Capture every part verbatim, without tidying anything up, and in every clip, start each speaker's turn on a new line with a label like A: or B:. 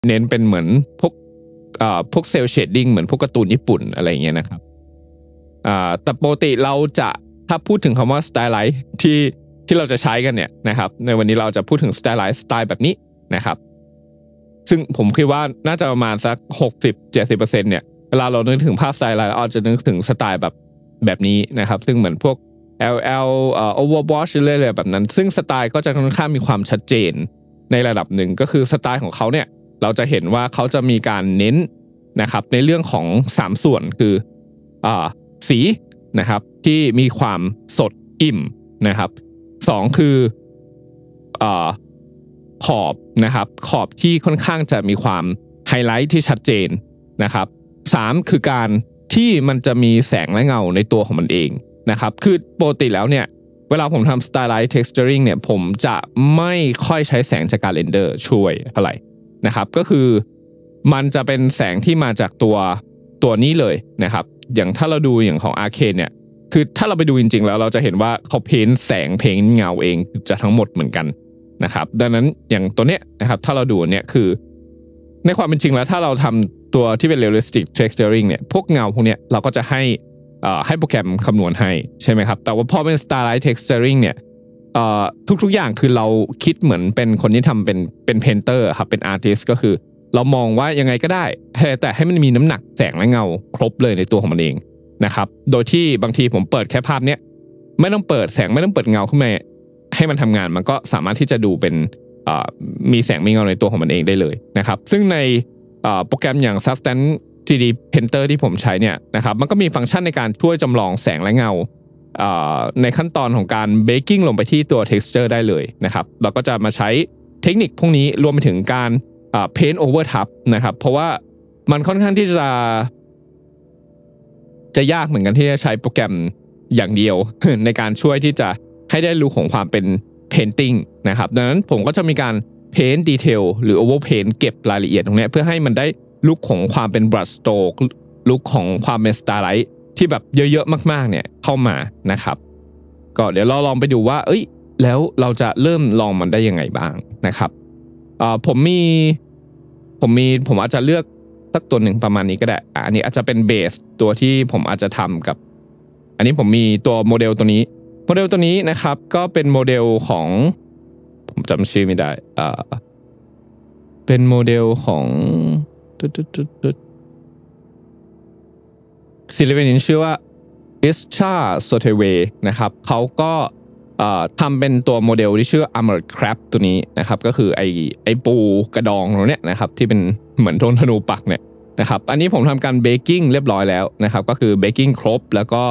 A: เน้นเป็นเหมือนพวกเอ่อพวกเซลล์เชดดิ้งเหมือนพวกการ์ตูนญี่ปุ่นอะไรอย่างเงี้ยนะครับอ่าแต่ปกติเราจะถ้าพูดถึงคำว่า Stylize ที่ที่เราจะใช้กันเนี่ยนะครับในวันนี้เราจะพูดถึง Stylize สไตล์แบบนี้นะครับซึ่งผมคิดว่าน่าจะประมาณสัก หกสิบถึงเจ็ดสิบเปอร์เซ็นต์ เนี่ยเวลาเรานึกถึงภาพ Stylize เราจะนึกถึงสไตล์แบบแบบนี้นะครับซึ่งเหมือนพวก แอล แอล เอ่อ Overwatch เรื่อยๆแบบนั้นซึ่งสไตล์ก็จะค่อนข้างมีความชัดเจนในระดับหนึ่งก็คือสไตล์ของเขาเนี่ยเราจะเห็นว่าเขาจะมีการเน้นนะครับในเรื่องของสามส่วนคืออ่าสีนะครับที่มีความสดอิ่มนะครับสองคืออ่าขอบนะครับขอบที่ค่อนข้างจะมีความไฮไลท์ที่ชัดเจนนะครับสามคือการที่มันจะมีแสงและเงาในตัวของมันเองนะครับคือปกติแล้วเนี่ยเวลาผมทำ Stylize texturing เนี่ยผมจะไม่ค่อยใช้แสงจากการเรนเดอร์ช่วยเท่าไหร่นะครับก็คือมันจะเป็นแสงที่มาจากตัวตัวนี้เลยนะครับอย่างถ้าเราดูอย่างของ Arcane เนี่ยคือถ้าเราไปดูจริงๆแล้วเราจะเห็นว่าเขาเพ้นแสงเพ้นเงาเองจะทั้งหมดเหมือนกันนะครับดังนั้นอย่างตัวเนี้ยนะครับถ้าเราดูเนี่ยคือในความเป็นจริงแล้วถ้าเราทำตัวที่เป็น realistic texturing เนี่ยพวกเงาพวกเนี้ยเราก็จะให้อ่าให้โปรแกรมคำนวณให้ใช่ไหมครับแต่ว่าพอเป็น Stylize texturing เนี่ยอ่าทุกๆอย่างคือเราคิดเหมือนเป็นคนที่ทำเป็นเป็นเพนเตอร์ครับเป็น artist ก็คือเรามองว่ายังไงก็ได้แต่ให้มันมีน้ำหนักแสงและเงาครบเลยในตัวของมันเองนะครับโดยที่บางทีผมเปิดแค่ภาพเนี้ยไม่ต้องเปิดแสงไม่ต้องเปิดเงาขึ้นมาให้มันทำงานมันก็สามารถที่จะดูเป็นมีแสงมีเงาในตัวของมันเองได้เลยนะครับซึ่งในโปรแกรมอย่าง Substance ทรี ดี Painter ที่ผมใช้เนี่ยนะครับมันก็มีฟังก์ชันในการช่วยจำลองแสงและเงาในขั้นตอนของการเบกกิ้งลงไปที่ตัว texture ได้เลยนะครับเราก็จะมาใช้เทคนิคพวกนี้รวมไปถึงการpaint over top นะครับเพราะว่ามันค่อนข้างที่จะจะยากเหมือนกันที่จะใช้โปรแกรมอย่างเดียว ในการช่วยที่จะให้ได้ลุคของความเป็น painting นะครับดังนั้นผมก็จะมีการ paint detail หรือ over paint เก็บรายละเอียดตรงนี้เพื่อให้มันได้ลุคของความเป็น brush stroke ลุคของความเป็น Stylize ที่แบบเยอะๆมากๆเนี่ยเข้ามานะครับก็เดี๋ยวเราลองไปดูว่าเอ้ยแล้วเราจะเริ่มลองมันได้ยังไงบ้างนะครับอ่าผมมีผมมีผมอาจจะเลือกสักตัวหนึ่งประมาณนี้ก็ได้อันนี้อาจจะเป็นเบสตัวที่ผมอาจจะทำกับอันนี้ผมมีตัวโมเดลตัวนี้โมเดลตัวนี้นะครับก็เป็นโมเดลของผมจำชื่อไม่ได้อ่าเป็นโมเดลของศิลปินนี้ชื่อว่าอิสชาโซเทเวนะครับเขาก็ทำเป็นตัวโมเดลที่ชื่อ Armored Crab ตัวนี้นะครับก็คือไอไอปูกระดองตรงเนี้ยนะครับที่เป็นเหมือนโดนธนูปักเนี่ยนะครับอันนี้ผมทำการเบกกิ้งเรียบร้อยแล้วนะครับก็คือเบกกิ้งครบแล้วก็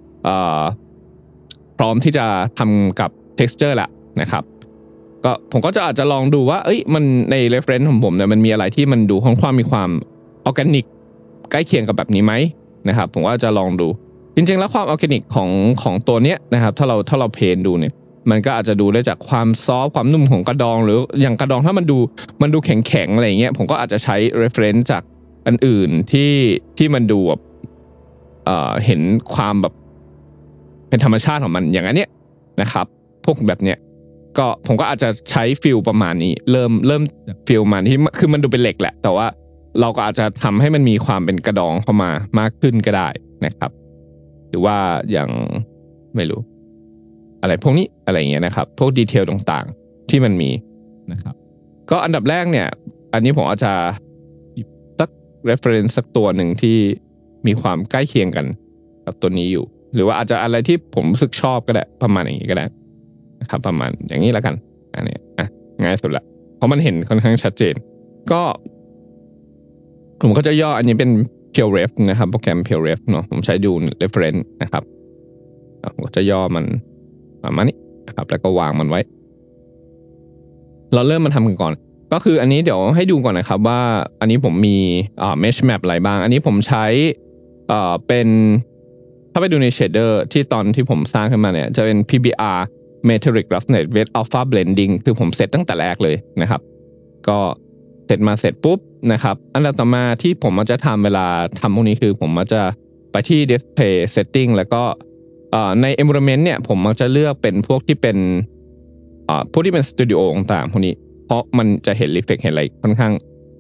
A: พร้อมที่จะทำกับ texture ละนะครับก็ผมก็จะอาจจะลองดูว่าเอ้ยมันใน reference ของผมเนี่ยมันมีอะไรที่มันดูค่อนข้างมีความออร์แกนิกใกล้เคียงกับแบบนี้ไหมนะครับผมว่าจะลองดูจริงๆแล้วความออร์แกนิกของของตัวเนี้ยนะครับถ้าเราถ้าเราเพนดูเนี่ยมันก็อาจจะดูได้จากความซอฟความนุ่มของกระดองหรืออย่างกระดองถ้ามันดูมันดูแข็งๆอะไรอย่างเงี้ยผมก็อาจจะใช้ reference จากอันอื่นที่ที่มันดูแบบเอ่อเห็นความแบบเป็นธรรมชาติของมันอย่างอันเนี้ยนะครับพวกแบบเนี้ยก็ผมก็อาจจะใช้ฟิลประมาณนี้เริ่มเริ่มฟิลมาที่คือมันดูเป็นเหล็กแหละแต่ว่าเราก็อาจจะทำให้มันมีความเป็นกระดองเข้ามามากขึ้นก็ได้นะครับหรือว่าอย่างไม่รู้อะไรพวกนี้อะไรเงี้ยนะครับพวกดีเทลต่างๆที่มันมีนะครับก็อันดับแรกเนี่ยอันนี้ผมอาจจะสัก reference สักตัวหนึ่งที่มีความใกล้เคียงกันกับตัวนี้อยู่หรือว่าอาจจะอะไรที่ผมรู้สึกชอบก็ได้ประมาณอย่างนี้ก็ได้นะครับประมาณอย่างนี้แล้วกันอันนี้อ่ะง่ายสุดละเพราะมันเห็นค่อนข้างชัดเจนก็ผมก็จะย่ออันนี้เป็น Pure Ref นะครับโปรแกรม Pure Ref เนาะผมใช้ดู reference นะครับผมก็จะย่อมันประมาณนี้นะครับแล้วก็วางมันไว้เราเริ่มมาทำกันก่อนก็คืออันนี้เดี๋ยวให้ดูก่อนนะครับว่าอันนี้ผมมีอ่า mesh map อะไรบ้างอันนี้ผมใช้อ่าเป็นถ้าไปดูใน shader ที่ตอนที่ผมสร้างขึ้นมาเนี่ยจะเป็น พี บี อาร์ Metallic Roughness with Alpha Blending คือผมเสร็จตั้งแต่แรกเลยนะครับก็เสร็จมาเสร็จปุ๊บนะครับอันดับต่อมาที่ผมจะทำเวลาทำพวกนี้คือผมจะไปที่ Display Setting แล้วก็ใน environment เนี่ยผมมักจะเลือกเป็นพวกที่เป็นพวกที่เป็นสตูดิโอต่างๆพวกนี้เพราะมันจะเห็นรีเฟกเห็นอะไรค่อนข้าง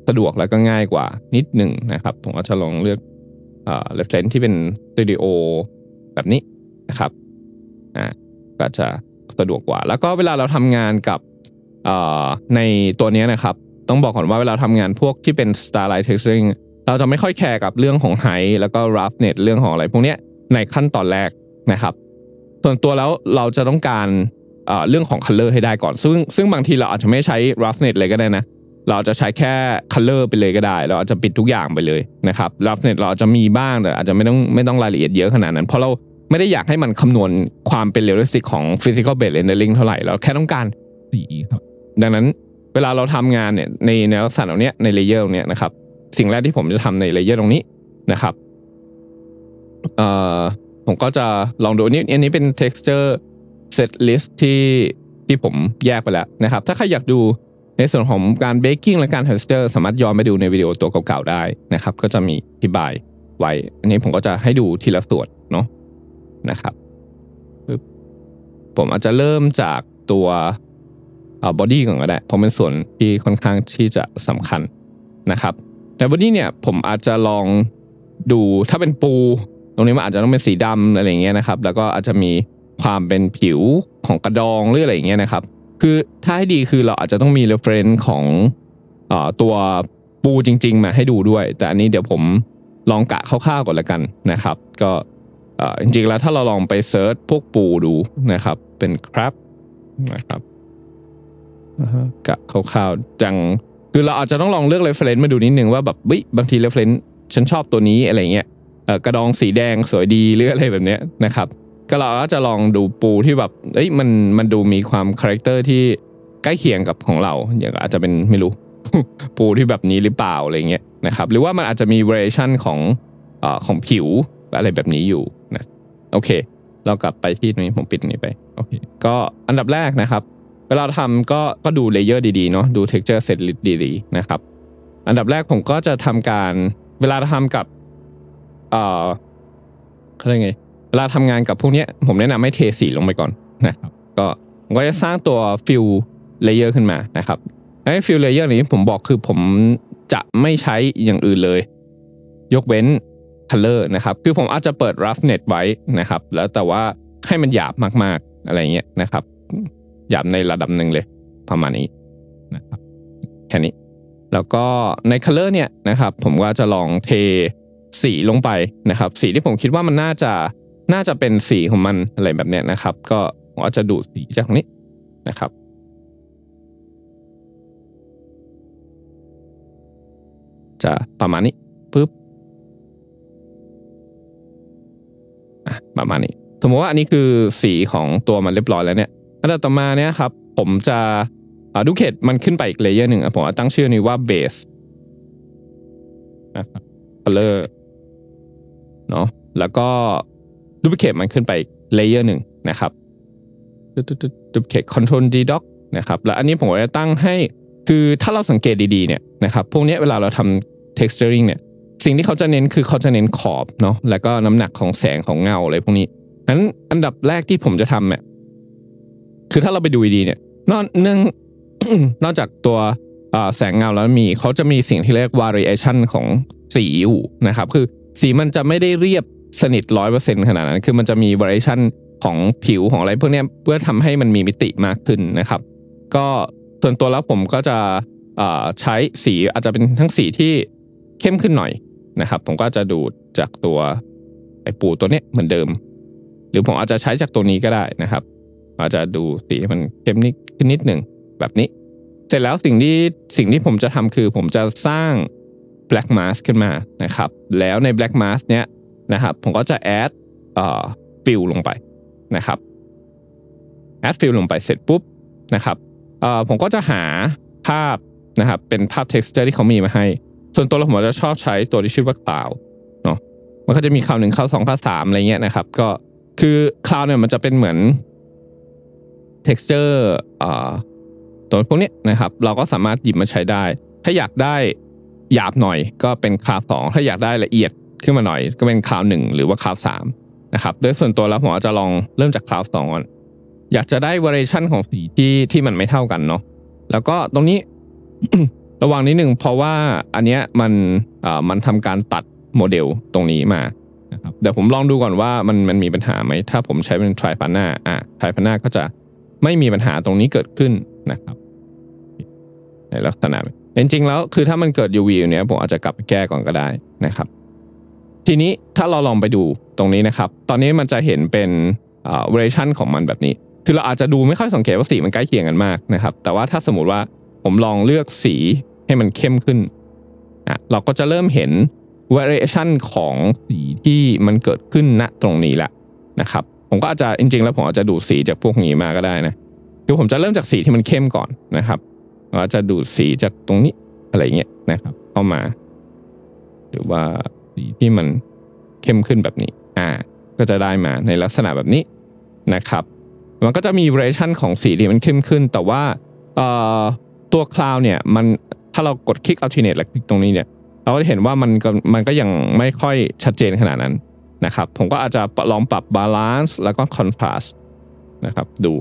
A: สะดวกแล้วก็ง่ายกว่านิดหนึ่งนะครับผมก็จะลองเลือกเอ่อ reference ที่เป็นสตูดิโอแบบนี้นะครับอ่าก็จะสะดวกกว่าแล้วก็เวลาเราทำงานกับเอ่อในตัวนี้นะครับต้องบอกก่อนว่าเวลาทำงานพวกที่เป็น stylized texturing เราจะไม่ค่อยแคร์กับเรื่องของ height แล้วก็ roughness เรื่องของอะไรพวกนี้ในขั้นตอนแรกนะครับส่วนตัวแล้วเราจะต้องการเอ่อเรื่องของ color ให้ได้ก่อนซึ่งซึ่งบางทีเราอาจจะไม่ใช้ roughness เลยก็ได้นะเราจะใช้แค่ color ไปเลยก็ได้เราอาจจะปิดทุกอย่างไปเลยนะครับ roughness เราจะมีบ้างแต่อาจจะไม่ต้องไม่ต้องรายละเอียดเยอะขนาดนั้นเพราะเราไม่ได้อยากให้มันคำนวณความเป็น realistic ของ physical base rendering เท่าไหร่เราแค่ต้องการสีครับดังนั้นเวลาเราทำงานเนี่ยในในลักษณะตรงนี้ในเลเยอร์ตรงนี้นะครับสิ่งแรกที่ผมจะทำในเลเยอร์ตรงนี้นะครับเอ่อผมก็จะลองดูอันนี้อันนี้เป็น texture set list ที่ที่ผมแยกไปแล้วนะครับถ้าใครอยากดูในส่วนของการเบกกิ้งและการ texture สามารถย้อนไปดูในวิดีโอตัวเก่าๆได้นะครับก็จะมีอธิบายไว้อันนี้ผมก็จะให้ดูทีละส่วนเนาะนะครับผมอาจจะเริ่มจากตัวเอา body ก่อนก็ได้เพราะเป็นส่วนที่ค่อนข้างที่จะสำคัญนะครับใน body เนี่ยผมอาจจะลองดูถ้าเป็นปูตรงนี้มันอาจจะต้องเป็นสีดำอะไรอย่างเงี้ยนะครับแล้วก็อาจจะมีความเป็นผิวของกระดองหรืออะไรอย่างเงี้ยนะครับคือถ้าให้ดีคือเราอาจจะต้องมี reference ของเอ่อตัวปูจริงๆมาให้ดูด้วยแต่อันนี้เดี๋ยวผมลองกะคร่าวๆก่อนละกันนะครับก็เอ่อจริงๆแล้วถ้าเราลองไปเซิร์ชพวกปูดูนะครับเป็น crab นะครับกะคร่าวๆจังคือเราอาจจะต้องลองเลือก reference มาดูนิดนึงว่าแบบวิบางที reference ฉันชอบตัวนี้อะไรเงี้ยเอ่อกระดองสีแดงสวยดีหรืออะไรแบบเนี้ยนะครับก็เราก็จะลองดูปูที่แบบเอ้ยมันมันดูมีความคาแรคเตอร์ที่ใกล้เคียงกับของเราอย่างอาจจะเป็นไม่รู้ ปูที่แบบนี้หรือเปล่าอะไรเงี้ยนะครับหรือว่ามันอาจจะมี variation ของเอ่อของผิวอะไรแบบนี้อยู่นะโอเคเรากลับไปที่นี้ผมปิดนี้ไปโอเคก็อันดับแรกนะครับเวลาทำก็ก็ดูเลเยอร์ดีๆเนาะดู texture set list ดีๆนะครับอันดับแรกผมก็จะทำการเวลาทำกับเอ่อเขาเรียกไงเวลาทำงานกับพวกนี้ผมแนะนำให้เทสีลงไปก่อนนะครับก็ผมก็จะสร้างตัว fill layer ขึ้นมานะครับไอ้ fill layer นี้ผมบอกคือผมจะไม่ใช้อย่างอื่นเลยยกเว้น color นะครับคือผมอาจจะเปิด roughness ไว้นะครับแล้วแต่ว่าให้มันหยาบมากๆอะไรเงี้ยนะครับหยาบในระดับหนึ่งเลยประมาณนี้นะครับแค่นี้แล้วก็ใน color เนี่ยนะครับผมก็จะลองเทสีลงไปนะครับสีที่ผมคิดว่ามันน่าจะน่าจะเป็นสีของมันอะไรแบบเนี้ยนะครับก็ผมก็จะดูดสีจากตรงนี้นะครับจะประมาณนี้ปึ๊บประมาณนี้สมมติว่าอันนี้คือสีของตัวมันเรียบร้อยแล้วเนี่ยอันดับต่อมาเนี่ยครับผมจะดูเคทมันขึ้นไปอีกเลเยอร์หนึ่งผมตั้งชื่อนี้ว่า base นะครับ color เนาะแล้วก็ดูเคทมันขึ้นไปเลเยอร์หนึ่งนะครับดูเคท control d doc นะครับแล้วอันนี้ผมจะตั้งให้คือถ้าเราสังเกตดีๆเนี่ยนะครับพวกนี้เวลาเราทำ texturing เนี่ยสิ่งที่เขาจะเน้นคือเขาจะเน้นขอบเนาะแล้วก็น้ำหนักของแสงของเงาอะไรพวกนี้นั้นอันดับแรกที่ผมจะทำเนี่ยคือถ้าเราไปดูดีเนี่ยนอกเนื่อง นอกจากตัวแสงเงาแล้วมีเขาจะมีสิ่งที่เรียก variation ของสีอยู่นะครับคือสีมันจะไม่ได้เรียบสนิท ร้อยเปอร์เซ็นต์ ขนาดนั้นคือมันจะมี variation ของผิวของอะไรพวกนี้เพื่อทำให้มันมีมิติมากขึ้นนะครับก็ส่วนตัวแล้วผมก็จะใช้สีอาจจะเป็นทั้งสีที่เข้มขึ้นหน่อยนะครับผมก็จะดูจากตัวไอ้ปูตัวนี้เหมือนเดิมหรือผมอาจจะใช้จากตัวนี้ก็ได้นะครับอาจจะดูสีมันเข้มนิดขึ้นนิดหนึ่งแบบนี้เสร็จแล้วสิ่งที่สิ่งที่ผมจะทำคือผมจะสร้าง black mask ขึ้นมานะครับแล้วใน black mask เนี้ยนะครับผมก็จะ add เอ่อ fill ลงไปนะครับ add fill ลงไปเสร็จปุ๊บนะครับเอ่อผมก็จะหาภาพนะครับเป็นภาพ texture ที่เขามีมาให้ส่วนตัวเราผมจะชอบใช้ตัวที่ชื่อว่า cloud เนาะมันก็จะมี cloud หนึ่ง cloud สอง cloud สามอะไรเงี้ยนะครับก็คือ cloud เนี่ยมันจะเป็นเหมือน texture เอ่อตัวพวกนี้นะครับเราก็สามารถหยิบมาใช้ได้ถ้าอยากได้หยาบหน่อยก็เป็น cloud สองถ้าอยากได้ละเอียดขึ้นมาหน่อยก็เป็น cloud หนึ่งหรือว่า cloud สามนะครับโดยส่วนตัวแล้วผมจะลองเริ่มจาก cloud สองก่อนอยากจะได้ variation ของสีที่ที่มันไม่เท่ากันเนาะแล้วก็ตรงนี้ระวังนิดนึงเพราะว่าอันเนี้ยมันเอ่อมันทำการตัดโมเดลตรงนี้มานะครับเดี๋ยวผมลองดูก่อนว่ามันมันมีปัญหาไหมถ้าผมใช้เป็น Tripana อ่ะ Tripana ก็จะไม่มีปัญหาตรงนี้เกิดขึ้นนะครับในลักษณะจริงๆแล้วคือถ้ามันเกิด ยู วี อยู่เนี้ยผมอาจจะกลับไปแก้ก่อนก็ได้นะครับทีนี้ถ้าเราลองไปดูตรงนี้นะครับตอนนี้มันจะเห็นเป็นเอ่อ variation ของมันแบบนี้คือเราอาจจะดูไม่ค่อยสังเกตว่าสีมันใกล้เคียงกันมากนะครับแต่ว่าถ้าสมมุติว่าผมลองเลือกสีให้มันเข้มขึ้นอ่ะเราก็จะเริ่มเห็น variation ของสีที่มันเกิดขึ้นณตรงนี้แหละนะครับผมก็อาจจะจริงๆแล้วผมอาจจะดูสีจากพวกนี้มาก็ได้นะคือผมจะเริ่มจากสีที่มันเข้มก่อนนะครับเราจะดูสีจากตรงนี้อะไรเงี้ยนะครับเข้ามาหรือว่าสีที่มันเข้มขึ้นแบบนี้อ่าก็จะได้มาในลักษณะแบบนี้นะครับมันก็จะมี variation ของสีที่มันเข้มขึ้นแต่ว่าเอ่อตัว cloud เนี่ยมันถ้าเรากดคลิก alternate แล้วคลิกตรงนี้เนี่ยเราก็จะเห็นว่ามันก็มันก็ยังไม่ค่อยชัดเจนขนาดนั้นนะครับผมก็อาจจะลองปรับ balance แล้วก็ contrast นะครับดู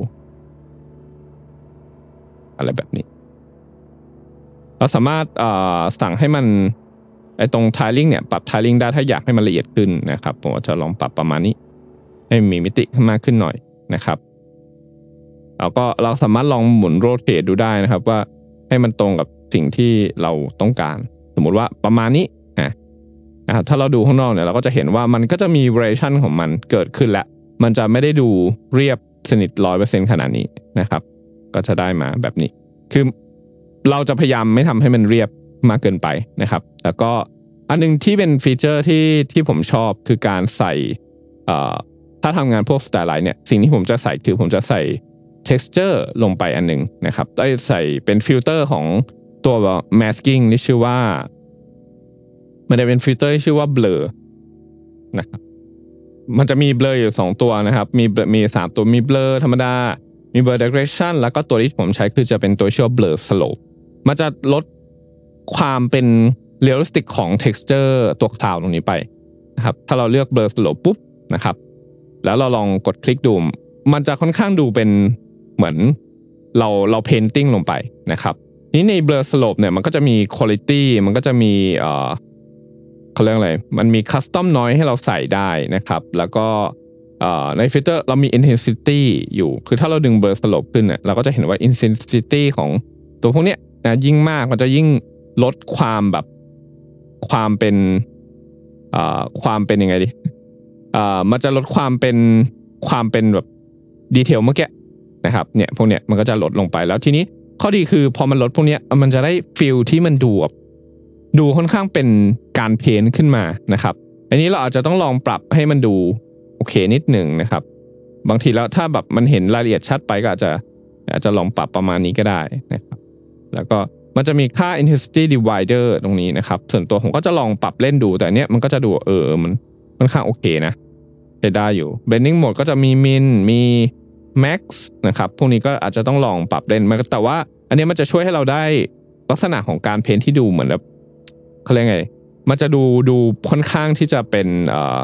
A: อะไรแบบนี้เราสามารถสั่งให้มันไอ้ตรง tiling เนี่ยปรับ tiling ได้ถ้าอยากให้มันละเอียดขึ้นนะครับผมจะลองปรับประมาณนี้ให้มีมิติมากขึ้นหน่อยนะครับเราก็เราสามารถลองหมุน rotate ดูได้นะครับว่าให้มันตรงกับสิ่งที่เราต้องการสมมุติว่าประมาณนี้นะครับถ้าเราดูข้างนอกเนี่ยเราก็จะเห็นว่ามันก็จะมี variation ของมันเกิดขึ้นแล้วมันจะไม่ได้ดูเรียบสนิท ร้อยเปอร์เซ็นต์ ขนาดนี้นะครับก็จะได้มาแบบนี้คือเราจะพยายามไม่ทำให้มันเรียบมากเกินไปนะครับแล้วก็อันนึงที่เป็นฟีเจอร์ที่ที่ผมชอบคือการใส่ถ้าทำงานพวก Stylize เนี่ยสิ่งที่ผมจะใส่คือผมจะใส่ texture ลงไปอันนึงนะครับได้ใส่เป็นฟิลเตอร์ของตัว masking ที่ชื่อว่ามันจะเป็นฟิลเตอร์ที่ชื่อว่า blur นะครับมันจะมี blur อยู่สองตัวนะครับมีมีสามตัวมี blur ธรรมดามี blur direction แล้วก็ตัวที่ผมใช้คือจะเป็นตัวชื่อ blur slope มันจะลดความเป็น realistic ของ texture ตัว cloud ตรงนี้ไปนะครับถ้าเราเลือก blur slope ปุ๊บนะครับแล้วเราลองกดคลิกดูมันจะค่อนข้างดูเป็นเหมือนเราเรา painting ลงไปนะครับนี้ใน blur slope เนี่ยมันก็จะมี quality มันก็จะมีเอ่อเขาเรียกอะไรมันมี custom noise ให้เราใส่ได้นะครับแล้วก็ในฟิลเตอร์เรามี intensity อยู่คือถ้าเราดึง blur slope ขึ้นเนี่ยเราก็จะเห็นว่า intensity ของตัวพวกเนี้ยนะยิ่งมากมันจะยิ่งลดความแบบความเป็นความเป็นยังไงดีมันจะลดความเป็นความเป็นแบบดีเทลเมื่อกี้นะครับเนี่ยพวกเนี้ยมันก็จะลดลงไปแล้วทีนี้ข้อดีคือพอมันลดพวกเนี้ยมันจะได้ฟีลที่มันดูแบบดูค่อนข้างเป็นการเพ้นขึ้นมานะครับอันนี้เราอาจจะต้องลองปรับให้มันดูโอเคนิดหนึ่งนะครับบางทีแล้วถ้าแบบมันเห็นรายละเอียดชัดไปก็อาจจะอาจจะลองปรับประมาณนี้ก็ได้นะครับแล้วก็มันจะมีค่า intensity divider ตรงนี้นะครับส่วนตัวผมก็จะลองปรับเล่นดูแต่เนี้ยมันก็จะดูเออมันค่อนข้างโอเคนะใช้ได้อยู่ blending mode ก็จะมี min มี max นะครับพวกนี้ก็อาจจะต้องลองปรับเล่นแต่ว่าอันนี้มันจะช่วยให้เราได้ลักษณะของการเพ้นที่ดูเหมือนแบบเขาเรียกไงมันจะดูดูค่อนข้างที่จะเป็นเอ่อ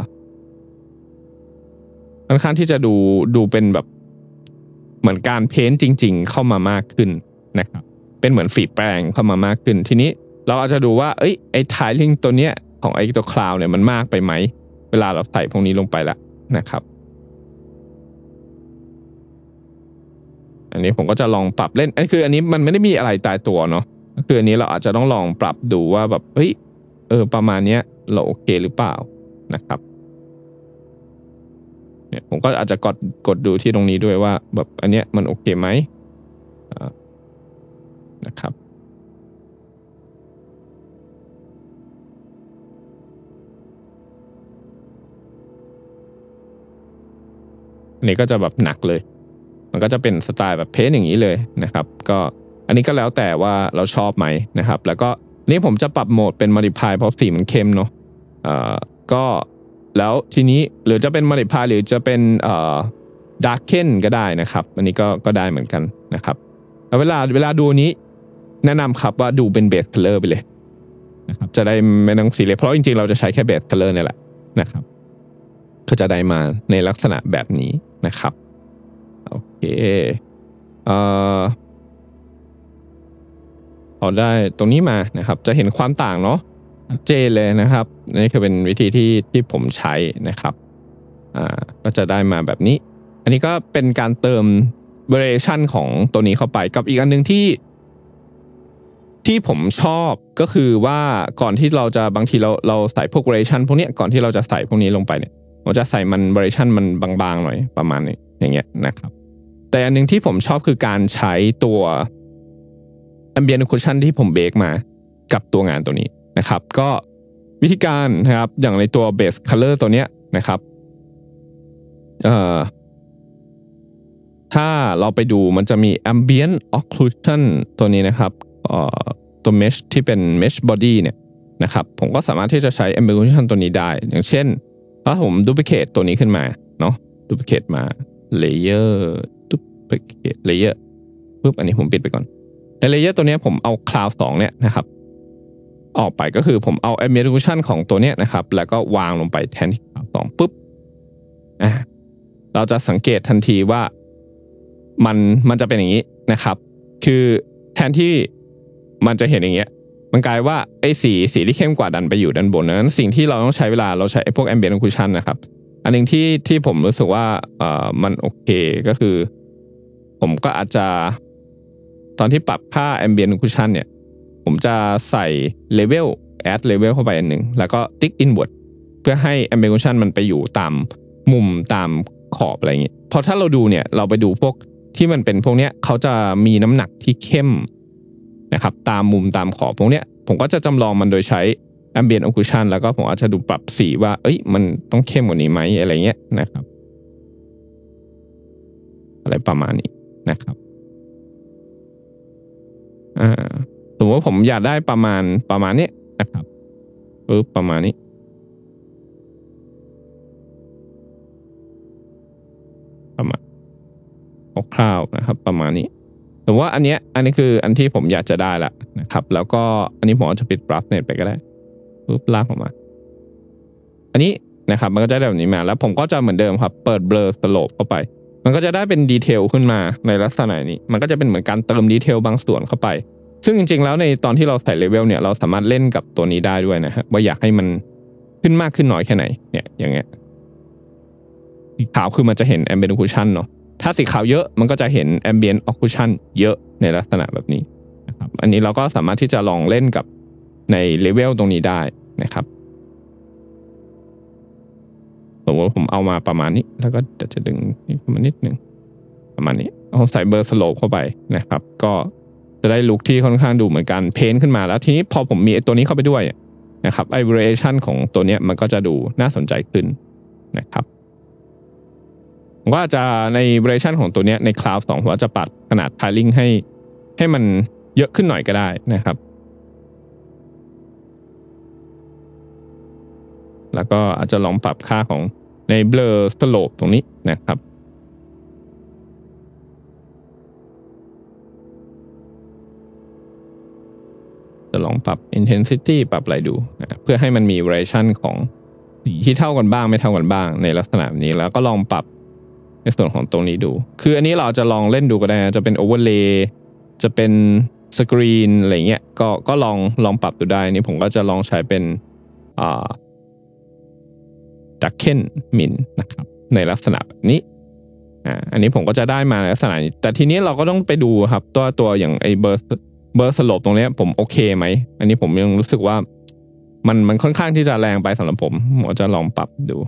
A: ค่อนข้างที่จะดูดูเป็นแบบเหมือนการเพ้นจริงๆเข้ามามากขึ้นนะครับเป็นเหมือนฝีแปรงเข้ามามากขึ้นทีนี้เราอาจจะดูว่าเอ้ยไอ้ tiling ตัวเนี้ยของไอ้ตัว cloud เนี่ยมันมากไปไหมเวลาเราใส่พวกนี้ลงไปแล้วนะครับอันนี้ผมก็จะลองปรับเล่นอันคืออันนี้มันไม่ได้มีอะไรตายตัวเนาะคืออันนี้เราอาจจะต้องลองปรับดูว่าแบบเฮ้ยเออประมาณเนี้ยเราโอเคหรือเปล่านะครับเนี่ยผมก็อาจจะกดกดดูที่ตรงนี้ด้วยว่าแบบอันเนี้ยมันโอเคไหมนะครับอันนี้ก็จะแบบหนักเลยมันก็จะเป็นสไตล์แบบเพ้นอย่างนี้เลยนะครับก็อันนี้ก็แล้วแต่ว่าเราชอบไหมนะครับแล้วก็นี่ผมจะปรับโหมดเป็น modify เพราะสีมันเข้มเนาะเอ่อก็แล้วทีนี้หรือจะเป็น modify หรือจะเป็นเอ่อ darken ก็ได้นะครับอันนี้ก็ก็ได้เหมือนกันนะครับแล้วเวลาเวลาดูนี้แนะนำครับว่าดูเป็น base color ไปเลยนะครับจะได้ไม่ต้องสีเลยเพราะจริงๆเราจะใช้แค่ base color นี่แหละนะครับก็จะได้มาในลักษณะแบบนี้นะครับโอเคเอ่อพอได้ตรงนี้มานะครับจะเห็นความต่างเนาะชัดเจนเลยนะครับนี่คือเป็นวิธีที่ที่ผมใช้นะครับอ่าก็จะได้มาแบบนี้อันนี้ก็เป็นการเติม variation ของตัวนี้เข้าไปกับอีกอันนึงที่ที่ผมชอบก็คือว่าก่อนที่เราจะบางทีเราเราใส่พวก variation พวกนี้ก่อนที่เราจะใส่พวกนี้ลงไปเนี่ยผมจะใส่มัน variation มันบางๆหน่อยประมาณนี้อย่างเงี้ยนะครับแต่อันนึงที่ผมชอบคือการใช้ตัว ambient occlusion ที่ผมเบรกมากับตัวงานตัวนี้นะครับก็วิธีการนะครับอย่างในตัว base color ตัวเนี้ยนะครับเอ่อถ้าเราไปดูมันจะมี ambient occlusion ตัวนี้นะครับเอ่อตัว mesh ที่เป็น mesh body เนี่ยนะครับผมก็สามารถที่จะใช้ ambient occlusion ตัวนี้ได้อย่างเช่นถ้าผม duplicate ตัวนี้ขึ้นมาเนาะ duplicate มา layer duplicate layer ปุ๊บอันนี้ผมปิดไปก่อนใน layer ตัวนี้ผมเอา cloud สองเนี่ยนะครับออกไปก็คือผมเอา ambient occlusion ของตัวเนี้ยนะครับแล้วก็วางลงไปแทนที่ cloud สองปุ๊บอ่าเราจะสังเกตทันทีว่ามันมันจะเป็นอย่างนี้นะครับคือแทนที่มันจะเห็นอย่างเงี้ยมันกลายว่าไอ้สีสีที่เข้มกว่าดันไปอยู่ด้านบนนั้นสิ่งที่เราต้องใช้เวลาเราใช้ไอ้พวก ambient occlusion นะครับอันนึงที่ที่ผมรู้สึกว่าเอ่อมันโอเคก็คือผมก็อาจจะตอนที่ปรับค่า ambient occlusion เนี่ยผมจะใส่ level add level เข้าไปอันหนึ่งแล้วก็ติ๊ก inward เพื่อให้ ambient occlusion มันไปอยู่ตามมุมตามขอบอะไรอย่างเงี้ยพอถ้าเราดูเนี่ยเราไปดูพวกที่มันเป็นพวกเนี้ยเขาจะมีน้ำหนักที่เข้มนะครับตามมุมตามขอบพวกเนี้ยผมก็จะจำลองมันโดยใช้ ambient occlusion แล้วก็ผมอาจจะดูปรับสีว่าเอ้ยมันต้องเข้มกว่านี้ไหมอะไรเงี้ยนะครับอะไรประมาณนี้นะครับอ่าสมมติว่าผมอยากได้ประมาณประมาณนี้นะครับปึ๊บประมาณนี้ประมาณคร่าวๆนะครับประมาณนี้แต่ว่าอันเนี้ยอันนี้คืออันที่ผมอยากจะได้ละนะครับแล้วก็อันนี้ผมจะปิด brush net ไปก็ได้ปึ๊บลากออกมาอันนี้นะครับมันก็จะได้แบบนี้มาแล้วผมก็จะเหมือนเดิมครับเปิด blur slope เข้าไปมันก็จะได้เป็นดีเทลขึ้นมาในลักษณะนี้มันก็จะเป็นเหมือนการเติมดีเทลบางส่วนเข้าไปซึ่งจริงๆแล้วในตอนที่เราใส่เลเวลเนี่ยเราสามารถเล่นกับตัวนี้ได้ด้วยนะฮะว่าอยากให้มันขึ้นมากขึ้นน้อยแค่ไหนเนี่ยอย่างเงี้ยสีขาวคือมันจะเห็น ambient occlusion เนาะถ้าสีขาวเยอะมันก็จะเห็น ambient occlusion เยอะในลักษณะแบบนี้นะครับอันนี้เราก็สามารถที่จะลองเล่นกับในเลเวลตรงนี้ได้นะครับสมมติผมเอามาประมาณนี้แล้วก็จะดึงนี่ขึ้นมานิดนึงประมาณนี้เอาใส่เบอร์สโลปเข้าไปนะครับก็จะได้ลุคที่ค่อนข้างดูเหมือนกันเพ้นขึ้นมาแล้วทีนี้พอผมมีตัวนี้เข้าไปด้วยนะครับไอ variation ของตัวนี้มันก็จะดูน่าสนใจขึ้นนะครับผมก็จะใน variation ของตัวนี้ใน cloud สองผมจะปรับขนาด tiling ให้ให้มันเยอะขึ้นหน่อยก็ได้นะครับแล้วก็อาจจะลองปรับค่าของใน blur slope ตรงนี้นะครับจะลองปรับ intensity ปรับอะไรดูนะเพื่อให้มันมี variation ของสีที่เท่ากันบ้างไม่เท่ากันบ้างในลักษณะนี้แล้วก็ลองปรับในส่วนของตรงนี้ดูคืออันนี้เราจะลองเล่นดูก็ได้จะเป็น overlay จะเป็น screen อะไรเงี้ยก็ก็ลองลองปรับดูได้นี่ผมก็จะลองใช้เป็นอ่าdarken min นะครับในลักษณะแบบนี้อ่าอันนี้ผมก็จะได้มาในลักษณะนี้แต่ทีนี้เราก็ต้องไปดูครับตัวตัวอย่างไอ้เบอร์เบอร์สโลปตรงนี้ผมโอเคไหมอันนี้ผมยังรู้สึกว่ามันมันค่อนข้างที่จะแรงไปสำหรับผมผมจะลองปรับดู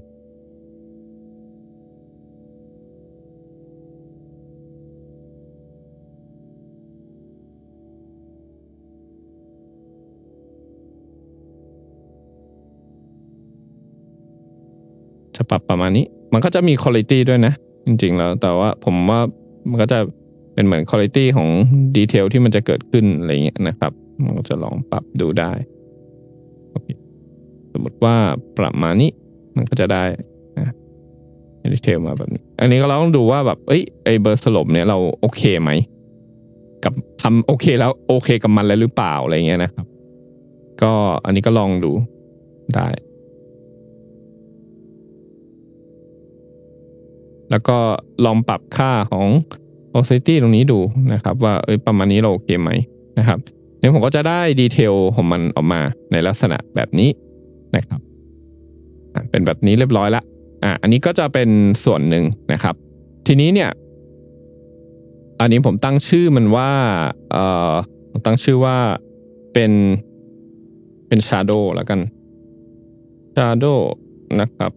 A: จะปรับประมาณนี้มันก็จะมี quality ด้วยนะจริงๆแล้วแต่ว่าผมว่ามันก็จะเป็นเหมือน quality ของดีเทลที่มันจะเกิดขึ้นอะไรเงี้ยนะครับมันก็จะลองปรับดูได้โอเคสมมติว่าประมาณนี้มันก็จะได้นะดีเทลมาแบบนี้อันนี้ก็เราต้องดูว่าแบบเอ้ยไอเบอร์สโลปเนี่ยเราโอเคไหมกับทำโอเคแล้วโอเคกับมันแล้วหรือเปล่าอะไรเงี้ยนะครับก็อันนี้ก็ลองดูได้แล้วก็ลองปรับค่าของ opacity ตรงนี้ดูนะครับว่าเอ้ยประมาณนี้เราโอเคไหมนะครับเนี่ยผมก็จะได้ดีเทลของมันออกมาในลักษณะแบบนี้นะครับเป็นแบบนี้เรียบร้อยละอ่ะอันนี้ก็จะเป็นส่วนหนึ่งนะครับทีนี้เนี่ยอันนี้ผมตั้งชื่อมันว่าเอ่อผมตั้งชื่อว่าเป็นเป็น shadow แล้วกัน shadow นะครับ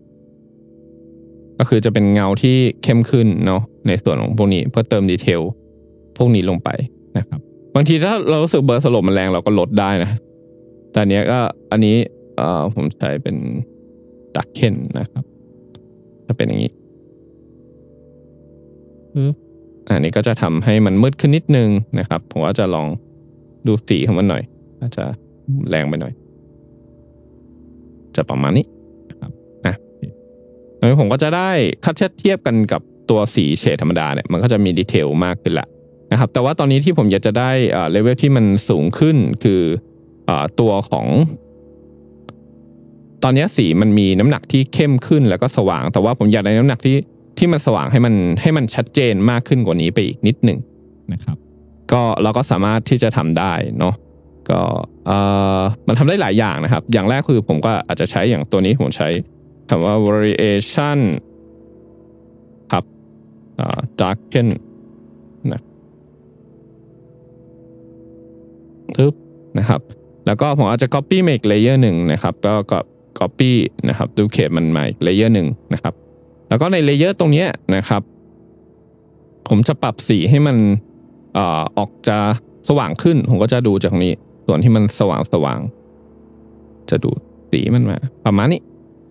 A: ก็คือจะเป็นเงาที่เข้มขึ้นเนาะในส่วนของพวกนี้เพื่อเติมดีเทลพวกนี้ลงไปนะครับบางทีถ้าเรารู้สึกเบอร์สโลปมันแรงเราก็ลดได้นะแต่เนี้ยก็อันนี้เอ่อผมใช้เป็นดักเคนนะครับจะเป็นอย่างนี้อันนี้ก็จะทำให้มันมืดขึ้นนิดนึงนะครับผมก็จะลองดูสีของมันหน่อยอาจจะแรงไปหน่อยจะประมาณนี้นะครับอ่ะแล้วผมก็จะได้คัดเทียบกันกับตัวสีเฉดธรรมดาเนี่ยมันก็จะมีดีเทลมากขึ้นละนะครับแต่ว่าตอนนี้ที่ผมอยากจะได้อ่าเลเวลที่มันสูงขึ้นคืออ่าตัวของตอนนี้สีมันมีน้ำหนักที่เข้มขึ้นแล้วก็สว่างแต่ว่าผมอยากได้น้ำหนักที่ที่มันสว่างให้มันให้มันชัดเจนมากขึ้นกว่านี้ไปอีกนิดหนึ่งนะครับก็เราก็สามารถที่จะทำได้เนาะก็เอ่อมันทำได้หลายอย่างนะครับอย่างแรกคือผมก็อาจจะใช้อย่างตัวนี้ผมใช้คำว่า variation ครับอ่า darken นะทึบนะครับแล้วก็ผมอาจจะ copy มาอีก layer หนึ่งนะครับก็ก็ copy นะครับ duplicate มันมาอีก layer หนึ่งนะครับแล้วก็ใน layer ตรงนี้นะครับผมจะปรับสีให้มันเอ่อออกจะสว่างขึ้นผมก็จะดูจากตรงนี้ส่วนที่มันสว่างสว่างจะดูสีมันมาประมาณนี้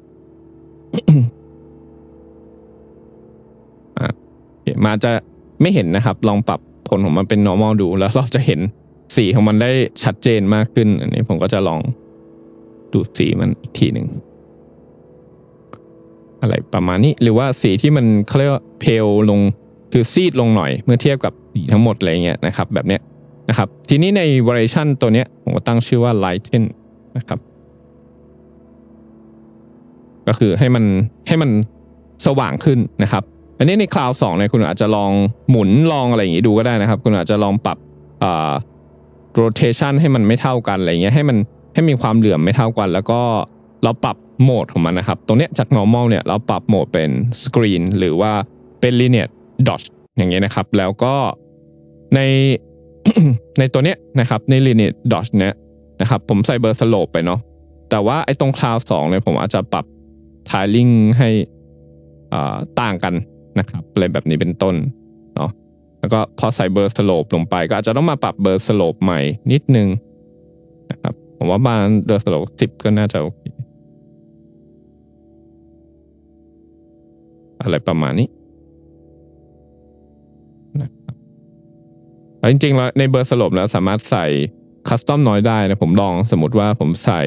A: อ่ะมาจะไม่เห็นนะครับลองปรับผลของมันเป็น normal ดูแล้วเราจะเห็นสีของมันได้ชัดเจนมากขึ้นอันนี้ผมก็จะลองดูสีมันอีกทีหนึ่งอะไรประมาณนี้หรือว่าสีที่มันเขาเรียกว่าเพลลงคือซีดลงหน่อยเมื่อเทียบกับสีทั้งหมดอะไรเงี้ยนะครับแบบเนี้ยนะครับทีนี้ใน variation ตัวเนี้ยผมก็ตั้งชื่อว่า lighten นะครับก็คือให้มันให้มันสว่างขึ้นนะครับอันนี้ใน cloud สองเนี่ยคุณอาจจะลองหมุนลองอะไรอย่างงี้ดูก็ได้นะครับคุณอาจจะลองปรับอ่า rotation ให้มันไม่เท่ากันอะไรเงี้ยให้มันให้มีความเหลื่อมไม่เท่ากันแล้วก็เราปรับโหมดของมันนะครับตรงเนี้ยจาก normal เนี่ยเราปรับโหมดเป็น screen หรือว่าเป็น linear dot อย่างเงี้ยนะครับแล้วก็ใน ในตัวเนี้ยนะครับใน linear dot เนี้ยนะครับผมใส่เบอร์สโลปไปเนาะแต่ว่าไอ้ตรง cloud สองเนี่ยผมอาจจะปรับ tiling ให้อ่าต่างกันนะครับอะไรแบบนี้เป็นต้นเนาะแล้วก็พอใส่เบอร์สโลปลงไปก็อาจจะต้องมาปรับเบอร์สโลปใหม่นิดนึงนะครับผมว่าบางเบอร์สโลปสิบก็น่าจะโอเคอะไรประมาณนี้นะครับแล้วจริงๆแล้วในเบอร์สโลปแล้วสามารถใส่คัสตอมน้อยได้นะผมลองสมมติว่าผมใส่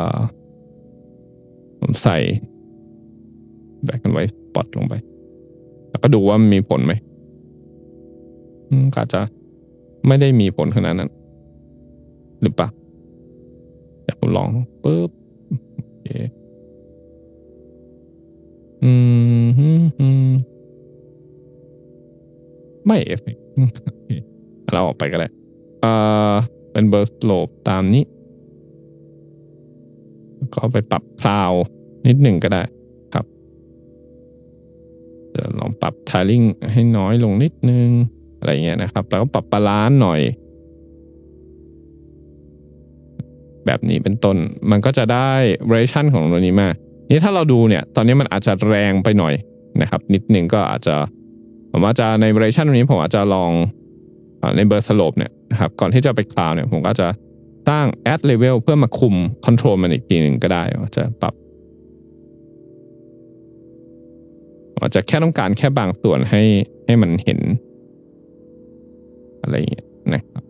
A: ผมใส่แบ็กกันไว้ปอดลงไปแล้วก็ดูว่ามีผลไหมก็อาจจะไม่ได้มีผลขนาดนั้นหรือเปล่าเดี๋ยวผมลองปึ๊บโอเคอืมไม่เอฟเฟกต์โอเคเราออกไปก็ได้เอ่อเป็นเบอร์สโลปตามนี้ก็ไปปรับคลาวนิดหนึ่งก็ได้ครับเดี๋ยวลองปรับ tiling ให้น้อยลงนิดนึงอะไรเงี้ยนะครับแล้วก็ปรับบาลานซ์หน่อยแบบนี้เป็นต้นมันก็จะได้ variation ของตัวนี้มานี่ถ้าเราดูเนี่ยตอนนี้มันอาจจะแรงไปหน่อยนะครับนิดนึงก็อาจจะผมว่าจะใน variation ตัวนี้ผมอาจจะลองในเบอร์สโลปเนี่ยนะครับก่อนที่จะไปคลาวเนี่ยผมก็จะตั้ง add level เพื่อมาคุม control มันอีกทีหนึ่งก็ได้จะปรับอาจจะแค่ต้องการแค่บางส่วนให้ให้มันเห็นอะไรอย่างเงี้ยนะครับ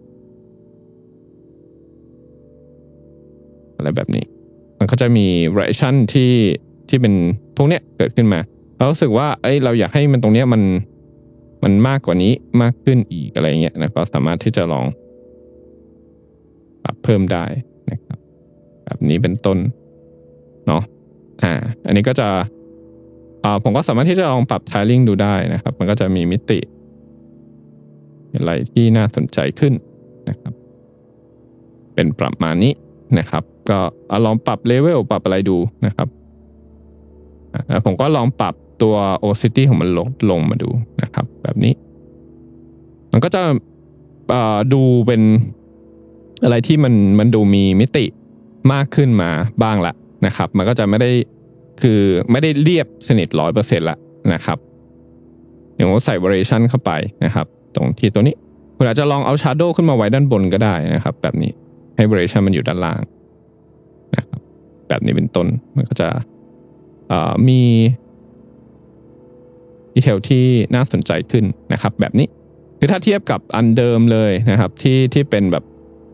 A: อะไรแบบนี้มันก็จะมี variation ที่ที่เป็นพวกเนี้ยเกิดขึ้นมาเรารู้สึกว่าเอ้ยเราอยากให้มันตรงเนี้ยมันมันมากกว่านี้มากขึ้นอีกอะไรเงี้ยนะก็สามารถที่จะลองปรับเพิ่มได้นะครับแบบนี้เป็นต้นเนาะอ่าอันนี้ก็จะอ่าผมก็สามารถที่จะลองปรับ tiling ดูได้นะครับมันก็จะมีมิติอะไรที่น่าสนใจขึ้นนะครับเป็นประมาณนี้นะครับก็ลองปรับเลเวลปรับอะไรดูนะครับแล้วผมก็ลองปรับตัว opacity ของมันลงลงมาดูนะครับแบบนี้มันก็จะดูเป็นอะไรที่มันมันดูมีมิติมากขึ้นมาบ้างละนะครับมันก็จะไม่ได้คือไม่ได้เรียบสนิท ร้อยเปอร์เซ็นต์ ละนะครับอย่างว่าใส่ variation เข้าไปนะครับตรงที่ตัวนี้คุณอาจจะลองเอา shadow ขึ้นมาไว้ด้านบนก็ได้นะครับแบบนี้ให้ variation มันอยู่ด้านล่างนะครับแบบนี้เป็นต้นมันก็จะมีดีเทลที่น่าสนใจขึ้นนะครับแบบนี้คือถ้าเทียบกับอันเดิมเลยนะครับที่ที่เป็นแบบ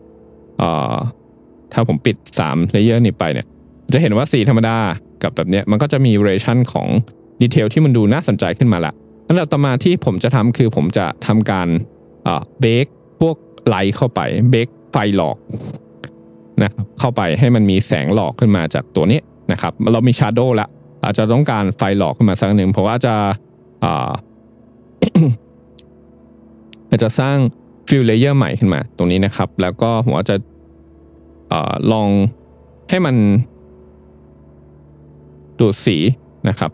A: ถ้าผมปิดสามเลเยอร์นี้ไปเนี่ยจะเห็นว่าสีธรรมดากับแบบเนี้ยมันก็จะมี variation ของดีเทลที่มันดูน่าสนใจขึ้นมาละแล้วต่อมาที่ผมจะทำคือผมจะทำการเบคพวกไลท์เข้าไปเบคไฟหลอกนะครับเข้าไปให้มันมีแสงหลอกขึ้นมาจากตัวนี้นะครับเรามี shadow ละอาจจะต้องการไฟหลอกขึ้นมาสักหนึ่งเพราะว่าจะอาจจะสร้างฟิลเลเยอร์ใหม่ขึ้นมาตรงนี้นะครับแล้วก็ผมจะลองให้มันดูดสีนะครับ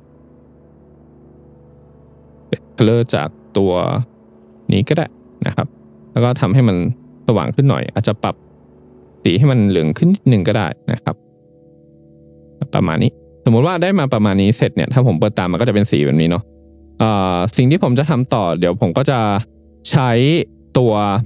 A: เป็น color จากตัวนี้ก็ได้นะครับแล้วก็ทำให้มันสว่างขึ้นหน่อยอาจจะปรับสีให้มันเหลืองขึ้นนิดนึงก็ได้นะครับประมาณนี้สมมติว่าได้มาประมาณนี้เสร็จเนี่ยถ้าผมเปิดตามมันก็จะเป็นสีแบบนี้เนาะสิ่งที่ผมจะทำต่อเดี๋ยวผมก็จะใช้ตัว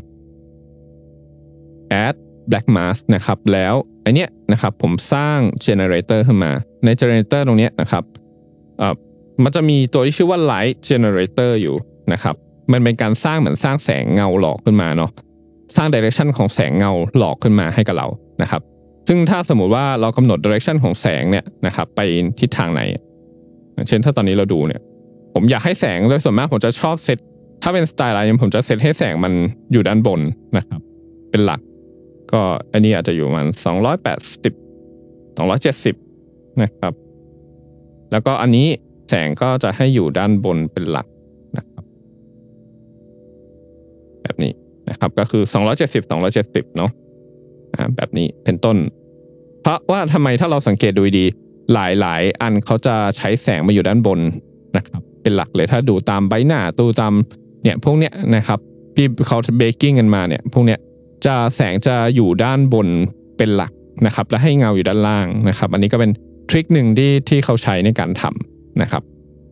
A: add black mask นะครับแล้วไอเนี้ยนะครับผมสร้าง generator ขึ้นมาใน generator ตรงนี้นะครับมันจะมีตัวที่ชื่อว่า light generator อยู่นะครับมันเป็นการสร้างเหมือนสร้างแสงเงาหลอกขึ้นมาเนาะสร้าง direction ของแสงเงาหลอกขึ้นมาให้กับเรานะครับซึ่งถ้าสมมุติว่าเรากำหนด direction ของแสงเนี่ยนะครับไปทิศทางไหนเช่นถ้าตอนนี้เราดูเนี่ยผมอยากให้แสงโดยส่วนมากผมจะชอบเซตถ้าเป็นสไตล์อะไรผมจะเซตให้แสงมันอยู่ด้านบนนะครับเป็นหลักก็อันนี้อาจจะอยู่ประมาณสองร้อยแปดสิบ สองร้อยเจ็ดสิบนะครับแล้วก็อันนี้แสงก็จะให้อยู่ด้านบนเป็นหลักนะครับแบบนี้นะครับก็คือสองร้อยเจ็ดสิบ สองร้อยเจ็ดสิบเนาะแบบนี้เป็นต้นเพราะว่าทำไมถ้าเราสังเกตดูดีหลายๆอันเขาจะใช้แสงมาอยู่ด้านบนนะครับเป็นหลักเลยถ้าดูตามใบหน้าดูตามเนี่ยพวกเนี้ยนะครับที่เขาเบกกิ้งกันมาเนี่ยพวกเนี้ยจะแสงจะอยู่ด้านบนเป็นหลักนะครับและให้เงาอยู่ด้านล่างนะครับอันนี้ก็เป็นทริคหนึ่งที่ที่เขาใช้ในการทำนะครับ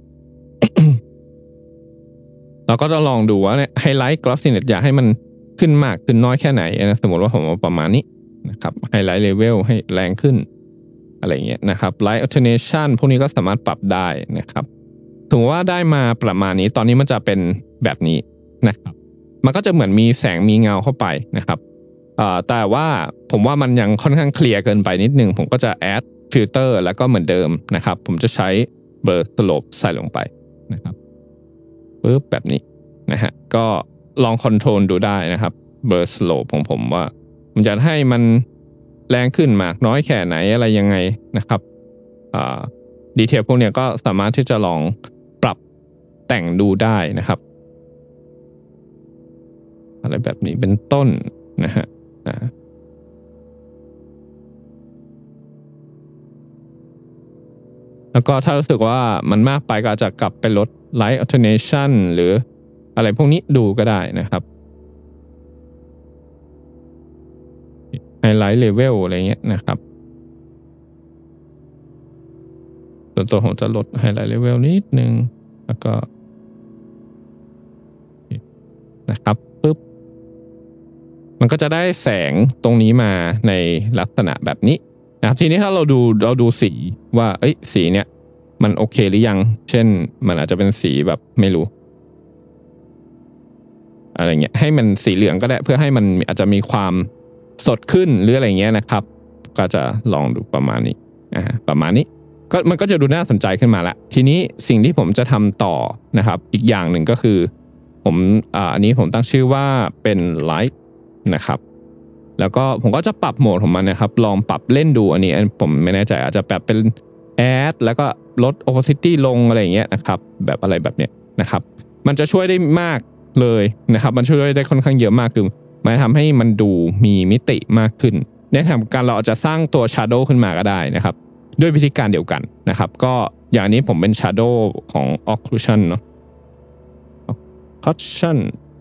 A: เราก็จะลองดูว่าไฮไลท์กลอสซี่เน็ตอยากให้มันขึ้นมากขึ้นน้อยแค่ไหนนะสมมติว่าผมเอาประมาณนี้นะครับไฮไลท์เลเวลให้แรงขึ้นอะไรเงี้ยนะครับไลท์อัลเทอร์เนชันพวกนี้ก็สามารถปรับได้นะครับสมมติว่าได้มาประมาณนี้ตอนนี้มันจะเป็นแบบนี้นะครับมันก็จะเหมือนมีแสงมีเงาเข้าไปนะครับแต่ว่าผมว่ามันยังค่อนข้างเคลียร์เกินไปนิดนึงผมก็จะแอดฟิลเตอร์แล้วก็เหมือนเดิมนะครับผมจะใช้เบอร์สโลปใส่ลงไปนะครับปึ๊บแบบนี้นะฮะก็ลองคอนโทรลดูได้นะครับเบอร์สโลปของผมว่ามันจะให้มันแรงขึ้นมากน้อยแค่ไหนอะไรยังไงนะครับดีเทลพวกเนี้ยก็สามารถที่จะลองปรับแต่งดูได้นะครับอะไรแบบนี้เป็นต้นนะฮะแล้วก็ถ้ารู้สึกว่ามันมากไปก็อาจจะกลับไปลด light alternation หรืออะไรพวกนี้ดูก็ได้นะครับ highlight level อะไรเงี้ยนะครับส่วนตัวผมจะลด highlight level นิดนึงแล้วก็นะครับปึ๊บมันก็จะได้แสงตรงนี้มาในลักษณะแบบนี้นะครับทีนี้ถ้าเราดูเราดูสีว่าเอ้ยสีเนี้ยมันโอเคหรือยังเช่นมันอาจจะเป็นสีแบบไม่รู้อะไรเงี้ยให้มันสีเหลืองก็ได้เพื่อให้มันอาจจะมีความสดขึ้นหรืออะไรเงี้ยนะครับก็จะลองดูประมาณนี้อ่าประมาณนี้ก็มันก็จะดูน่าสนใจขึ้นมาละทีนี้สิ่งที่ผมจะทำต่อนะครับอีกอย่างหนึ่งก็คือผมอ่าอันนี้ผมตั้งชื่อว่าเป็น light นะครับแล้วก็ผมก็จะปรับโหมดของมันนะครับลองปรับเล่นดูอันนี้ผมไม่แน่ใจอาจจะแบบเป็น add แล้วก็ลด opacity ลงอะไรอย่างเงี้ยนะครับแบบอะไรแบบเนี้ยนะครับมันจะช่วยได้มากเลยนะครับมันช่วยได้ค่อนข้างเยอะมากคือมันทำให้มันดูมีมิติมากขึ้นในทางการเราอาจจะสร้างตัว shadow ขึ้นมาก็ได้นะครับด้วยวิธีการเดียวกันนะครับก็อย่างนี้ผมเป็น shadow ของ occlusion เนาะ occlusion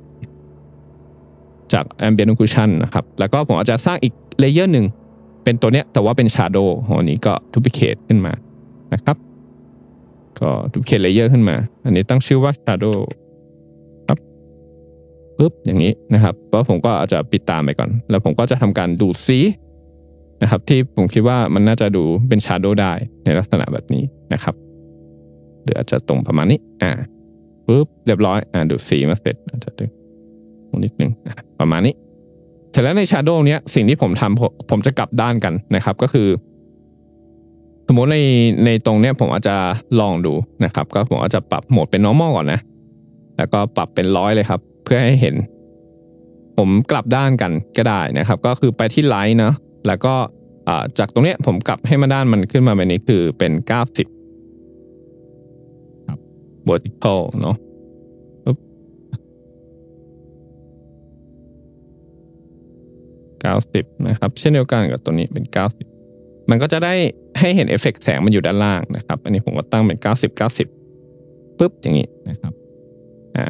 A: จาก ambient occlusion นะครับแล้วก็ผมอาจจะสร้างอีกเลเยอร์หนึ่งเป็นตัวเนี้ยแต่ว่าเป็น shadow ของอันนี้ก็ duplicate ขึ้นมานะครับก็ duplicate layer ขึ้นมาอันนี้ตั้งชื่อว่า shadow ครับปึ๊บอย่างนี้นะครับแล้วผมก็อาจจะปิดตามไปก่อนแล้วผมก็จะทำการดูดสีนะครับที่ผมคิดว่ามันน่าจะดูเป็น shadow ได้ในลักษณะแบบนี้นะครับหรืออาจจะตรงประมาณนี้อ่าปึ๊บเรียบร้อยอ่าดูดสีมาเสร็จอาจจะดึงนิดนึงประมาณนี้เสร็จแล้วใน shadow เนี้ยสิ่งที่ผมทำผมจะกลับด้านกันนะครับก็คือสมมติในในตรงเนี้ยผมอาจจะลองดูนะครับก็ผมอาจจะปรับโหมดเป็น normal ก่อนนะแล้วก็ปรับเป็นร้อยเลยครับเพื่อให้เห็นผมกลับด้านกันก็ได้นะครับก็คือไปที่ light เนาะแล้วก็จากตรงเนี้ยผมกลับให้มาด้านมันขึ้นมาแบบนี้คือเป็นเก้าสิบครับ vertical เนาะเก้าสิบนะครับเช่นเดียวกันกับตัวนี้เป็นเก้าสิบมันก็จะได้ให้เห็นเอฟเฟกต์แสงมันอยู่ด้านล่างนะครับอันนี้ผมก็ตั้งเป็นเก้าสิบ เก้าสิบปุ๊บอย่างนี้นะครับอ่า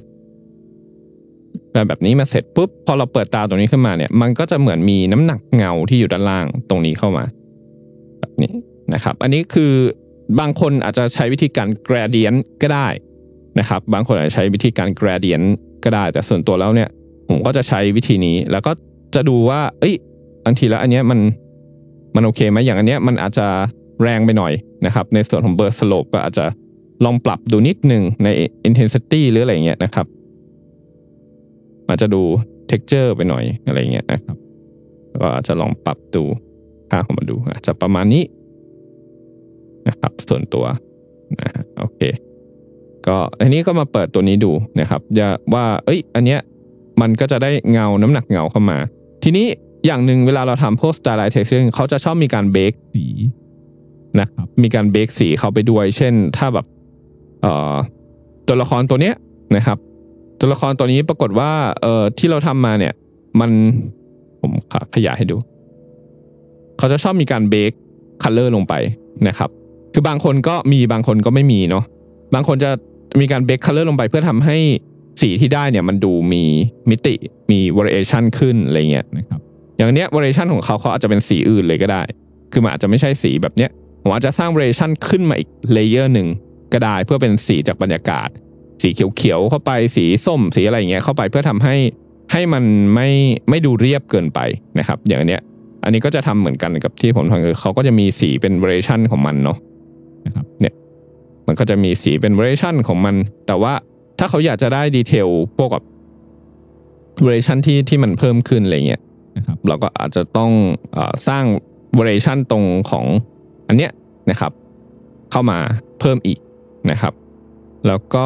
A: แบบนี้มาเสร็จปุ๊บพอเราเปิดตาตรงนี้ขึ้นมาเนี่ยมันก็จะเหมือนมีน้ำหนักเงาที่อยู่ด้านล่างตรงนี้เข้ามาแบบนี้นะครับอันนี้คือบางคนอาจจะใช้วิธีการ gradient ก็ได้นะครับบางคนอาจจะใช้วิธีการ gradient ก็ได้แต่ส่วนตัวแล้วเนี่ยผมก็จะใช้วิธีนี้แล้วก็จะดูว่าเอ้ยบางทีแล้วอันเนี้ยมันมันโอเคไหมอย่างอันเนี้ยมันอาจจะแรงไปหน่อยนะครับในส่วนของเบอร์สโลปก็อาจจะลองปรับดูนิดนึงใน intensity หรืออะไรเงี้ยนะครับอาจจะดู texture ไปหน่อยอะไรเงี้ยนะครับก็อาจจะลองปรับดูค่าของมันดูอาจจะประมาณนี้นะครับส่วนตัวนะโอเคก็อันนี้ก็มาเปิดตัวนี้ดูนะครับจะว่าเอ้ยอันเนี้ยมันก็จะได้เงาน้ำหนักเงาเข้ามาทีนี้อย่างหนึ่งเวลาเราทำพวก Stylize texture เขาจะชอบมีการเบคสีนะครับมีการเบคสีเข้าไปด้วยเช่นถ้าแบบเอ่อตัวละครตัวเนี้ยนะครับตัวละครตัวนี้ปรากฏว่าเอ่อที่เราทำมาเนี่ยมันผมขยายให้ดูเขาจะชอบมีการเบคคัลเลอร์ลงไปนะครับคือบางคนก็มีบางคนก็ไม่มีเนาะบางคนจะมีการเบคคัลเลอร์ลงไปเพื่อทำให้สีที่ได้เนี่ยมันดูมีมิติมี variation ขึ้นอะไรเงี้ยนะครับอย่างเนี้ย variation ของเขาเขาอาจจะเป็นสีอื่นเลยก็ได้คือมันอาจจะไม่ใช่สีแบบเนี้ยผมอาจจะสร้าง variation ขึ้นมาอีกเลเยอร์หนึ่งก็ได้เพื่อเป็นสีจากบรรยากาศสีเขียวๆเข้าไปสีส้มสีอะไรเงี้ยเข้าไปเพื่อทำให้ให้มันไม่ไม่ดูเรียบเกินไปนะครับอย่างเนี้ยอันนี้ก็จะทำเหมือนกันกับที่ผมทำคือเขาก็จะมีสีเป็น variation ของมันเนาะนะครับเนี่ยมันก็จะมีสีเป็น variation ของมันแต่ว่าถ้าเขาอยากจะได้ดีเทลพวกกับ variation ที่ที่มันเพิ่มขึ้นอะไรเงี้ยนะครับเราก็อาจจะต้องเอ่อสร้าง variation ตรงของอันเนี้ยนะครับเข้ามาเพิ่มอีกนะครับแล้วก็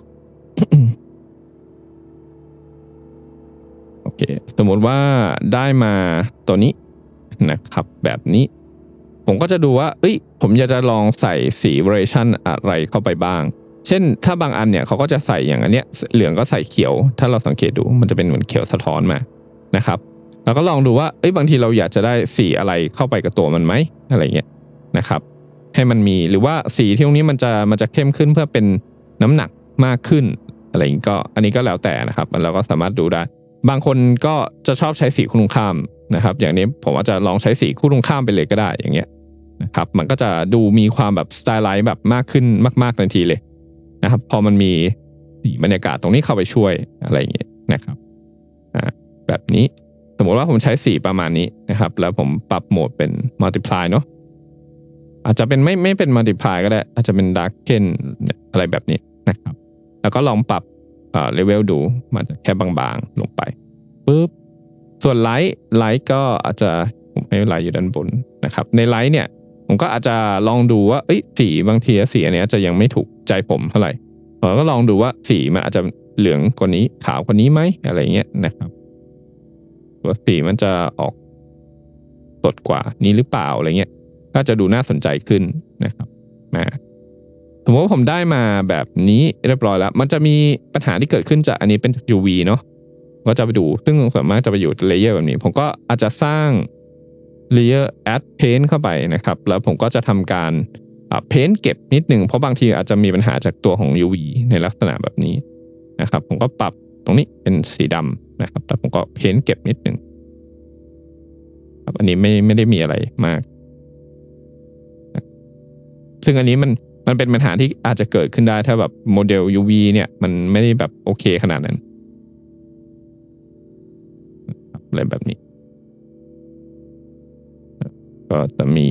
A: โอเคสมมติว่าได้มาตัวนี้นะครับแบบนี้ผมก็จะดูว่าเอ้ยผมอยากจะลองใส่สี variation อะไรเข้าไปบ้างเช่นถ้าบางอันเนี่ยเขาก็จะใส่อย่างอันเนี้ยเหลืองก็ใส่เขียวถ้าเราสังเกตดูมันจะเป็นเหมือนเขียวสะท้อนมานะครับแล้วก็ลองดูว่าเอ้ยบางทีเราอยากจะได้สีอะไรเข้าไปกับตัวมันไหมอะไรเงี้ยนะครับให้มันมีหรือว่าสีที่ตรงนี้มันจะมันจะเข้มขึ้นเพื่อเป็นน้ำหนักมากขึ้นอะไรอย่างนี้ก็อันนี้ก็แล้วแต่นะครับเราก็สามารถดูได้บางคนก็จะชอบใช้สีคู่ตรงข้ามนะครับอย่างนี้ผมอาจจะลองใช้สีคู่ตรงข้ามไปเลยก็ได้อย่างเงี้ยนะครับมันก็จะดูมีความแบบสไตล์ไลท์แบบมากขึ้นมากๆทันทีเลยนะครับพอมันมีสีบรรยากาศตรงนี้เข้าไปช่วยอะไรอย่างเงี้ยนะครับอ่าแบบนี้สมมติว่าผมใช้สีประมาณนี้นะครับแล้วผมปรับโหมดเป็น multiply เนาะอาจจะเป็นไม่ไม่เป็น multiply ก็ได้อาจจะเป็น darken อะไรแบบนี้นะครับแล้วก็ลองปรับเอ่อ level ดูมันจะแค่บางๆลงไปปุ๊บส่วนไลท์ไลท์ก็อาจจะผมให้ไลท์อยู่ด้านบนนะครับในไลท์เนี่ยผมก็อาจจะลองดูว่าเอ้ยสีบางทีสีอันนี้จะยังไม่ถูกใจผมเท่าไหร่ผมก็ลองดูว่าสีมันอาจจะเหลืองกว่านี้ขาวกว่านี้ไหมอะไรเงี้ยนะครับตัวสีมันจะออกสดกว่านี้หรือเปล่าอะไรเงี้ยก็จะดูน่าสนใจขึ้นนะครับมาสมมติว่าผมได้มาแบบนี้เรียบร้อยแล้วมันจะมีปัญหาที่เกิดขึ้นจากอันนี้เป็น ยู วี เนาะก็จะไปดูซึ่งส่วนมากจะไปอยู่เลเยอร์แบบนี้ผมก็อาจจะสร้างเลเยอร์ add paint เข้าไปนะครับแล้วผมก็จะทำการเพ้นท์เก็บนิดหนึ่งเพราะบางทีอาจจะมีปัญหาจากตัวของ ยู วี ในลักษณะแบบนี้นะครับผมก็ปรับตรงนี้เป็นสีดำนะครับแล้วผมก็เพ้นท์เก็บนิดหนึ่งครับอันนี้ไม่ไม่ได้มีอะไรมากซึ่งอันนี้มันมันเป็นปัญหาที่อาจจะเกิดขึ้นได้ถ้าแบบโมเดล ยู วี เนี่ยมันไม่ได้แบบโอเคขนาดนั้นอะไรแบบนี้ก็จะมี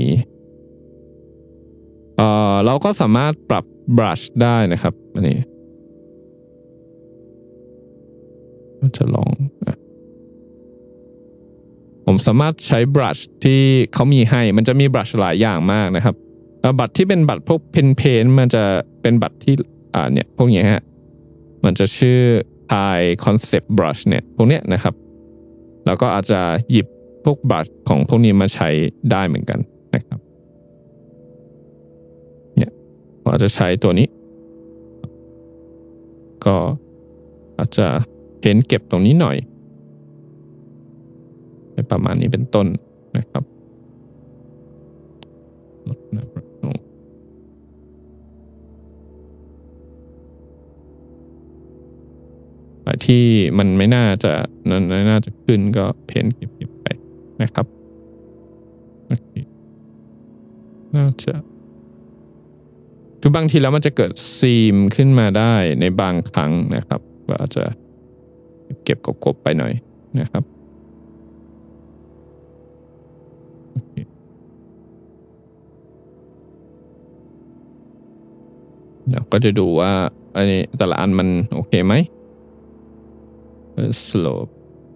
A: เอ่อเราก็สามารถปรับบรัชได้นะครับอันนี้จะลองผมสามารถใช้บรัชที่เขามีให้มันจะมีบรัชหลายอย่างมากนะครับบัตรที่เป็นบัตรพวกเพนเพนมันจะเป็นบัตรที่อ่าเนี่ยพวกนี้ฮะมันจะชื่อ High Concept Brush เนี่ยพวกเนี้ยนะครับแล้วก็อาจจะหยิบพวกบัตรของพวกนี้มาใช้ได้เหมือนกันนะครับเนี่ยผมอาจจะใช้ตัวนี้ก็อาจจะเพ้นเก็บตรงนี้หน่อยประมาณนี้เป็นต้นนะครับลดหน้าประตูที่มันไม่น่าจะนั้นน่าจะขึ้นก็เพ้นเก็บๆไปนะครับน่าจะคือบางทีแล้วมันจะเกิดซีมขึ้นมาได้ในบางครั้งนะครับก็อาจจะเก็บกบๆไปหน่อยนะครับเราก็จะดูว่าอันนี้แต่ละอันมันโอเคไหม slope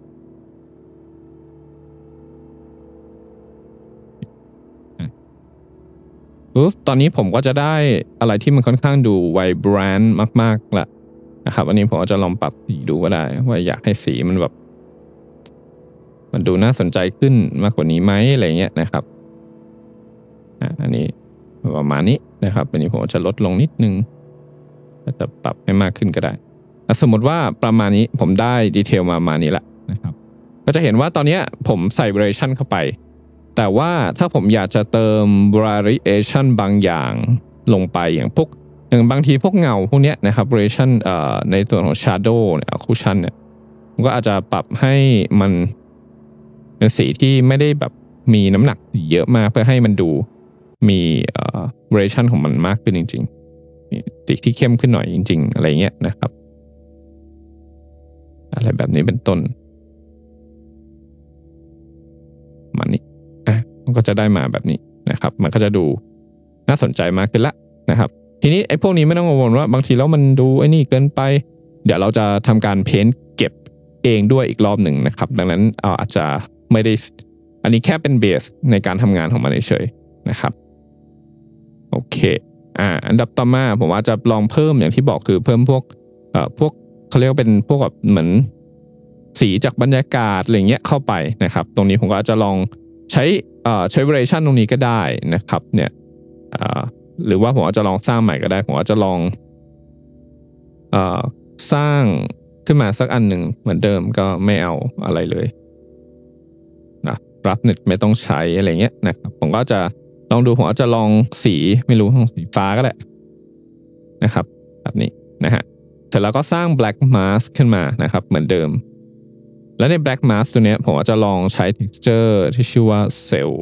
A: ปุ๊บตอนนี้ผมก็จะได้อะไรที่มันค่อนข้างดูไวบรนต์มากๆละนะครับอันนี้ผมจะลองปรับสีดูก็ได้ว่าอยากให้สีมันแบบมันดูน่าสนใจขึ้นมากกว่านี้ไหมอะไรเงี้ยนะครับอันนี้ประมาณนี้นะครับอันนี้ผมจะลดลงนิดนึงจะปรับให้มากขึ้นก็ได้สมมติว่าประมาณนี้ผมได้ดีเทลมาประมาณนี้ละนะครับก็จะเห็นว่าตอนนี้ผมใส่ variation เข้าไปแต่ว่าถ้าผมอยากจะเติม variation บางอย่างลงไปอย่างพวกอย่างบางทีพวกเงาพวกนี้นะครับ variation เอ่อในส่วนของ shadow เนี่ย occlusion เนี่ยผมก็อาจจะปรับให้มันเป็นสีที่ไม่ได้แบบมีน้ำหนักสีเยอะมากเพื่อให้มันดูมีเอ่อ variation ของมันมากขึ้นจริงๆสีที่เข้มขึ้นหน่อยจริงๆอะไรเงี้ยนะครับอะไรแบบนี้เป็นต้นมันนี่อ่ะมันก็จะได้มาแบบนี้นะครับมันก็จะดูน่าสนใจมากขึ้นละนะครับทีนี้ไอ้พวกนี้ไม่ต้องกังวลว่าบางทีแล้วมันดูไอ้นี่เกินไปเดี๋ยวเราจะทำการเพ้นท์เก็บเองด้วยอีกรอบหนึ่งนะครับดังนั้นเอาอาจจะไม่ได้อันนี้แค่เป็นเบสในการทำงานของมันเฉยๆนะครับโอเคอ่าอันดับต่อมาผมอาจจะลองเพิ่มอย่างที่บอกคือเพิ่มพวกเอ่อพวกเขาเรียกว่าเป็นพวกแบบเหมือนสีจากบรรยากาศอะไรเงี้ยเข้าไปนะครับตรงนี้ผมก็อาจจะลองใช้เอ่อใช้ variation ตรงนี้ก็ได้นะครับเนี่ยเอ่อหรือว่าผมอาจจะลองสร้างใหม่ก็ได้ผมอาจจะลองเอ่อสร้างขึ้นมาสักอันหนึ่งเหมือนเดิมก็ไม่เอาอะไรเลยนะรับเน็ตไม่ต้องใช้อะไรเงี้ยนะครับผมก็จะลองดูผมอาจจะลองสีไม่รู้สีฟ้าก็ได้นะครับแบบนี้นะฮะเสร็จแล้วก็สร้าง black mask ขึ้นมานะครับเหมือนเดิมแล้วใน black mask ตัวนี้ผมอาจจะลองใช้ texture ที่ชื่อว่า cell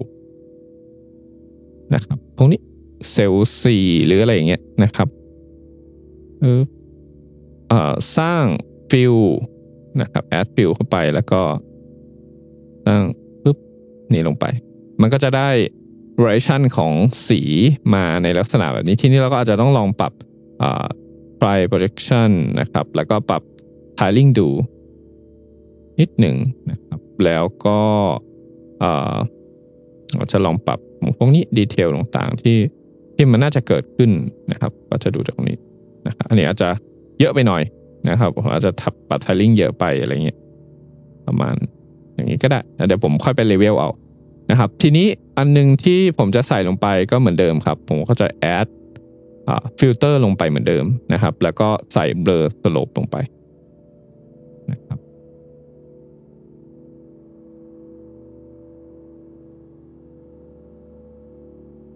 A: นะครับพวกนี้ cell สี่หรืออะไรอย่างเงี้ยนะครับเออเอ่อสร้าง fill นะครับ add fill เข้าไปแล้วก็สร้างปึ๊บนี่ลงไปมันก็จะได้ variation ของสีมาในลักษณะแบบนี้ทีนี้เราก็อาจจะต้องลองปรับอ่าPrior projection นะครับแล้วก็ปรับ tiling ดูนิดหนึ่งนะครับแล้วก็เอ่อเราจะลองปรับพวกนี้ดีเทลต่างๆที่ที่มันน่าจะเกิดขึ้นนะครับก็จะดูตรงนี้นะครับอันนี้อาจจะเยอะไปหน่อยนะครับผมอาจจะทับปรับ tiling เยอะไปอะไรเงี้ยประมาณอย่างนี้ก็ได้เดี๋ยวผมค่อยไปเลเวลเอานะครับทีนี้อันนึงที่ผมจะใส่ลงไปก็เหมือนเดิมครับผมก็จะ addฟิลเตอร์ลงไปเหมือนเดิมนะครับแล้วก็ใส่ blur slope ลงไปนะครับ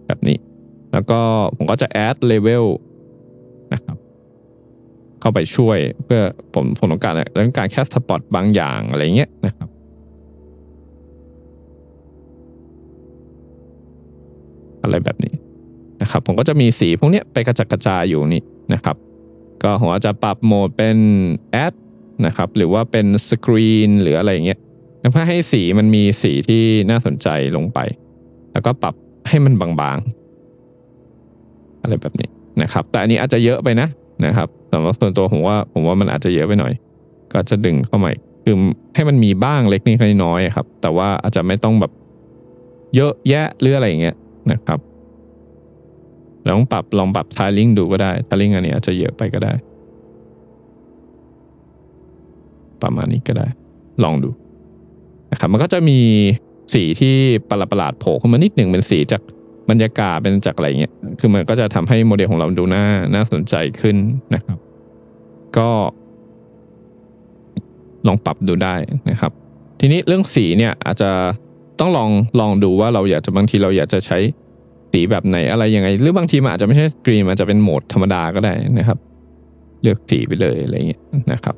A: แบบนี้แล้วก็ผมก็จะ add level นะครับเข้าไปช่วยเพื่อผมผมต้องการต้องการแค่สปอตบางอย่างอะไรเงี้ยนะครับอะไรแบบนี้นะครับผมก็จะมีสีพวกนี้ไปกระจัดกระจายอยู่นี่นะครับก็ผมอาจจะปรับโหมดเป็น add นะครับหรือว่าเป็น screen หรืออะไรอย่างเงี้ยเพื่อให้สีมันมีสีที่น่าสนใจลงไปแล้วก็ปรับให้มันบางๆอะไรแบบนี้นะครับแต่อันนี้อาจจะเยอะไปนะนะครับสำหรับส่วนตัวผมว่าผมว่ามันอาจจะเยอะไปหน่อยก็จะดึงเข้ามาคือให้มันมีบ้างเล็กนิดน้อยครับแต่ว่าอาจจะไม่ต้องแบบเยอะแยะหรืออะไรอย่างเงี้ยนะครับลองปรับลองปรับ tiling ดูก็ได้ tiling อันนี้อาจจะเยอะไปก็ได้ประมาณนี้ก็ได้ลองดูนะครับมันก็จะมีสีที่ประหลาดๆโผล่ขึ้นมานิดหนึ่งเป็นสีจากบรรยากาศเป็นจากอะไรเงี้ยคือมันก็จะทำให้โมเดลของเราดูน่าน่าสนใจขึ้นนะครับก็ลองปรับดูได้นะครับทีนี้เรื่องสีเนี่ยอาจจะต้องลองลองดูว่าเราอยากจะบางทีเราอยากจะใช้สีแบบไหนอะไรยังไงหรือบางทีมันอาจจะไม่ใช่สกรีนมันจะเป็นโหมดธรรมดาก็ได้นะครับเลือกสีไปเลยอะไรเงี้ยนะครับ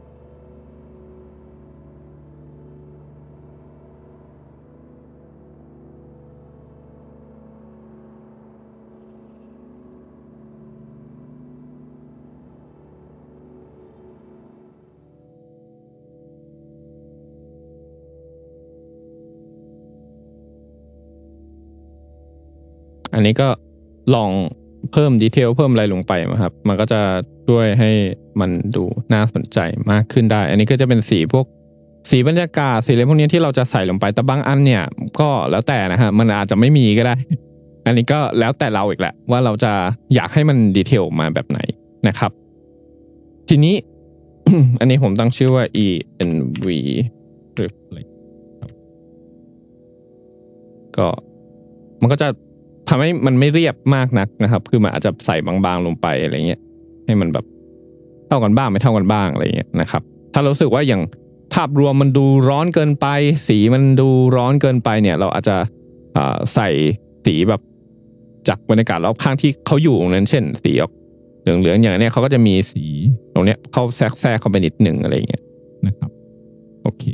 A: อันนี้ก็ลองเพิ่มดีเทลเพิ่มอะไรลงไปครับมันก็จะช่วยให้มันดูน่าสนใจมากขึ้นได้อันนี้ก็จะเป็นสีพวกสีบรรยากาศสีอะไรพวกนี้ที่เราจะใส่ลงไปแต่บางอันเนี่ยก็แล้วแต่นะฮะมันอาจจะไม่มีก็ได้อันนี้ก็แล้วแต่เราอีกแหละว่าเราจะอยากให้มันดีเทลมาแบบไหนนะครับทีนี้ อันนี้ผมตั้งชื่อว่า e n v reflect ก็มันก็จะทำให้มันไม่เรียบมากนักนะครับคือมันอาจจะใส่บางๆลงไปอะไรเงี้ยให้มันแบบเท่ากันบ้างไม่เท่ากันบ้างอะไรเงี้ยนะครับถ้ารู้สึกว่าอย่างภาพรวมมันดูร้อนเกินไปสีมันดูร้อนเกินไปเนี่ยเราอาจจะใส่สีแบบจากบรรยากาศรอบข้างที่เขาอยู่ตรงนั้นเช่นสีออกเหลืองๆอย่างนี้เขาก็จะมีสีตรงเนี้ยเข้าแทรกแทรกเข้าไปนิดหนึ่งอะไรเงี้ยนะครับโอเค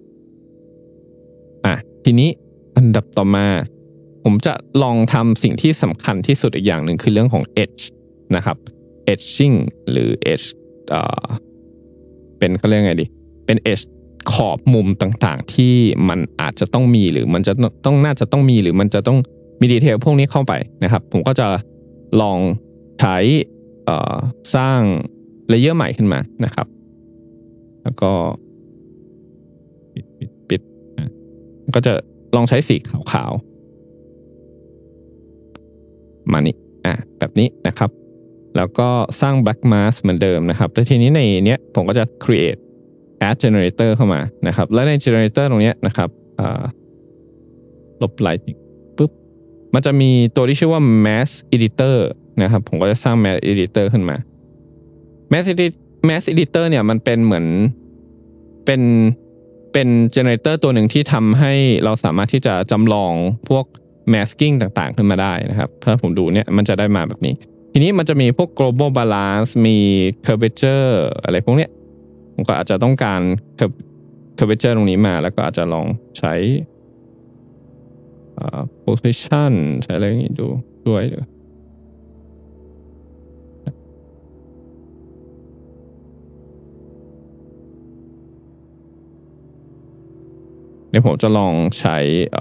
A: อ่ะทีนี้อันดับต่อมาผมจะลองทำสิ่งที่สำคัญที่สุดอีกอย่างหนึ่งคือเรื่องของ edge นะครับ edging หรือ edge เอ่อเป็นเขาเรียกไงดีเป็น edge ขอบมุมต่างๆที่มันอาจจะต้องมีหรือมันจะต้องน่าจะต้องมีหรือมันจะต้องมีดีเทลพวกนี้เข้าไปนะครับผมก็จะลองใช้เอ่อสร้างเลเยอร์ใหม่ขึ้นมานะครับแล้วก็ปิดปิดปิดก็จะลองใช้สีขาวๆมานี่อ่ะแบบนี้นะครับแล้วก็สร้าง black mask เหมือนเดิมนะครับแต่ทีนี้ในเนี้ยผมก็จะ create add generator เข้ามานะครับและใน generator ตรงเนี้ยนะครับอ่าลบ lighting ปุ๊บมันจะมีตัวที่ชื่อว่า mask editor นะครับผมก็จะสร้าง mask editor ขึ้นมา mask mask editor เนี่ยมันเป็นเหมือนเป็นเป็น generator ตัวหนึ่งที่ทำให้เราสามารถที่จะจำลองพวกmasking ต่างๆขึ้นมาได้นะครับถ้าผมดูเนี่ยมันจะได้มาแบบนี้ทีนี้มันจะมีพวก global balance มี curvature อะไรพวกเนี้ยผมก็อาจจะต้องการ curvature ตรงนี้มาแล้วก็อาจจะลองใช้ position ใช้อะไรอย่างนี้ดูด้วยดูเดี๋ยวผมจะลองใช้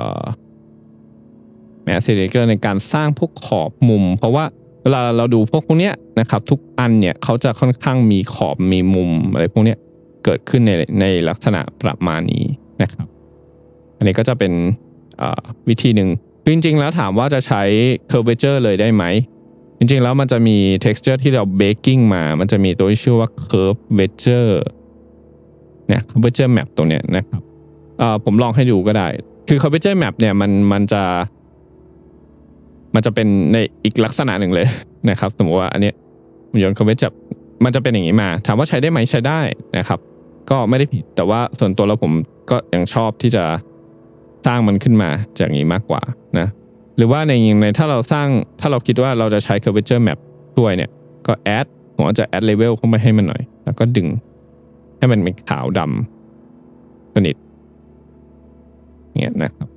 A: แมสซิลิเกอร์ในการสร้างพวกขอบมุมเพราะว่าเวลาเราดูพวกพวกเนี้ยนะครับทุกอันเนี่ยเขาจะค่อนข้างมีขอบมีมุมอะไรพวกเนี้ยเกิดขึ้นในในลักษณะประมาณนี้นะครับอันนี้ก็จะเป็นวิธีหนึ่งจริงๆแล้วถามว่าจะใช้ curvature เลยได้ไหมจริงๆแล้วมันจะมี texture ที่เรา baking มามันจะมีตัวที่ชื่อว่า curvature เนี่ย curvature map ตรงเนี้ยนะครับผมลองให้ดูก็ได้คือ curvature map เนี่ยมันมันจะมันจะเป็นในอีกลักษณะหนึ่งเลยนะครับสมมติว่าอันนี้มันย้อน curvature มันจะเป็นอย่างนี้มาถามว่าใช้ได้ไหมใช้ได้นะครับก็ไม่ได้ผิดแต่ว่าส่วนตัวแล้วผมก็ยังชอบที่จะสร้างมันขึ้นมาจากนี้มากกว่านะหรือว่าในในถ้าเราสร้างถ้าเราคิดว่าเราจะใช้ curvature map ด้วยเนี่ยก็ add ผมจะ add level เข้าไปให้มันหน่อยแล้วก็ดึงให้มันเป็นขาวดำสนิทเนี่ยนะครับ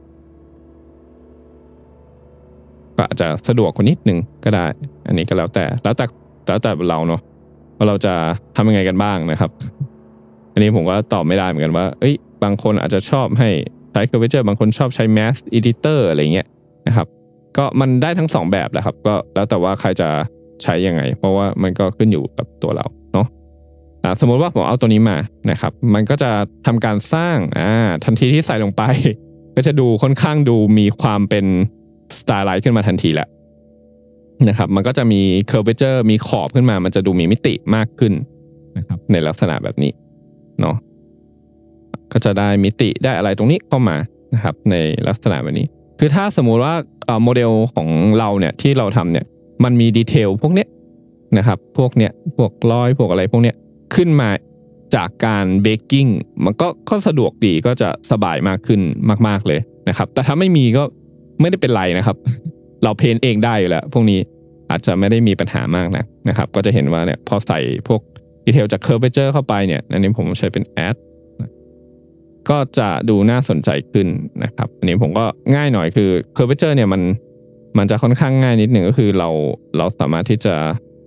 A: ก็อาจจะสะดวกกว่านิดนึงก็ได้อันนี้ก็แล้วแต่แล้วแต่แล้วแต่เราเนาะว่าเราจะทำยังไงกันบ้างนะครับอันนี้ผมก็ตอบไม่ได้เหมือนกันว่าเอ้ยบางคนอาจจะชอบให้ใช้ curvature บางคนชอบใช้ mask editor อะไรเงี้ยนะครับก็มันได้ทั้งสองแบบแหละครับก็แล้วแต่ว่าใครจะใช้ยังไงเพราะว่ามันก็ขึ้นอยู่กับตัวเราเนาะสมมติว่าผมเอาตัวนี้มานะครับมันก็จะทำการสร้างอ่าทันทีที่ใส่ลงไปก็จะดูค่อนข้างดูมีความเป็น Stylize ขึ้นมาทันทีแหละนะครับมันก็จะมี curvature มีขอบขึ้นมามันจะดูมีมิติมากขึ้นนะครับในลักษณะแบบนี้เนาะก็จะได้มิติได้อะไรตรงนี้เข้ามานะครับในลักษณะแบบนี้คือถ้าสมมุติว่าโมเดลของเราเนี่ยที่เราทำเนี่ยมันมีดีเทลพวกเนี้ยนะครับพวกเนี้ยพวกรอยพวกอะไรพวกเนี้ยขึ้นมาจากการเบกกิ้งมันก็ก็สะดวกดีก็จะสบายมากขึ้นมากๆเลยนะครับแต่ถ้าไม่มีก็ไม่ได้เป็นไรนะครับเราเพนเองได้อยู่แล้วพวกนี้อาจจะไม่ได้มีปัญหามากนะนะครับก็จะเห็นว่าเนี่ยพอใส่พวกดีเทลจาก curvature เข้าไปเนี่ยอันนี้ผมใช้เป็น add ก็จะดูน่าสนใจขึ้นนะครับอันนี้ผมก็ง่ายหน่อยคือ curvature เนี่ยมันมันจะค่อนข้างง่ายนิดหนึ่งก็คือเราเราสามารถที่จะ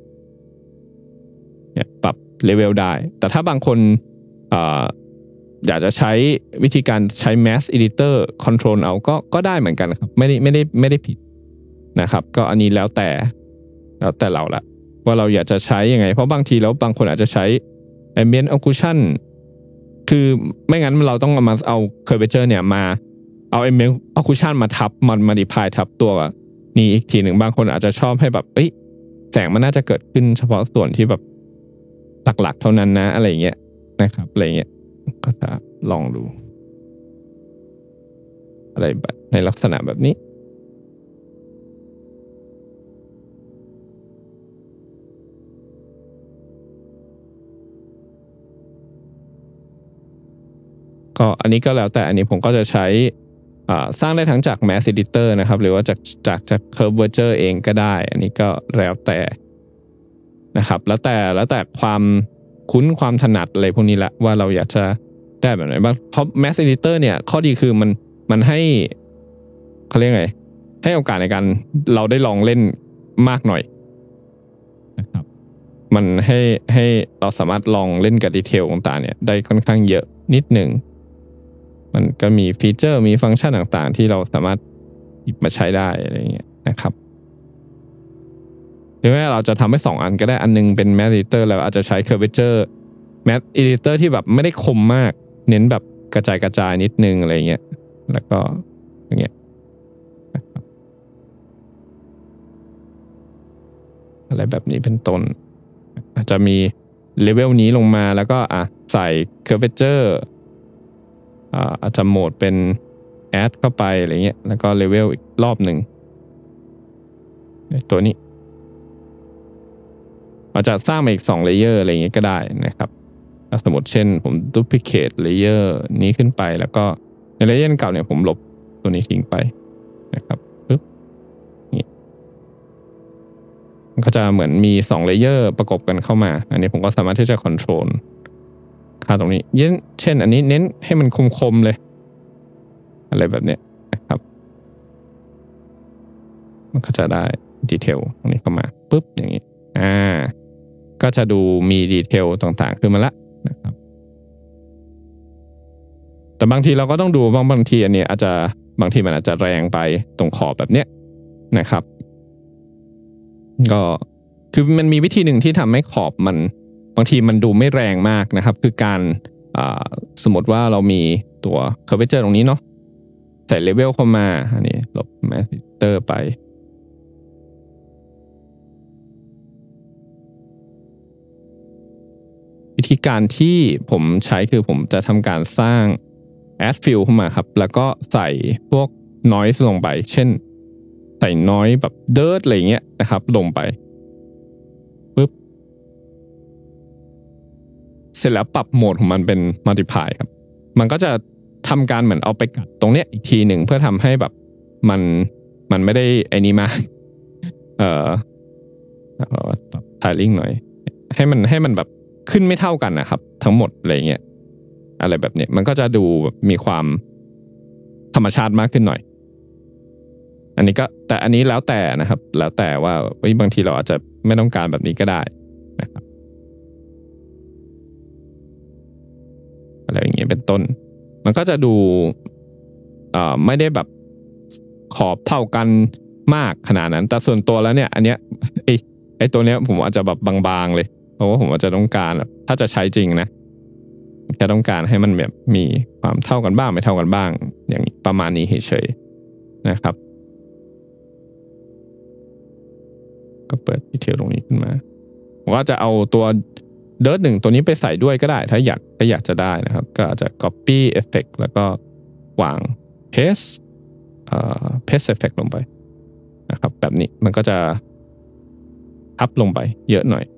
A: เนี่ยปรับเลเวลได้แต่ถ้าบางคนออยากจะใช้วิธีการใช้ mask editor control เอาก็ก็ได้เหมือนกันครับไม่ได้ไม่ได้ไม่ได้ผิดนะครับก็อันนี้แล้วแต่แล้วแต่เราละว่าเราอยากจะใช้ยังไงเพราะบางทีแล้วบางคนอาจจะใช้ ambient occlusion คือไม่งั้นเราต้องเอามาเอา curvature เนี่ยมาเอา ambient occlusion มาทับมัน modify ทับตัวนี่อีกทีหนึ่งบางคนอาจจะชอบให้แบบเอ้ยแสงมันน่าจะเกิดขึ้นเฉพาะส่วนที่แบบหลักๆเท่านั้นนะอะไรเงี้ยนะครับอะไรเงี้ยก็จะลองดูอะไรแบบในลักษณะแบบนี้ก็อันนี้ก็แล้วแต่อันนี้ผมก็จะใช้สร้างได้ทั้งจาก mask editor นะครับหรือว่าจากจากจาก curvature เองก็ได้อันนี้ก็แล้วแต่นะครับแล้วแต่แล้วแต่ความคุ้นความถนัดอะไรพวกนี้ละว่าเราอยากจะได้แบบไหนบ้างเพราะ mask editor เนี่ยข้อดีคือมันมันให้เขาเรียกไงให้โอกาสในการเราได้ลองเล่นมากหน่อยนะครับมันให้ให้เราสามารถลองเล่นกับดีเทลต่างๆเนี่ยได้ค่อนข้างเยอะนิดหนึ่งมันก็มีฟีเจอร์มีฟังก์ชันต่างๆที่เราสามารถหยิบมาใช้ได้อะไรเงี้ยนะครับหรือว่าเราจะทำให้สองอันก็ได้อันนึงเป็น mask editor แล้วอาจจะใช้ curvature mask editor ที่แบบไม่ได้คมมากเน้นแบบกระจายกระจายนิดนึงอะไรเงี้ยแล้วก็อย่างเงี้ยอะไรแบบนี้เป็นต้นอาจจะมีเลเวลนี้ลงมาแล้วก็อ่ะใส่ curvature อ่าอาจจะโหมดเป็น add เข้าไปอะไรเงี้ยแล้วก็เลเวลอีกรอบหนึ่งตัวนี้อาจจะสร้างมาอีกสองเลเยอร์อะไรเงี้ยก็ได้นะครับสมมติเช่นผม duplicate layer นี้ขึ้นไปแล้วก็ในเลเยอร์เก่าเนี่ยผมลบตัวนี้ทิ้งไปนะครับปึ๊บนี่มันก็จะเหมือนมีสองเลเยอร์ประกบกันเข้ามาอันนี้ผมก็สามารถที่จะ control ค่าตรงนี้เช่นอันนี้เน้นให้มันคมๆเลยอะไรแบบเนี้ยนะครับมันก็จะได้ดีเทลตรงนี้เข้ามาปึ๊บอย่างนี้อ่าก็จะดูมีดีเทลต่างๆขึ้นมาละนะครับแต่บางทีเราก็ต้องดูบางบางทีอันนี้อาจจะบางทีมันอาจจะแรงไปตรงขอบแบบเนี้ยนะครับก็คือมันมีวิธีหนึ่งที่ทำให้ขอบมันบางทีมันดูไม่แรงมากนะครับคือการสมมติว่าเรามีตัว curvature ตรงนี้เนาะใส่เลเวลเข้ามาอันนี้ลบ mask editor ไปวิธีการที่ผมใช้คือผมจะทำการสร้าง add fill เข้ามาครับแล้วก็ใส่พวก noise ลงไปเช่นใส่ noise แบบ dirt อะไรเงี้ยนะครับลงไปปึ๊บเสร็จแล้วปรับโหมดของมันเป็น multiply ครับมันก็จะทำการเหมือนเอาไปกัดตรงเนี้ยอีกทีหนึ่งเพื่อทำให้แบบมันมันไม่ได้ไอ้นี้มากเอ่อปรับไทลิ่งหน่อยให้มันให้มันแบบขึ้นไม่เท่ากันนะครับทั้งหมดอะไรเงี้ยอะไรแบบนี้มันก็จะดูมีความธรรมชาติมากขึ้นหน่อยอันนี้ก็แต่อันนี้แล้วแต่นะครับแล้วแต่ว่าบางทีเราอาจจะไม่ต้องการแบบนี้ก็ได้นะครับอะไรอย่างเงี้ยเป็นต้นมันก็จะดูเอ่อไม่ได้แบบขอบเท่ากันมากขนาดนั้นแต่ส่วนตัวแล้วเนี่ยอันเนี้ยไอ้ไอ้ตัวเนี้ยผมอาจจะแบบบางๆเลยเพราะว่าผมอาจจะต้องการถ้าจะใช้จริงนะแค่ต้องการให้มันแบบมีความเท่ากันบ้างไม่เท่ากันบ้างอย่างประมาณนี้เฉยๆนะครับก็เปิดดีเทลตรงนี้ขึ้นมาผมก็จะเอาตัวเดิร์ทหนึ่งตัวนี้ไปใส่ด้วยก็ได้ถ้าอยากถ้าอยากจะได้นะครับก็อาจจะ copy effect แล้วก็วาง paste เอ่อ paste effect ลงไปนะครับแบบนี้มันก็จะทับลงไปเยอะหน่อย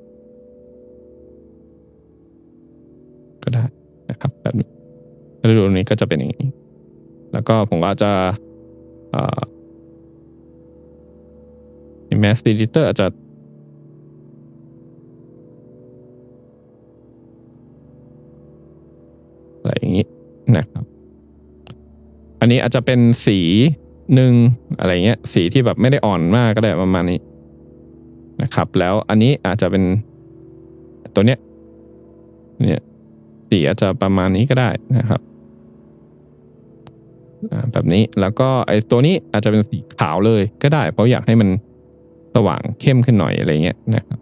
A: ก็ได้นะครับแบบนี้แล้วดูตรงนี้ก็จะเป็นอย่างนี้แล้วก็ผมก็จะเอ่อ Mask Editor อาจจะอะไรอย่างนี้นะครับอันนี้อาจจะเป็นสีหนึ่งอะไรเงี้ยสีที่แบบไม่ได้อ่อนมากก็ได้ประมาณนี้นะครับแล้วอันนี้อาจจะเป็นตัวเนี้ยเนี่ยสีอาจจะประมาณนี้ก็ได้นะครับแบบนี้แล้วก็ไอ้ตัวนี้อาจจะเป็นสีขาวเลยก็ได้เพราะอยากให้มันสว่างเข้มขึ้นหน่อยอะไรเงี้ยนะครับ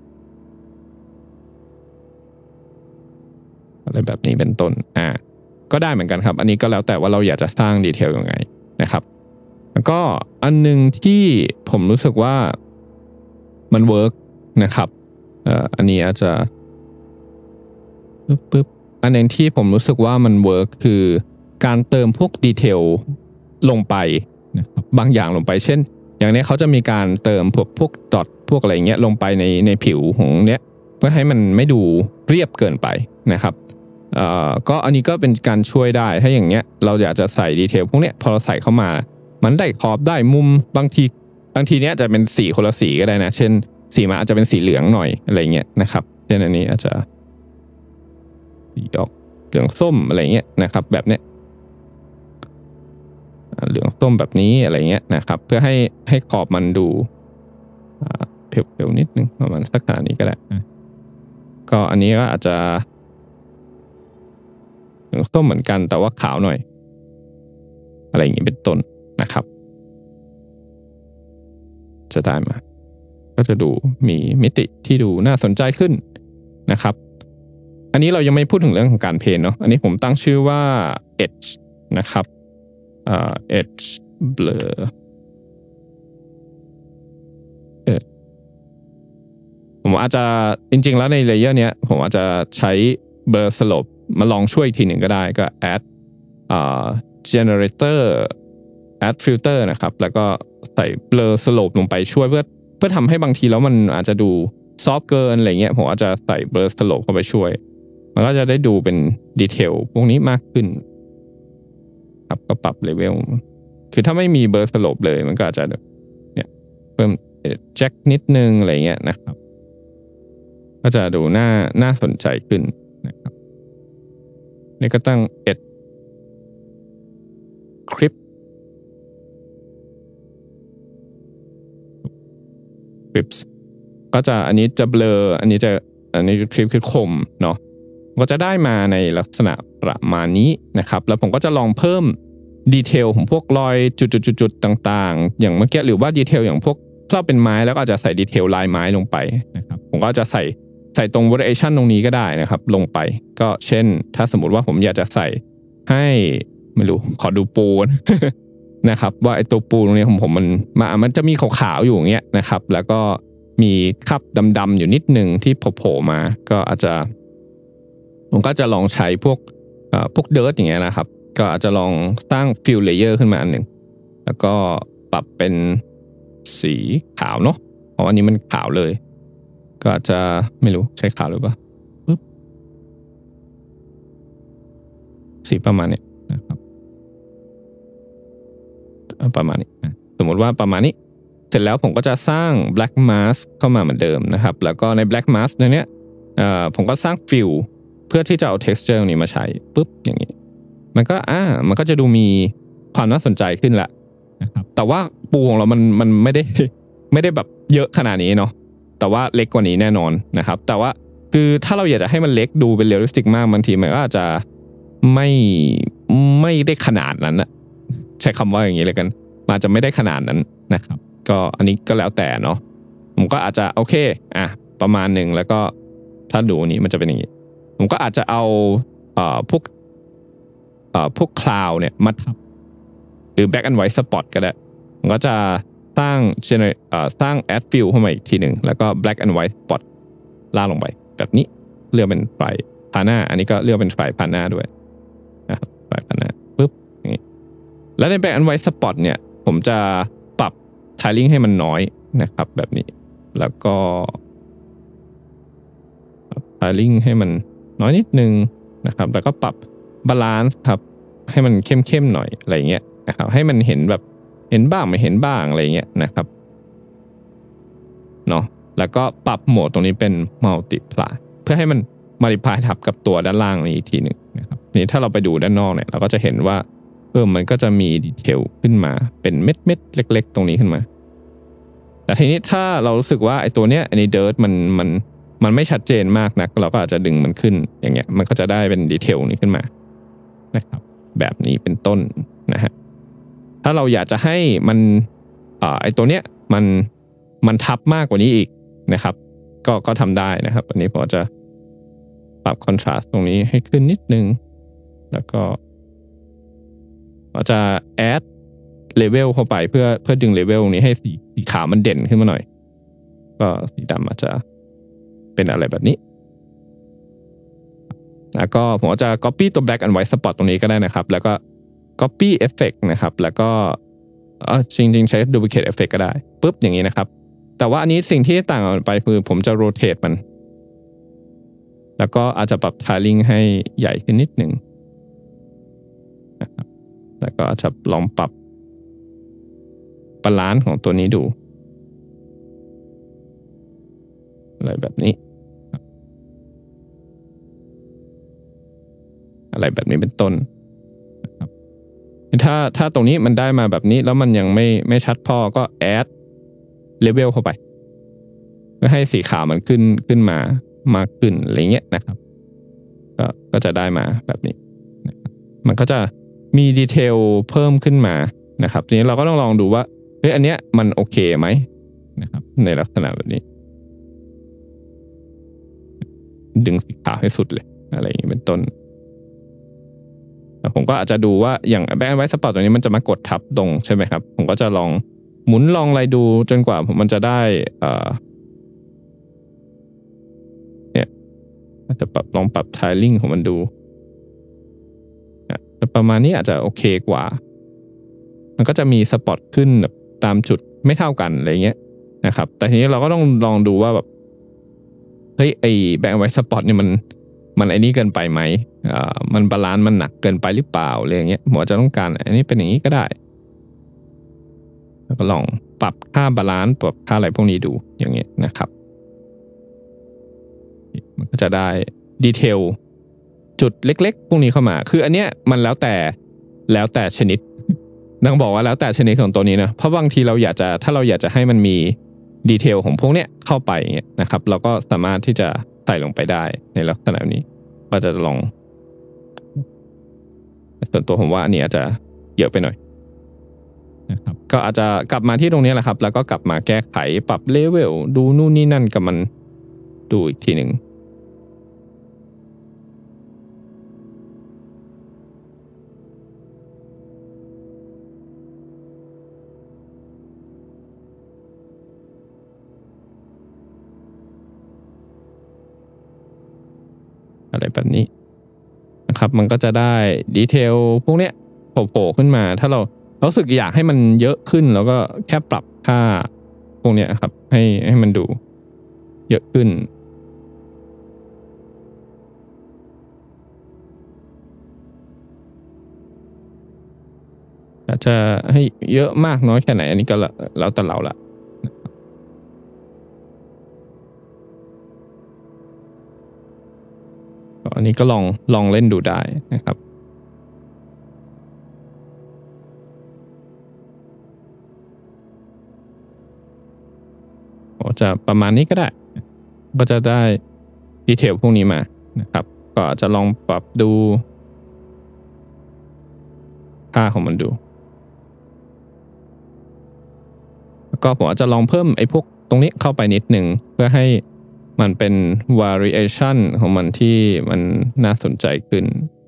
A: อะไรแบบนี้เป็นต้นอ่าก็ได้เหมือนกันครับอันนี้ก็แล้วแต่ว่าเราอยากจะสร้างดีเทลยังไงนะครับแล้วก็อันนึงที่ผมรู้สึกว่ามันเวิร์กนะครับเอ่ออันนี้อาจจะปึ๊บปึ๊บอันนึงที่ผมรู้สึกว่ามันเวิร์กคือการเติมพวกดีเทลลงไปนะครับบางอย่างลงไปเช่นอย่างนี้เขาจะมีการเติมพวกพวกดอทพวกอะไรเงี้ยลงไปในในผิวของเนี้ยเพื่อให้มันไม่ดูเรียบเกินไปนะครับเอ่อก็อันนี้ก็เป็นการช่วยได้ถ้าอย่างเงี้ยเราอยากจะใส่ดีเทลพวกเนี้ยพอเราใส่เข้ามามันได้ขอบได้มุมบางทีบางทีเนี้ยจะเป็นสีคนละสีก็ได้นะเช่นสีมาอาจจะเป็นสีเหลืองหน่อยอะไรเงี้ยนะครับเช่นอันนี้อาจจะสีออกเหลืองส้มอะไรเงี้ยนะครับแบบเนี้ยเหลืองส้มแบบนี้อะไรเงี้ยนะครับเพื่อให้ให้ขอบมันดูเพียวๆนิดนึงประมาณสักขนาดนี้ก็ได้ก็อันนี้ก็อาจจะเหลืองส้มเหมือนกันแต่ว่าขาวหน่อยอะไรอย่างนี้เป็นต้นนะครับจะได้มาก็จะดูมีมิติที่ดูน่าสนใจขึ้นนะครับอันนี้เรายังไม่พูดถึงเรื่องของการเพนเนาะอันนี้ผมตั้งชื่อว่า edge นะครับเอ่อ edge blur ผมอาจจะจริงๆแล้วในเลเยอร์เนี้ยผมอาจจะใช้ blur slope มาลองช่วยอีกทีหนึ่งก็ได้ก็ add เอ่อ generator add filter นะครับแล้วก็ใส่ blur slope ลงไปช่วยเพื่อเพื่อทำให้บางทีแล้วมันอาจจะดูซอฟต์เกินอะไรเงี้ยผมอาจจะใส่ blur slope เข้าไปช่วยมันก็จะได้ดูเป็นดีเทลพวกนี้มากขึ้นครับก็ปรับเลเวลคือถ้าไม่มี blur slope เลยมันก็อาจจะเนี่ยเพิ่มแจ็คนิดนึงอะไรเงี้ยนะครับก็จะดูน่าน่าสนใจขึ้นนะครับนี่ก็ตั้ง edge clip clips ก็จะอันนี้จะเบลออันนี้จะอันนี้คลิปคือคมเนาะก็จะได้มาในลักษณะประมาณนี้นะครับแล้วผมก็จะลองเพิ่มดีเทลของพวกรอยจุดๆๆต่างๆอย่างเมื่อกี้หรือว่าดีเทลอย่างพวกถ้าเป็นไม้แล้วก็อาจจะใส่ดีเทลลายไม้ลงไปนะครับผมก็จะใส่ใส่ตรง variation ตรงนี้ก็ได้นะครับลงไปก็เช่นถ้าสมมติว่าผมอยากจะใส่ให้ไม่รู้ขอดูปูน นะครับว่าไอ้ตัวปูตรงนี้ของผมมันมามันจะมีขาวๆอยู่อย่างเงี้ยนะครับแล้วก็มีคราบดำๆอยู่นิดนึงที่โผล่มาก็อาจจะผมก็จะลองใช้พวกพวกเดิร์ทอย่างเงี้ยนะครับก็อาจจะลองสร้างฟิลเลเยอร์ขึ้นมาอันหนึ่งแล้วก็ปรับเป็นสีขาวเนาะเพราะอันนี้มันขาวเลยก็อาจจะไม่รู้ใช้ขาวหรือเปล่าปึ๊บสีประมาณนี้นะครับประมาณนี้สมมมติว่าประมาณนี้เสร็จแล้วผมก็จะสร้าง black mask เข้ามาเหมือนเดิมนะครับแล้วก็ใน black mask ในเนี้ยเอ่อผมก็สร้าง fill เพื่อที่จะเอา texture ตรงนี้มาใช้ปุ๊บอย่างนี้มันก็อ่ามันก็จะดูมีความน่าสนใจขึ้นละนะครับแต่ว่าปูของเรามันมันไม่ได้ไม่ได้แบบเยอะขนาดนี้เนาะแต่ว่าเล็กกว่านี้แน่นอนนะครับแต่ว่าคือถ้าเราอยากจะให้มันเล็กดูเป็นเรียลลิสติกมากบางทีมันก็อาจจะไม่ไม่ได้ขนาดนั้นนะใช้คำว่าอย่างนี้เลยกันอาจจะไม่ได้ขนาดนั้นนะครับก็อันนี้ก็แล้วแต่เนาะผมก็อาจจะโอเคอ่ะประมาณหนึ่งแล้วก็ถ้าดูนี้มันจะเป็นอย่างนี้ผมก็อาจจะเอาเอ่อพวกเอ่อพวกคลาวด์เนี่ยมาทับหรือ black and white spot ก็ได้ผมก็จะสร้างเอ่อสร้าง add fill เข้ามาอีกทีหนึ่งแล้วก็ black and white spot ล่าลงไปแบบนี้เลือกเป็นไฟพาหน้าอันนี้ก็เลือกเป็นไฟพาหน้าด้วยนะครับไฟพาหน้าปุ๊บอย่างนี้แล้วใน black and white spot เนี่ยผมจะปรับ tiling ให้มันน้อยนะครับแบบนี้แล้วก็ tiling ให้มันน้อยนิดนึงนะครับแล้วก็ปรับบาลานซ์ครับให้มันเข้มๆหน่อยอะไรเงี้ยนะครับให้มันเห็นแบบเห็นบ้างไม่เห็นบ้างอะไรเงี้ยนะครับเนาะแล้วก็ปรับโหมดตรงนี้เป็น multiply เพื่อให้มัน multiply ทับกับตัวด้านล่างนี้อีกทีหนึ่งนะครับนี่ถ้าเราไปดูด้านนอกเนี่ยเราก็จะเห็นว่าเออมันก็จะมีดีเทลขึ้นมาเป็นเม็ดเม็ดเล็กๆตรงนี้ขึ้นมาแต่ทีนี้ถ้าเรารู้สึกว่าไอ้ตัวเนี้ยอันนี้ dirt มันมันมันไม่ชัดเจนมากนักเราก็อาจจะดึงมันขึ้นอย่างเงี้ยมันก็จะได้เป็นดีเทลนี้ขึ้นมานะครับแบบนี้เป็นต้นนะฮะถ้าเราอยากจะให้มันอ่าไอ้ตัวเนี้ยมันมันทับมากกว่านี้อีกนะครับก็ก็ทำได้นะครับอันนี้ผมจะปรับคอนทราสต์ตรงนี้ให้ขึ้นนิดนึงแล้วก็เราจะ add level เข้าไปเพื่อเพื่อดึง level นี้ให้สีสีขาวมันเด่นขึ้นมาหน่อยก็สีดำอาจจะเป็นอะไรแบบนี้แล้วก็ผมจะ copy ตัว black and white spot ตรงนี้ก็ได้นะครับแล้วก็ copy effect นะครับแล้วก็เออจริงๆใช้ duplicate effect ก็ได้ปุ๊บอย่างนี้นะครับแต่ว่าอันนี้สิ่งที่ต่างกันไปคือผมจะ rotate มันแล้วก็อาจจะปรับ tiling ให้ใหญ่ขึ้นนิดหนึ่งนะครับแล้วก็จะลองปรับบาลานซ์ของตัวนี้ดูอะไรแบบนี้อะไรแบบนี้เป็นต้นนะครับถ้าถ้าตรงนี้มันได้มาแบบนี้แล้วมันยังไม่ไม่ชัดพอก็ add level เข้าไปเพื่อให้สีขาวมันขึ้นขึ้นมามากขึ้นอะไรเงี้ยนะครับก็ก็จะได้มาแบบนี้นะครับมันก็จะมีดีเทลเพิ่มขึ้นมานะครับทีนี้เราก็ต้องลองดูว่าเฮ้ยอันเนี้ยมันโอเคไหมนะครับในลักษณะแบบนี้ดึงสีขาวให้สุดเลยอะไรอย่างนี้เป็นต้นผมก็อาจจะดูว่าอย่างแบนไว้สปอร์ตตัวนี้มันจะมากดทับตรงใช่ไหมครับผมก็จะลองหมุนลองอะไรดูจนกว่าผมมันจะได้เอ่อเนี่ยอาจจะปรับลองปรับ tiling ของมันดูประมาณนี้อาจจะโอเคกว่ามันก็จะมีสปอตขึ้นแบบตามจุดไม่เท่ากันอะไรเงี้ยนะครับแต่ทีนี้เราก็ต้องลองดูว่าแบบเฮ้ยไอ้แบนไว้สปอตเนี่ยมันมันไอ้นี่เกินไปไหมอ่ามันบาลานซ์มันหนักเกินไปหรือเปล่าอะไรอย่างเงี้ยผมจะต้องการอันนี้เป็นอย่างนี้ก็ได้แล้วก็ลองปรับค่าบาลานซ์ปรับค่าอะไรพวกนี้ดูอย่างเงี้ยนะครับมันก็จะได้ดีเทลจุดเล็กๆพวกนี้เข้ามาคืออันเนี้ยมันแล้วแต่แล้วแต่ชนิดต้องบอกว่าแล้วแต่ชนิดของตัวนี้นะเพราะบางทีเราอยากจะถ้าเราอยากจะให้มันมีดีเทลของพวกเนี้ยเข้าไปอย่างเงี้ยนะครับเราก็สามารถที่จะใส่ลงไปได้ในลักษณะนี้ก็จะลองส่วนตัวผมว่าอันนี้อาจจะเยอะไปหน่อยนะครับก็อาจจะกลับมาที่ตรงนี้แหละครับแล้วก็กลับมาแก้ไขปรับเลเวลดูนู่นนี่นั่นกับมันดูอีกทีหนึ่งอะไรแบบนี้นะครับมันก็จะได้ดีเทลพวกเนี้ยโผล่ขึ้นมาถ้าเรารู้สึกอยากให้มันเยอะขึ้นแล้วก็แค่ปรับค่าพวกเนี้ยครับให้ให้มันดูเยอะขึ้นอาจจะให้เยอะมากน้อยแค่ไหนอันนี้ก็แล้วแต่เราละอันนี้ก็ลองลองเล่นดูได้นะครับจะประมาณนี้ก็ได้ก็จะได้ดีเทลพวกนี้มานะครับก็จะลองปรับดูค่าของมันดูแล้วก็ผมอาจจะลองเพิ่มไอ้พวกตรงนี้เข้าไปนิดหนึ่งเพื่อให้มันเป็น variation ของมันที่มันน่าสนใจขึ้น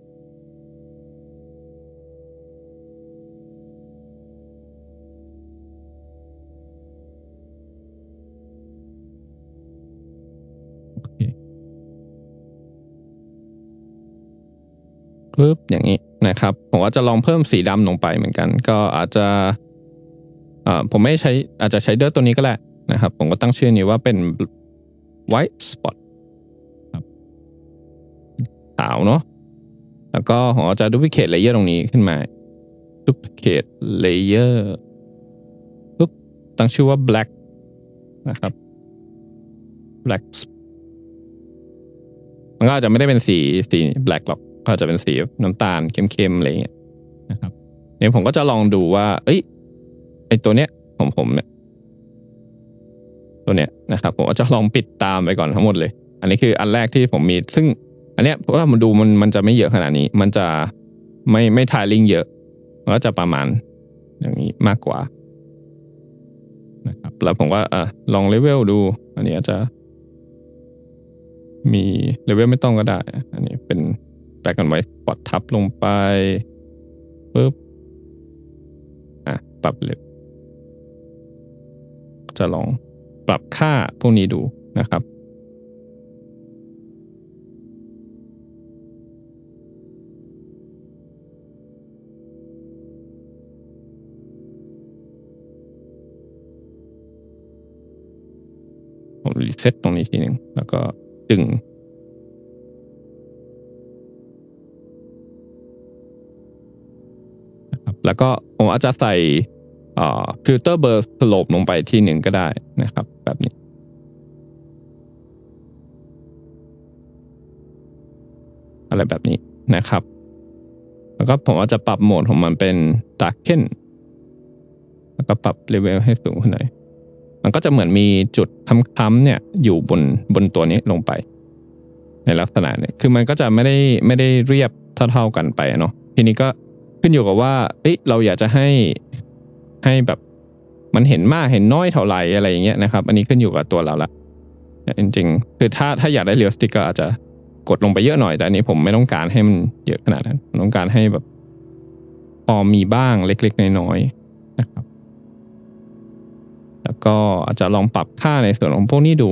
A: ปึ๊บอย่างนี้นะครับผมว่าจะลองเพิ่มสีดำลงไปเหมือนกันก็อาจจะอ่าผมไม่ใช้อาจจะใช้เดอร์ตัวนี้ก็ได้นะครับผมก็ตั้งชื่อนี้ว่าเป็น white spot ครับขาวเนาะแล้วก็ผมจะ duplicate layer ตรงนี้ขึ้นมา duplicate layer ปึ๊บตั้งชื่อว่า black นะครับ black มันก็อาจจะไม่ได้เป็นสีสี black หรอกก็จะเป็นสีน้ำตาลเข้มๆอะไรอย่างเงี้ยนะครับเดี๋ยวผมก็จะลองดูว่าเอ้ยไอตัวเนี้ยของผมเนี่ยตัวเนี้ยนะครับผมจะลองปิดตามไปก่อนทั้งหมดเลยอันนี้คืออันแรกที่ผมมีซึ่งอันเนี้ยเพราะว่ามันดูมันมันจะไม่เยอะขนาดนี้มันจะไม่ไม่ไทลิ่งเยอะมันก็จะประมาณอย่างนี้มากกว่านะครับแล้วผมก็อ่ะลองเลเวลดูอันนี้อาจจะมีเลเวลไม่ต้องก็ได้อันนี้เป็นแปลกันไว้ปลดทับลงไปปึ๊บอ่ะปรับเลยจะลองปรับค่าพวกนี้ดูนะครับผมรีเซ็ตตรงนี้ทีหนึ่งแล้วก็ดึงแล้วก็ผมอาจจะใส่ฟิลเตอร์เบอร์สโลปลงไปที่หนึ่งก็ได้นะครับแบบนี้อะไรแบบนี้นะครับแล้วก็ผมอาจจะปรับโหมดของมันเป็น darken แล้วก็ปรับเลเวลให้สูงขึ้นหน่อยมันก็จะเหมือนมีจุดค้ำๆเนี่ยอยู่บนบนตัวนี้ลงไปในลักษณะนี้คือมันก็จะไม่ได้ไม่ได้เรียบเท่าๆกันไปเนาะทีนี้ก็ขึ้นอยู่กับว่าเอ้ยเราอยากจะให้ให้แบบมันเห็นมากเห็นน้อยเท่าไหร่อะไรอย่างเงี้ยนะครับอันนี้ขึ้นอยู่กับตัวเราละจริงๆคือถ้าถ้าอยากได้เรียลสติกก็อาจจะกดลงไปเยอะหน่อยแต่อันนี้ผมไม่ต้องการให้มันเยอะขนาดนั้นผมต้องการให้แบบพอมีบ้างเล็กๆน้อยๆนะครับแล้วก็อาจจะลองปรับค่าในส่วนของพวกนี้ดู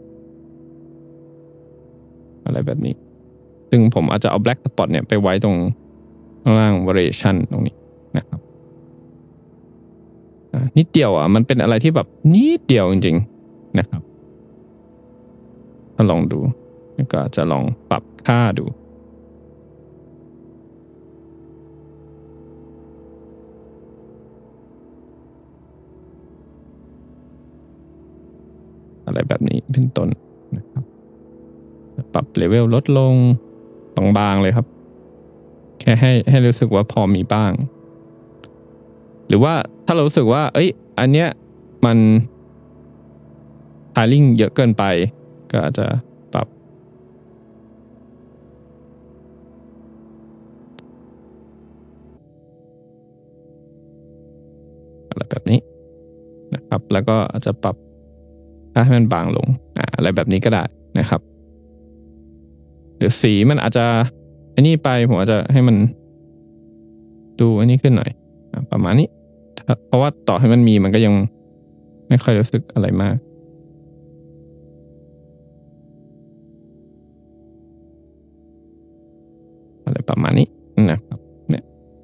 A: อะไรแบบนี้ซึ่งผมอาจจะเอา black spot เนี่ยไปไว้ตรงข้างล่าง variation ตรงนี้นะครับนิดเดียวอ่ะมันเป็นอะไรที่แบบนิดเดียวจริงๆนะครับก็ลองดูแล้วก็จะลองปรับค่าดูอะไรแบบนี้เป็นต้นนะครับปรับเลเวลลดลงบางๆเลยครับแค่ให้ให้รู้สึกว่าพอมีบ้างหรือว่าถ้าเรารู้สึกว่าเอ้ยอันเนี้ยมันไทลิ่งเยอะเกินไปก็อาจจะปรับอะไรแบบนี้นะครับแล้วก็อาจจะปรับให้มันบางลงอ่าอะไรแบบนี้ก็ได้นะครับหรือสีมันอาจจะอันนี้ไปผมอาจจะให้มันดูอันนี้ขึ้นหน่อยประมาณนี้เพราะว่าต่อให้มันมีมันก็ยังไม่ค่อยรู้สึกอะไรมากอะไรประมาณนี้นะครับเนี่ย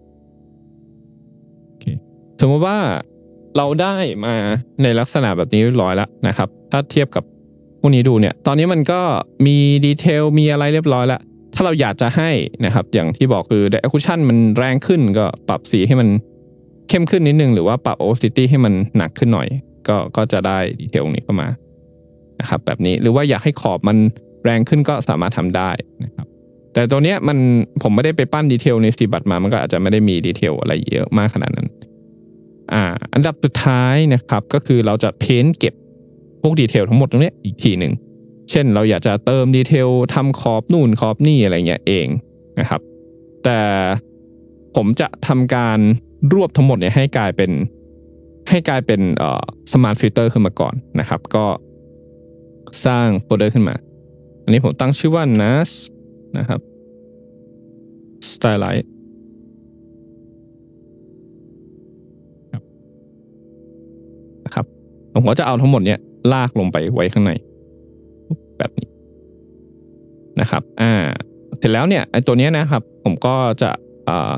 A: โอเคสมมติว่าเราได้มาในลักษณะแบบนี้เรียบร้อยแล้วนะครับถ้าเทียบกับพวกนี้ดูเนี่ยตอนนี้มันก็มีดีเทลมีอะไรเรียบร้อยแล้วถ้าเราอยากจะให้นะครับอย่างที่บอกคือ execution มันแรงขึ้นก็ปรับสีให้มันเข้มขึ้นนิดนึงหรือว่าปรับ opacity ให้มันหนักขึ้นหน่อยก็ก็จะได้ดีเทลนี้เข้ามานะครับแบบนี้หรือว่าอยากให้ขอบมันแรงขึ้นก็สามารถทำได้นะครับแต่ตัวเนี้ยมันผมไม่ได้ไปปั้นดีเทลในสีบัตรมามันก็อาจจะไม่ได้มีดีเทลอะไรเยอะมากขนาดนั้นอ่าอันดับสุดท้ายนะครับก็คือเราจะเพ้นเก็บพวกดีเทลทั้งหมดตรงนี้อีกทีหนึ่งเช่นเราอยากจะเติมดีเทลทำขอบนู่นขอบนี่อะไรเงี้ยเองนะครับแต่ผมจะทำการรวบทั้งหมดเนี่ยให้กลายเป็นให้กลายเป็นเอ่อสมาร์ทฟิลเตอร์ขึ้นมาก่อนนะครับก็สร้างโฟลเดอร์ขึ้นมาอันนี้ผมตั้งชื่อว่า nas นะครับ Stylize นะครับผมก็จะเอาทั้งหมดเนี่ยลากลงไปไว้ข้างในแบบนี้นะครับอ่าเสร็จแล้วเนี่ยไอ้ตัวนี้นะครับผมก็จะอ่า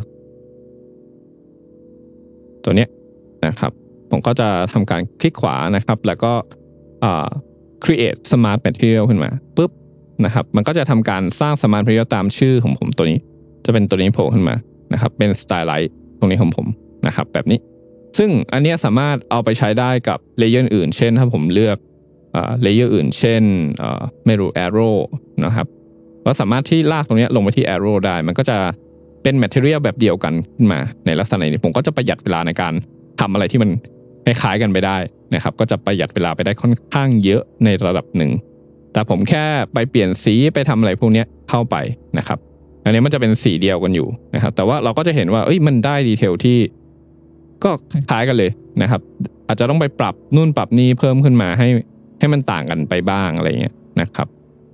A: ตัวเนี้ยนะครับผมก็จะทำการคลิกขวานะครับแล้วก็อ่า create smart material ขึ้นมาปุ๊บนะครับมันก็จะทำการสร้าง smart material ตามชื่อของผมตัวนี้จะเป็นตัวนี้โผล่ขึ้นมานะครับเป็น Stylize ตรงนี้ของผมนะครับแบบนี้ซึ่งอันนี้สามารถเอาไปใช้ได้กับเลเยอร์อื่นเช่นถ้าผมเลือกเลเยอร์อื่นเช่นไม่รู้ arrow นะครับก็สามารถที่ลากตรงนี้ลงไปที่ arrow ได้มันก็จะเป็น material แบบเดียวกันขึ้นมาในลักษณะนี้ผมก็จะประหยัดเวลาในการทำอะไรที่มันคล้ายๆกันไปได้นะครับก็จะประหยัดเวลาไปได้ค่อนข้างเยอะในระดับหนึ่งแต่ผมแค่ไปเปลี่ยนสีไปทำอะไรพวกนี้เข้าไปนะครับอันนี้มันจะเป็นสีเดียวกันอยู่นะครับแต่ว่าเราก็จะเห็นว่าเอ้ยมันได้ดีเทลที่ก็คล้ายกันเลยนะครับอาจจะต้องไปปรับนู่นปรับนี่เพิ่มขึ้นมาให้ให้มันต่างกันไปบ้างอะไรเงี้ยนะครับ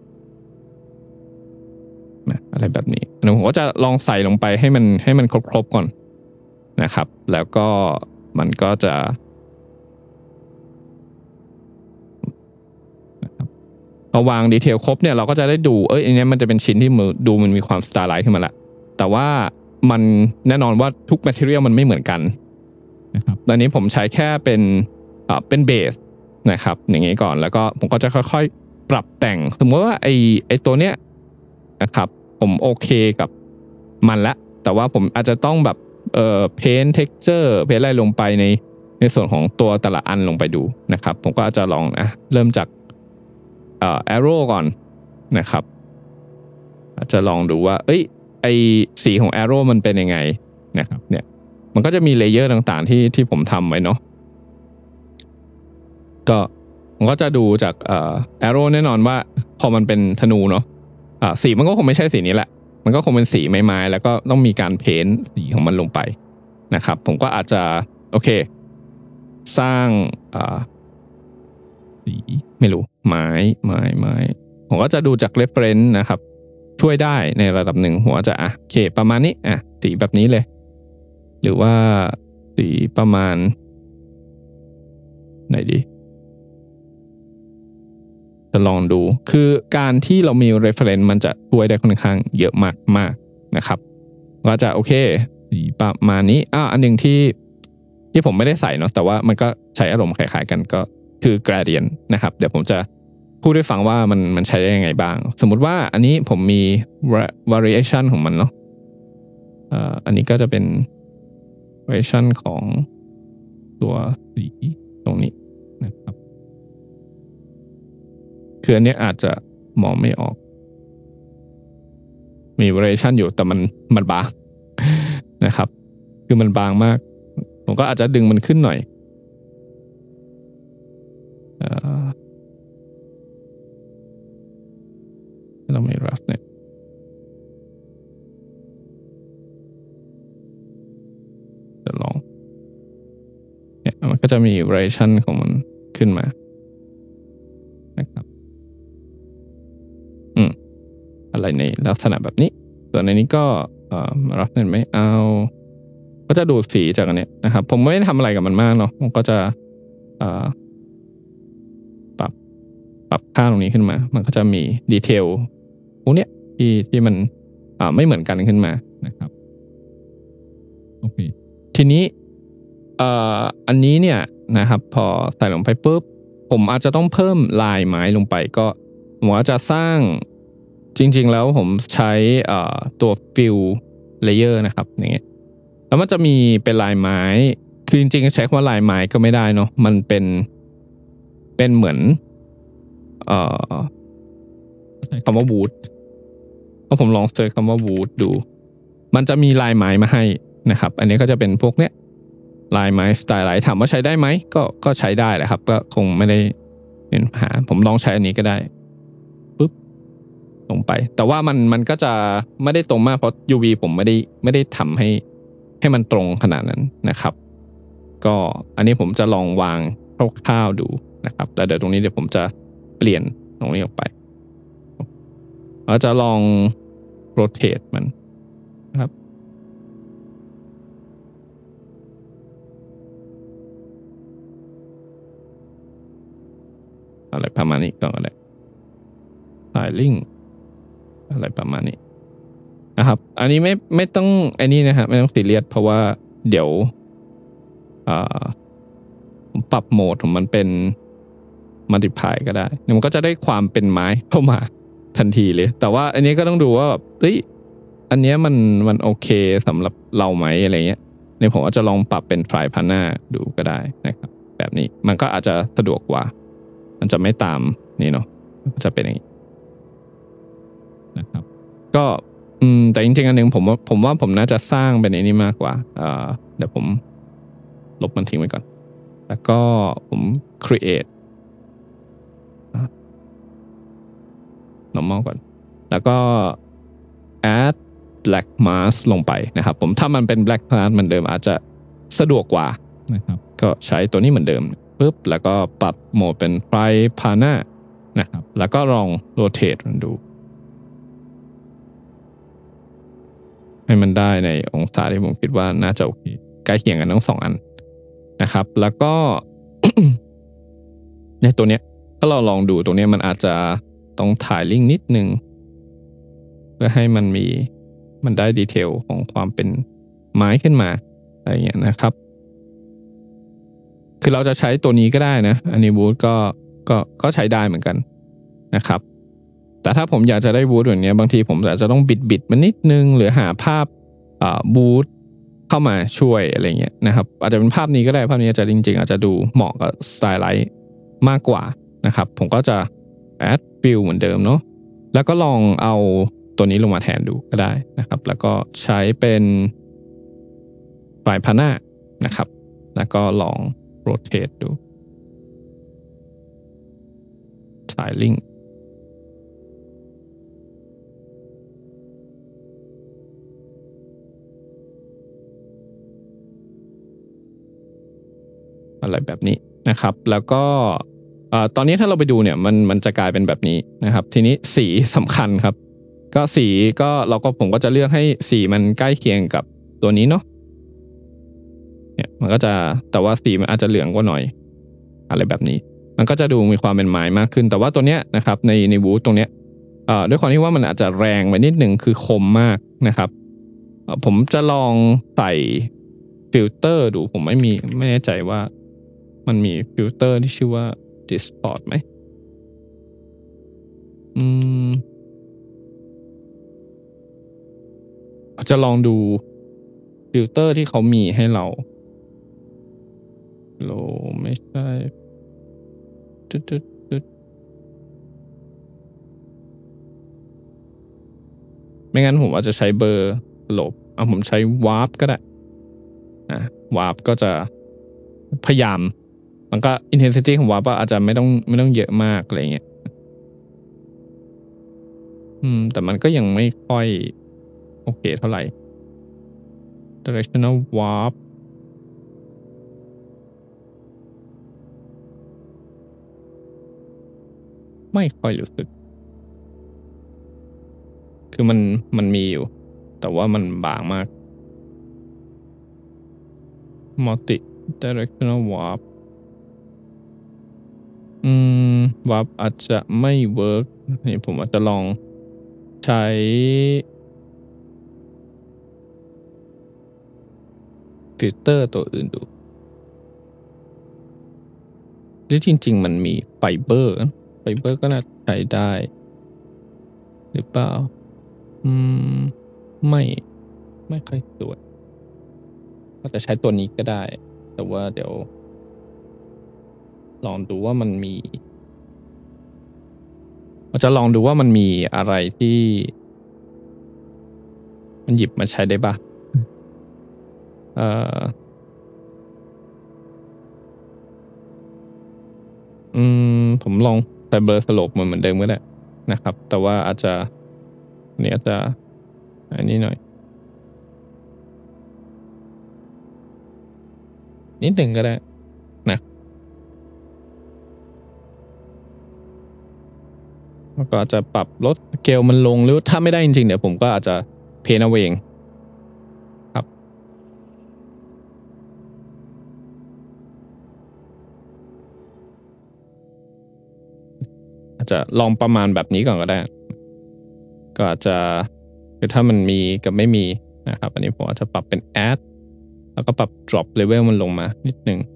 A: อะไรแบบนี้ผมก็จะลองใส่ลงไปให้มันให้มันครบๆก่อนนะครับแล้วก็มันก็จะพอวางดีเทลครบเนี่ยเราก็จะได้ดูเอ้ยอันนี้มันจะเป็นชิ้นที่ดูมันมีความสไตล์ไลท์ขึ้นมาละแต่ว่ามันแน่นอนว่าทุก material มันไม่เหมือนกันนะครับตอนนี้ผมใช้แค่เป็นอ่าเป็นเบสนะครับอย่างงี้ก่อนแล้วก็ผมก็จะค่อยๆปรับแต่งสมมติว่าไอไอตัวเนี้ยนะครับผมโอเคกับมันละแต่ว่าผมอาจจะต้องแบบเอ่อเพนท์เท็กเจอร์เพนท์อะไรลงไปในในส่วนของตัวแต่ละอันลงไปดูนะครับผมก็อาจจะลองอ่ะเริ่มจากเอ่อ arrow ก่อนนะครับอาจจะลองดูว่าเอ้ยไอสีของ arrow มันเป็นยังไงนะครับเนี่ยมันก็จะมีเลเยอร์ต่างๆที่ที่ผมทำไว้เนาะก็ผมก็จะดูจากเอ่อ arrow แน่นอนว่าพอมันเป็นธนูเนาะอ่าสีมันก็คงไม่ใช่สีนี้แหละมันก็คงเป็นสีไม้ๆแล้วก็ต้องมีการเพ้นท์สีของมันลงไปนะครับผมก็อาจจะโอเคสร้างอ่าสีไม่รู้ไม้ไม้ไม้ผมก็จะดูจาก reference นะครับช่วยได้ในระดับหนึ่งผมก็จะอ่ะโอเคประมาณนี้อ่ะสีแบบนี้เลยหรือว่าสีประมาณไหนดีจะลองดูคือการที่เรามี reference มันจะช่วยได้ค่อนข้างเยอะมากๆนะครับก็จะโอเคสีประมาณนี้อ้าวอันหนึ่งที่ที่ผมไม่ได้ใส่เนาะแต่ว่ามันก็ใช้อารมณ์คล้ายๆกันก็คือ gradient นะครับเดี๋ยวผมจะพูดให้ฟังว่ามันมันใช้ได้ยังไงบ้างสมมุติว่าอันนี้ผมมี variation ของมันเนาะเอ่ออันนี้ก็จะเป็น variation ของตัวสีตรงนี้นะครับคืออันนี้อาจจะมองไม่ออกมี variation อยู่แต่มันมันบางนะครับคือมันบางมากผมก็อาจจะดึงมันขึ้นหน่อยเอ่อเราไม่รับเนี่ยจะลองเนี่ยมันก็จะมี variation ของมันขึ้นมานะครับอืมอะไรในลักษณะแบบนี้ส่วนในนี้ก็เอ่อรับเนี่ยไม่เอาก็จะดูดสีจากอันนี้นะครับผมไม่ได้ทำอะไรกับมันมากเนาะผมก็จะเอ่อปรับปรับค่าตรงนี้ขึ้นมามันก็จะมีดีเทลพวกเนี้ยที่ที่มันอ่าไม่เหมือนกันขึ้นมานะครับโอเคทีนี้เอ่ออันนี้เนี่ยนะครับพอใส่ลงไปปุ๊บผมอาจจะต้องเพิ่มลายไม้ลงไปก็ผมอาจจะสร้างจริงๆแล้วผมใช้เอ่อตัว fill layer นะครับอย่างเงี้ยแล้วมันจะมีเป็นลายไม้คือจริงๆใช้คำว่าลายไม้ก็ไม่ได้เนาะมันเป็นเป็นเหมือนเอ่อคำว่า wood เพราะผมลองเสิร์ชคำว่า wood ดูมันจะมีลายไม้มาให้นะครับอันนี้ก็จะเป็นพวกเนี้ยลายไม้สไตล์ไลท์ถามว่าใช้ได้ไหมก็ก็ใช้ได้แหละครับก็คงไม่ได้เป็นปัญหาผมลองใช้อันนี้ก็ได้ปุ๊บลงไปแต่ว่ามันมันก็จะไม่ได้ตรงมากเพราะ ยู วี ผมไม่ได้ไม่ได้ทำให้ให้มันตรงขนาดนั้นนะครับก็อันนี้ผมจะลองวางคร่าวๆดูนะครับแล้วเดี๋ยวตรงนี้เดี๋ยวผมจะเปลี่ยนตรงนี้ออกไปเราจะลองโรเตทมันนะครับอะไรประมาณนี้ก็อะไรสไตลิ่งอะไรประมาณนี้นะครับอันนี้ไม่ไม่ต้องไอ้นี่นะครับไม่ต้องซีเรียสเพราะว่าเดี๋ยวผมปรับโหมดของมันเป็น multiply ก็ได้มันก็จะได้ความเป็นไม้เข้ามาทันทีเลยแต่ว่าอันนี้ก็ต้องดูว่าแบบเฮ้ยอันนี้มันมันโอเคสำหรับเราไหมอะไรเงี้ยในผมอาจจะลองปรับเป็น try panna ดูก็ได้นะครับแบบนี้มันก็อาจจะสะดวกกว่ามันจะไม่ตามนี่เนาะจะเป็นอย่างนี้นะครับก็อืมแต่จริงๆอันนึงผมว่าผมว่าผมน่าจะสร้างเป็นอันนี้มากกว่าเอ่อเดี๋ยวผมลบมันทิ้งไว้ก่อนแล้วก็ผม create normal ก่อนแล้วก็ add black mask ลงไปนะครับผมถ้ามันเป็น black mask เหมือนเดิมอาจจะสะดวกกว่านะครับก็ใช้ตัวนี้เหมือนเดิมปุ๊บแล้วก็ปรับโหมดเป็น try panna นะครับแล้วก็ลอง rotate มันดูให้มันได้ในองศาที่ผมคิดว่าน่าจะโอเคใกล้เคียงกันทั้งสองอันนะครับแล้วก็ ในตัวเนี้ยถ้าเราลองดูตรงนี้มันอาจจะต้องถ่ายลิงก์นิดนึงเพื่อให้มันมีมันได้ดีเทลของความเป็นไม้ขึ้นมาอะไรอย่างเงี้ยนะครับคือเราจะใช้ตัวนี้ก็ได้นะอันนี้วูดก็ก็ก็ใช้ได้เหมือนกันนะครับแต่ถ้าผมอยากจะได้วูดอย่างเงี้ยบางทีผมอาจจะต้องบิดบิดมันนิดนึงหรือหาภาพอ่าวูดเข้ามาช่วยอะไรเงี้ยนะครับอาจจะเป็นภาพนี้ก็ได้ภาพนี้อาจจะจริงๆอาจจะดูเหมาะกับสไตล์ไลท์มากกว่านะครับผมก็จะ add fill เหมือนเดิมเนาะแล้วก็ลองเอาตัวนี้ลงมาแทนดูก็ได้นะครับแล้วก็ใช้เป็นปลายพานานะครับแล้วก็ลอง rotate ดู styling อะไรแบบนี้นะครับแล้วก็ตอนนี้ถ้าเราไปดูเนี่ยมันมันจะกลายเป็นแบบนี้นะครับทีนี้สีสำคัญครับก็สีก็เราก็ผมก็จะเลือกให้สีมันใกล้เคียงกับตัวนี้เนาะเนี่ยมันก็จะแต่ว่าสีมันอาจจะเหลืองกว่าหน่อยอะไรแบบนี้มันก็จะดูมีความเป็นไม้มากขึ้นแต่ว่าตัวเนี้ยนะครับในในวูดตรงเนี้ยด้วยความที่ว่ามันอาจจะแรงไปนิดนึงคือคมมากนะครับผมจะลองใส่ฟิลเตอร์ดูผมไม่มีไม่แน่ใจว่ามันมีฟิลเตอร์ที่ชื่อว่า distort ไหมอืมจะลองดูฟิลเตอร์ที่เขามีให้เราโลไม่ใช่ตึ๊ดตึ๊ดตึ๊ดไม่งั้นผมอาจจะใช้เบอร์ลบเอาผมใช้ warp ก็ได้อ่ะ warp ก็จะพยายามมันก็ intensity ของ warp อาจจะไม่ต้องไม่ต้องเยอะมากอะไรเงี้ยอืมแต่มันก็ยังไม่ค่อยโอเคเท่าไหร่ directional warp ไม่ค่อยรู้สึกคือมันมันมีอยู่แต่ว่ามันบางมาก multi directional warp อืม warp อาจจะไม่เวิร์กนี่ผมอาจจะลองใช้ฟิลเตอร์ตัวอื่นดูหรือจริงๆมันมีไฟเบอร์ไฟเบอร์ก็น่าใช้ได้หรือเปล่าอืมไม่ไม่ค่อยสวยก็จะใช้ตัวนี้ก็ได้แต่ว่าเดี๋ยวลองดูว่ามันมีเราจะลองดูว่ามันมีอะไรที่มันหยิบมาใช้ได้บ้างเอ่ออืมผมลองใส่เบลอสโลปเหมือนเหมือนเดิมก็ได้นะครับแต่ว่าอาจจะเนี่ยจะอันนี้หน่อยนิดหนึ่งก็ได้นะแล้วก็อาจจะปรับลดสเกลมันลงหรือถ้าไม่ได้จริงๆเดี๋ยวผมก็อาจจะเพนเอาเองครับอาจจะลองประมาณแบบนี้ก่อนก็ได้ก็อาจจะคือถ้ามันมีกับไม่มีนะครับอันนี้ผมอาจจะปรับเป็น add แล้วก็ปรับ drop level มันลงมานิดนึง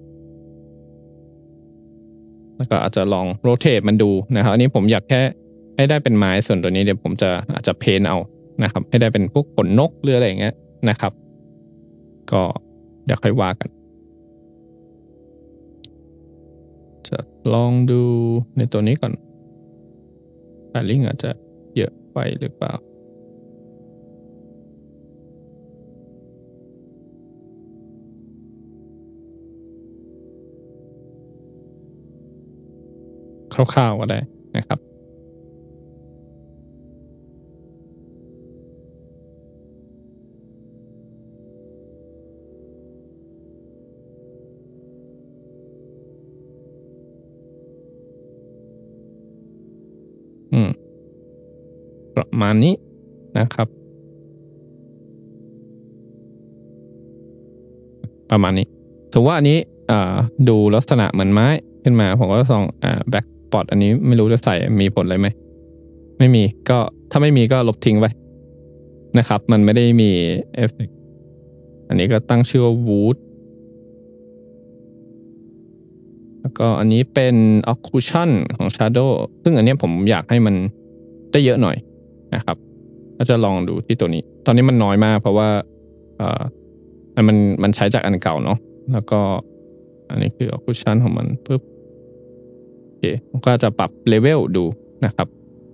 A: แล้วก็อาจจะลอง rotate มันดูนะครับอันนี้ผมอยากแค่ให้ได้เป็นไม้ส่วนตัวนี้เดี๋ยวผมจะอาจจะเพนเอานะครับให้ได้เป็นพวกขนนกหรืออะไรอย่างเงี้ยนะครับก็เดี๋ยวค่อยว่ากันจะลองดูในตัวนี้ก่อนStylingอาจจะเยอะไปหรือเปล่าคร่าวๆก็ได้นะครับอืมประมาณนี้นะครับประมาณนี้ถือว่าอันนี้ดูลักษณะเหมือนไม้ขึ้นมาผมก็ส่องอ่าแบ็กสปอตอันนี้ไม่รู้จะใส่มีผลอะไรไหมไม่มีก็ถ้าไม่มีก็ลบทิ้งไปนะครับมันไม่ได้มีเอฟเฟกต์อันนี้ก็ตั้งชื่อว่า Wood แล้วก็อันนี้เป็น occlusion ของ shadow ซึ่งอันนี้ผมอยากให้มันได้เยอะหน่อยนะครับก็จะลองดูที่ตัวนี้ตอนนี้มันน้อยมากเพราะว่าเอ่อมันมันใช้จากอันเก่าเนาะแล้วก็อันนี้คือ occlusion ของมันปึ๊บโอเคผมก็จะปรับ level ดูนะครับ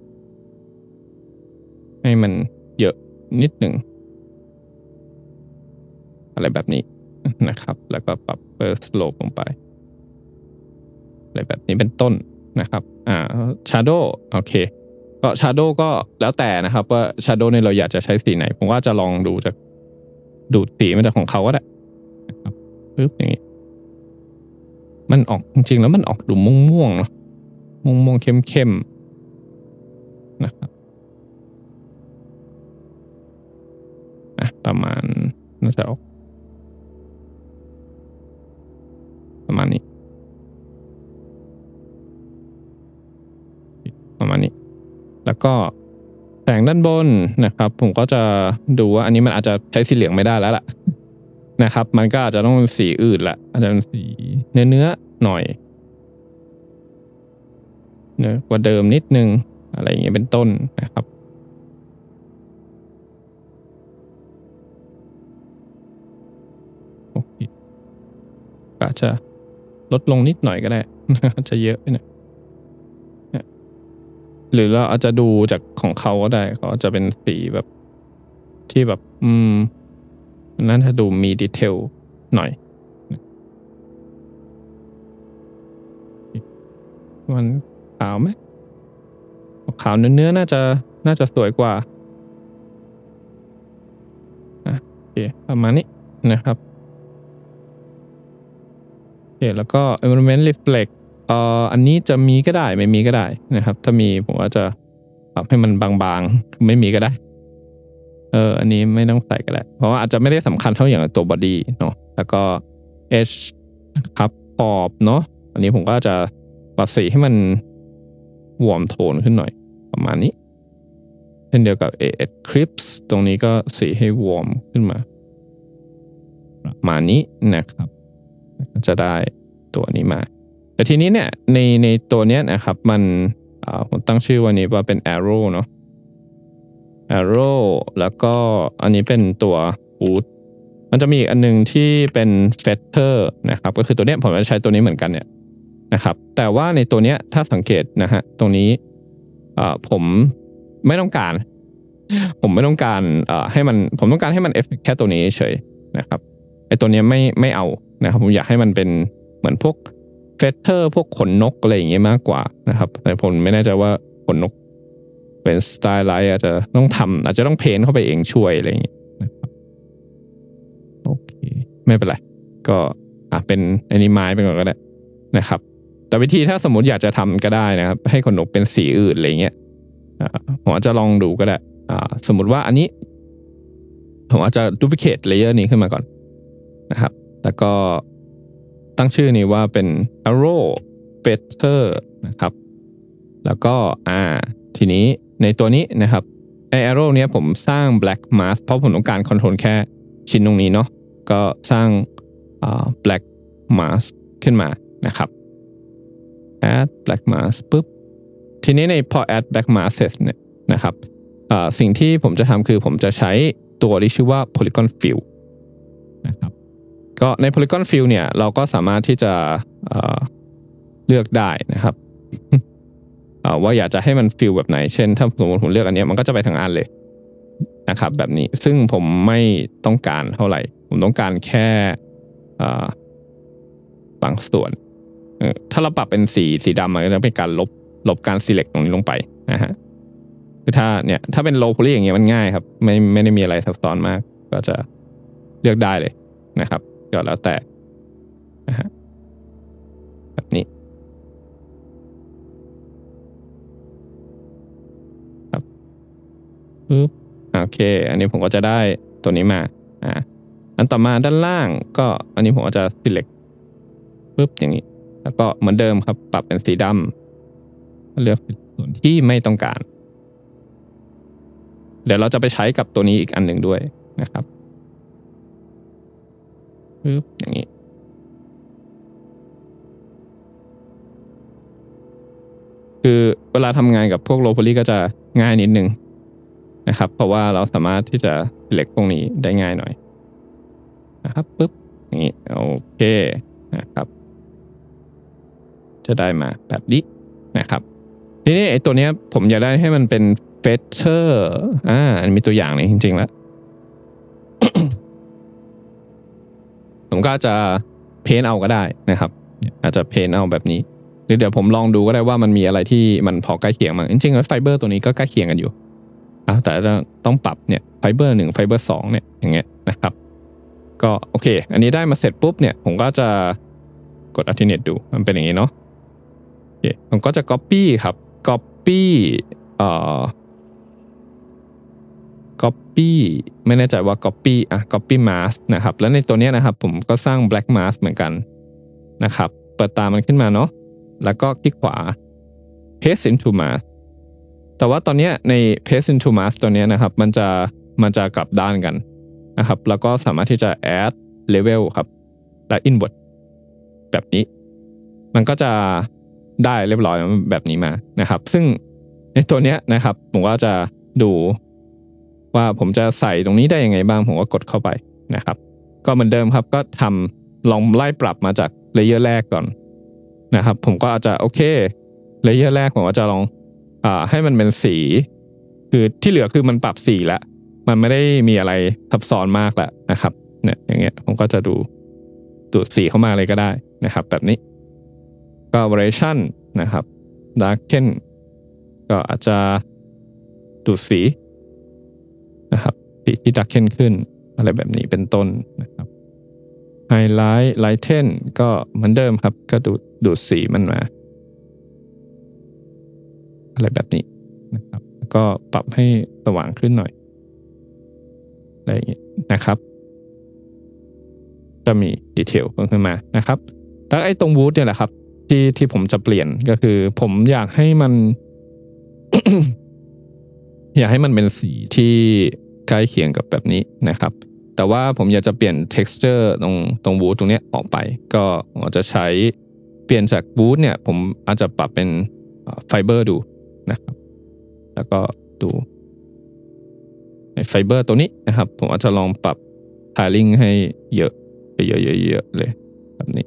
A: ให้มันเยอะนิดหนึ่งอะไรแบบนี้นะครับแล้วก็ปรับ slope ลงไปอะไรแบบนี้เป็นต้นนะครับอ่า shadow โอเคก็ shadow ก็แล้วแต่นะครับว่า shadow เนี่ยเราอยากจะใช้สีไหนผมว่าจะลองดูจากดูดสีมาจากของเขาก็ได้นะครับปึ๊บอย่างนี้มันออกจริงๆแล้วมันออกดูม่วงๆเนาะม่วงๆเข้มๆนะครับอ่ะประมาณน่าจะออกประมาณนี้ประมาณนี้แล้วก็แสงด้านบนนะครับผมก็จะดูว่าอันนี้มันอาจจะใช้สีเหลืองไม่ได้แล้วล่ะนะครับมันก็อาจจะต้องสีอื่นละอาจจะเป็นสีเนื้อเนื้อหน่อยเนื้อกว่าเดิมนิดนึงอะไรอย่างเงี้ยเป็นต้นนะครับโอเคอาจจะลดลงนิดหน่อยก็ได้จะเยอะไปหน่อยหรือเราอาจจะดูจากของเขาก็ได้เขาจะเป็นสีแบบที่แบบอืมน่าจะดูมีดีเทลหน่อยมันขาวไหมขาวเนื้อๆน่าจะน่าจะสวยกว่าโอเคประมาณนี้นะครับโอเคแล้วก็ environment reflect เอ่ออันนี้จะมีก็ได้ไม่มีก็ได้นะครับถ้ามีผมว่าจะปรับให้มันบางๆไม่มีก็ได้เอออันนี้ไม่ต้องใส่ก็ได้เพราะว่าอาจจะไม่ได้สำคัญเท่าอย่างตัว body เนาะแล้วก็ edge ครับขอบเนาะอันนี้ผมก็จะปรับสีให้มันวอร์มโทนขึ้นหน่อยประมาณนี้เช่นเดียวกับ Eclipse ตรงนี้ก็สีให้วอร์มขึ้นมาประมาณนี้นะครับจะได้ตัวนี้มาแต่ทีนี้เนี่ยในในตัวเนี้ยนะครับมันผมตั้งชื่อวันนี้ว่าเป็น arrow เนาะ arrow แล้วก็อันนี้เป็นตัว wood มันจะมีอีกอันนึงที่เป็น feather นะครับก็คือตัวเนี้ยผมจะใช้ตัวนี้เหมือนกันเนี่ยนะครับแต่ว่าในตัวเนี้ยถ้าสังเกตนะฮะตรงนี้เอ่อผมไม่ต้องการผมไม่ต้องการเอ่อให้มันผมต้องการให้มันเอฟเฟกต์แค่ตัวนี้เฉยนะครับไอตัวเนี้ยไม่ไม่เอานะครับผมอยากให้มันเป็นเหมือนพวกเฟเธอร์พวกขนนกอะไรอย่างเงี้ยมากกว่านะครับแต่ผมไม่แน่ใจว่าขนนกเป็นสไตล์ไลท์อาจจะต้องทำอาจจะต้องเพ้นเข้าไปเองช่วยอะไรอย่างเงี้ยนะครับโอเคไม่เป็นไรก็อ่ะเป็นอันนี้ไม้ไปก่อนก็ได้นะครับแต่วิธีถ้าสมมติอยากจะทำก็ได้นะครับให้ขนนกเป็นสีอื่นอะไรเงี้ยผมอาจจะลองดูก็ได้สมมติว่าอันนี้ผมอาจจะ duplicate layer นี้ขึ้นมาก่อนนะครับแล้วก็ตั้งชื่อนี้ว่าเป็น arrow feather นะครับแล้วก็อ่าทีนี้ในตัวนี้นะครับไอ arrow เนี้ยผมสร้าง black mask เพราะผมต้องการคอนโทรลแค่ชิ้นตรงนี้เนาะก็สร้างอ่า black mask ขึ้นมานะครับ add black mask ปุ๊บทีนี้ในพอ add black mask เสร็จเนี่ยนะครับอ่าสิ่งที่ผมจะทำคือผมจะใช้ตัวที่ชื่อว่า polygon fill นะครับก็ใน polygon fill เนี่ยเราก็สามารถที่จะเอ่อเลือกได้นะครับ ว่าอยากจะให้มัน fill แบบไหนเช่นถ้าสมมติผมเลือกอันนี้มันก็จะไปทั้งอันเลยนะครับแบบนี้ซึ่งผมไม่ต้องการเท่าไหร่ผมต้องการแค่บางส่วนถ้าเราปรับเป็นสีสีดำมันก็จะเป็นการลบลบการ select ตรงนี้ลงไปนะฮะคือถ้าเนี่ยถ้าเป็น low poly อย่างเงี้ยมันง่ายครับไม่ไม่ได้มีอะไรซับซ้อนมากก็จะเลือกได้เลยนะครับก็แล้วแต่นะฮะแบบนี้ครับปึ๊บโอเคอันนี้ผมก็จะได้ตัวนี้มาอ่าอันต่อมาด้านล่างก็อันนี้ผมก็จะ select ปึ๊บอย่างนี้แล้วก็เหมือนเดิมครับปรับเป็นสีดำเลือกส่วนที่ไม่ต้องการเดี๋ยวเราจะไปใช้กับตัวนี้อีกอันหนึ่งด้วยนะครับปึ๊บอย่างนี้คือเวลาทำงานกับพวกโลโพลีก็จะง่ายนิดนึงนะครับเพราะว่าเราสามารถที่จะ select พวกนี้ได้ง่ายหน่อยนะครับปึ๊บอย่างนี้โอเคนะครับจะได้มาแบบนี้นะครับทีนี้ไอ้ตัวเนี้ยผมอยากได้ให้มันเป็นเฟเธอร์อ่าอันมีตัวอย่างเลยจริงๆแล้ว ผมก็จะเพ้นเอาก็ได้นะครับอาจจะเพ้นเอาแบบนี้หรือเดี๋ยวผมลองดูก็ได้ว่ามันมีอะไรที่มันพอใกล้เคียงมั้งจริงๆแล้วไฟเบอร์ตัวนี้ก็ใกล้เคียงกันอยู่แต่จะต้องปรับเนี่ยไฟเบอร์หนึ่งไฟเบอร์สองเนี่ยอย่างเงี้ยนะครับก็โอเคอันนี้ได้มาเสร็จปุ๊บเนี่ยผมก็จะกด alternate ดูมันเป็นอย่างนี้เนาะโอเคผมก็จะ copy ครับ copy เอ่อ copy ไม่แน่ใจว่า copy อ่ะ copy mask นะครับแล้วในตัวนี้นะครับผมก็สร้าง black mask เหมือนกันนะครับเปิดตามันขึ้นมาเนาะแล้วก็คลิกขวา paste into mask แต่ว่าตอนนี้ใน paste into mask ตัวนี้นะครับมันจะมันจะกลับด้านกันนะครับแล้วก็สามารถที่จะ add level ครับและ invert แบบนี้มันก็จะได้เรียบร้อยแบบนี้มานะครับซึ่งในตัวนี้นะครับผมก็จะดูว่าผมจะใส่ตรงนี้ได้ยังไงบ้างผมก็กดเข้าไปนะครับก็เหมือนเดิมครับก็ทำลองไล่ปรับมาจากเลเยอร์แรกก่อนนะครับผมก็อาจจะโอเคเลเยอร์แรกผมก็จะลองอ่าให้มันเป็นสีคือที่เหลือคือมันปรับสีแล้วมันไม่ได้มีอะไรซับซ้อนมากแล้วนะครับเนี่ยอย่างเงี้ยผมก็จะดูดูดสีเข้ามาเลยก็ได้นะครับแบบนี้ก็ variation นะครับ darken ก็อาจจะดูดสีนะครับสีที่ darken ขึ้นอะไรแบบนี้เป็นต้นนะครับ highlight lighten ก็เหมือนเดิมครับก็ดูดดูดสีมันมาอะไรแบบนี้นะครับแล้วก็ปรับให้สว่างขึ้นหน่อยอะไรอย่างนี้นะครับจะมีดีเทลเพิ่มขึ้นมานะครับแล้วไอ้ตรงวูดเนี่ยแหละครับที่ที่ผมจะเปลี่ยนก็คือผมอยากให้มัน อยากให้มันเป็นสีที่ใกล้เคียงกับแบบนี้นะครับแต่ว่าผมอยากจะเปลี่ยน texture ตรงตรงวูดตรงนี้ออกไปก็ผมจะใช้เปลี่ยนจากวูดเนี่ยผมอาจจะปรับเป็นไฟเบอร์ดูนะครับแล้วก็ดูไฟเบอร์ตัวนี้นะครับผมอาจจะลองปรับ tiling ให้เยอะเยอะเยอะเลยแบบนี้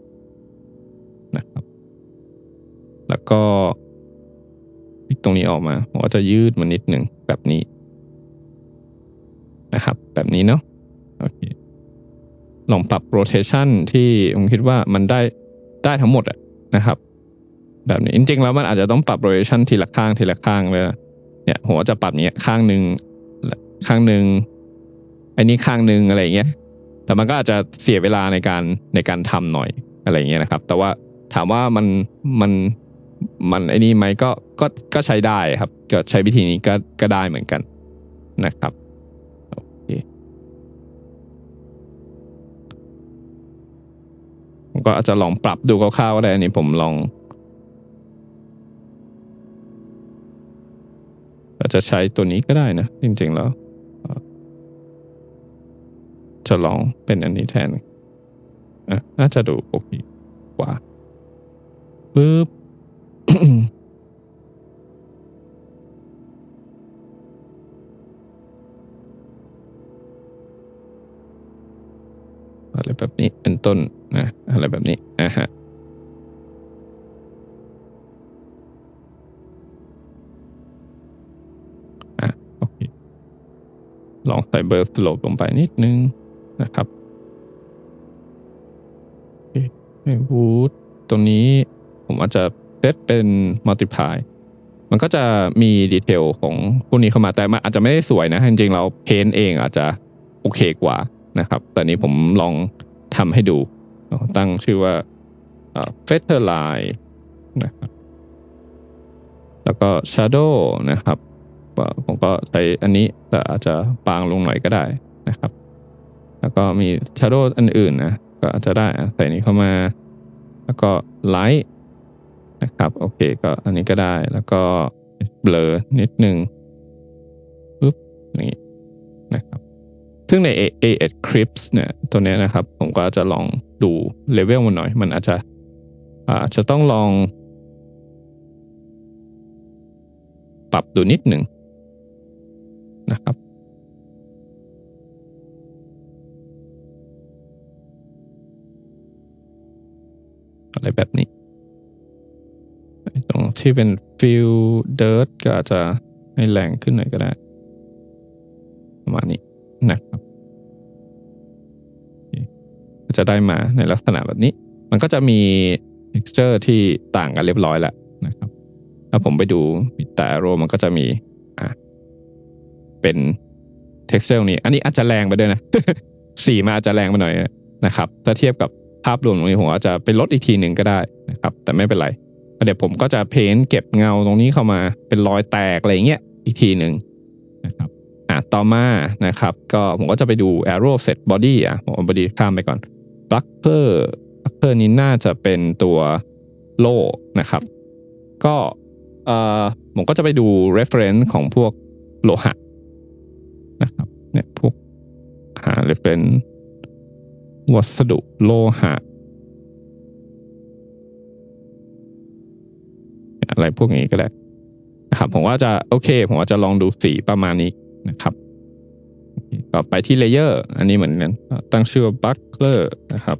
A: นะครับแล้วก็ตรงนี้ออกมาผมก็จะยืดมันนิดหนึ่งแบบนี้นะครับแบบนี้เนาะโอเคลองปรับ rotation ที่ผมคิดว่ามันได้ได้ทั้งหมดอะนะครับแบบนี้จริงๆแล้วมันอาจจะต้องปรับ rotation ทีละข้างทีละข้างเลยเนี่ยผมจะปรับเนี้ยข้างหนึ่งข้างหนึ่งอันนี้ข้างหนึ่งอะไรเงี้ยแต่มันก็อาจจะเสียเวลาในการในการทำหน่อยอะไรเงี้ยนะครับแต่ว่าถามว่ามันมันมันไอ้นี่ไหมก็ก็ก็ใช้ได้ครับก็ใช้วิธีนี้ก็ก็ได้เหมือนกันนะครับโอเคผมก็อาจจะลองปรับดูคร่าวๆก็ได้อันนี้ผมลองอาจจะใช้ตัวนี้ก็ได้นะจริงๆแล้วจะลองเป็นอันนี้แทนอ่ะน่าจะดูโอเคกว่าปึ๊บ อะไรแบบนี้เป็นต้นนะอะไรแบบนี้นะฮะอ่ะโอเคลองใส่เบอร์สโลปลงไปนิดนึงนะครับโอเคให้วูดตรงนี้ผมอาจจะเซตเป็น multiply มันก็จะมีดีเทลของพวกนี้เข้ามาแต่มันอาจจะไม่ได้สวยนะจริงๆเราเพนเองอาจจะโอเคกว่านะครับแต่นี้ผมลองทำให้ดูตั้งชื่อว่า Stylize นะครับแล้วก็ Shadow นะครับผมก็ใช้อันนี้แต่อาจจะบางลงหน่อยก็ได้นะครับแล้วก็มี Shadow อันอื่นนะก็อาจจะได้ใส่นี้เข้ามาแล้วก็ Light นะครับโอเคก็อันนี้ก็ได้แล้วก็ Blur นิดนึงปึ๊บนี่นะครับซึ่งใน เอ เอช Clips เนี่ยตัวนี้นะครับผมก็จะลองดูเลเวลมันหน่อยมันอาจจะอาจจะต้องลองปรับดูนิดหนึ่งนะครับอะไรแบบนี้ตรงที่เป็น Fill Dirt ก็อาจจะให้แรงขึ้นหน่อยก็ได้ประมาณนี้นะครับก็จะได้มาในลักษณะแบบนี้มันก็จะมี texture ที่ต่างกันเรียบร้อยแล้วนะครับถ้าผมไปดูปิดแต่ arrow มันก็จะมีอ่ะเป็น texture นี้อันนี้อาจจะแรงไปด้วยนะ สีมันอาจจะแรงไปหน่อยนะครับถ้าเทียบกับภาพรวมตรงนี้ผมอาจจะไปลดอีกทีหนึ่งก็ได้นะครับแต่ไม่เป็นไรเดี๋ยวผมก็จะเพ้นเก็บเงาตรงนี้เข้ามาเป็นรอยแตกอะไรเงี้ยอีกทีหนึ่งนะครับอ่ะต่อมานะครับก็ผมก็จะไปดู arrow set body อ่ะผมเอา body ข้ามไปก่อน blocker blocker นี้น่าจะเป็นตัวโล่นะครับก็เอ่อผมก็จะไปดู reference ของพวกโลหะนะครับเนี่ยพวกหา reference วัสดุโลหะอะไรพวกนี้ก็ได้นะครับผมว่าจะโอเคผมว่าจะลองดูสีประมาณนี้นะครับก็ไปที่เลเยอร์อันนี้เหมือนกันตั้งชื่อว่า buckler นะครับ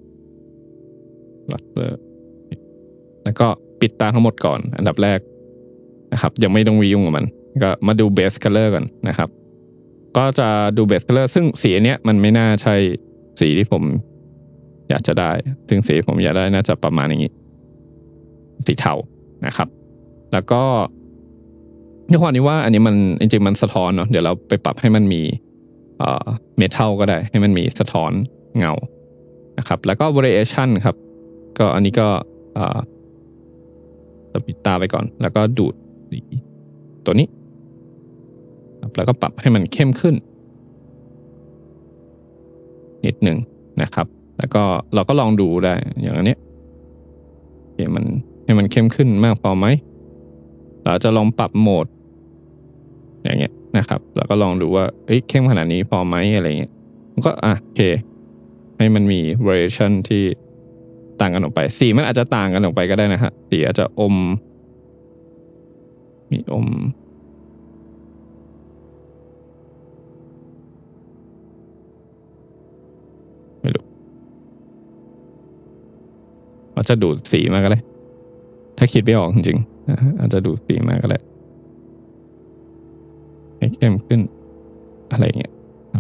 A: buckler แล้วก็ปิดตาทั้งหมดก่อนอันดับแรกนะครับยังไม่ต้องวิยุ่งกับมันก็มาดู base color กันนะครับก็จะดู base color ซึ่งสีอันเนี้ยมันไม่น่าใช่สีที่ผมอยากจะได้ซึ่งสีผมอยากได้น่าจะประมาณอย่างนี้สีเทานะครับแล้วก็ด้วยความที่ว่าอันนี้มันจริงๆมันสะท้อนเนาะเดี๋ยวเราไปปรับให้มันมีเอ่อเมทัลก็ได้ให้มันมีสะท้อนเงานะครับแล้วก็ variation ครับก็อันนี้ก็เอ่อปิดตาไปก่อนแล้วก็ดูดสีตัวนี้แล้วก็ปรับให้มันเข้มขึ้นนิดหนึ่งนะครับแล้วก็เราก็ลองดูได้อย่างอันนี้ให้มันให้มันเข้มขึ้นมากพอไหมเราจะลองปรับโหมดอย่างเงี้ยนะครับแล้วก็ลองดูว่าเอ้ยเข้มขนาดนี้พอไหมอะไรเงี้ยมันก็อ่ะโอเคให้มันมี variation ที่ต่างกันออกไปสีมันอาจจะต่างกันออกไปก็ได้นะฮะสีอาจจะอมมีอมโ ออาจจะดูดสีมาก็ได้ถ้าคิดไม่ออกจริงๆอาจจะดูดสีมาก็ได้ให้เข้มขึ้นอะไรเงี้ยครับ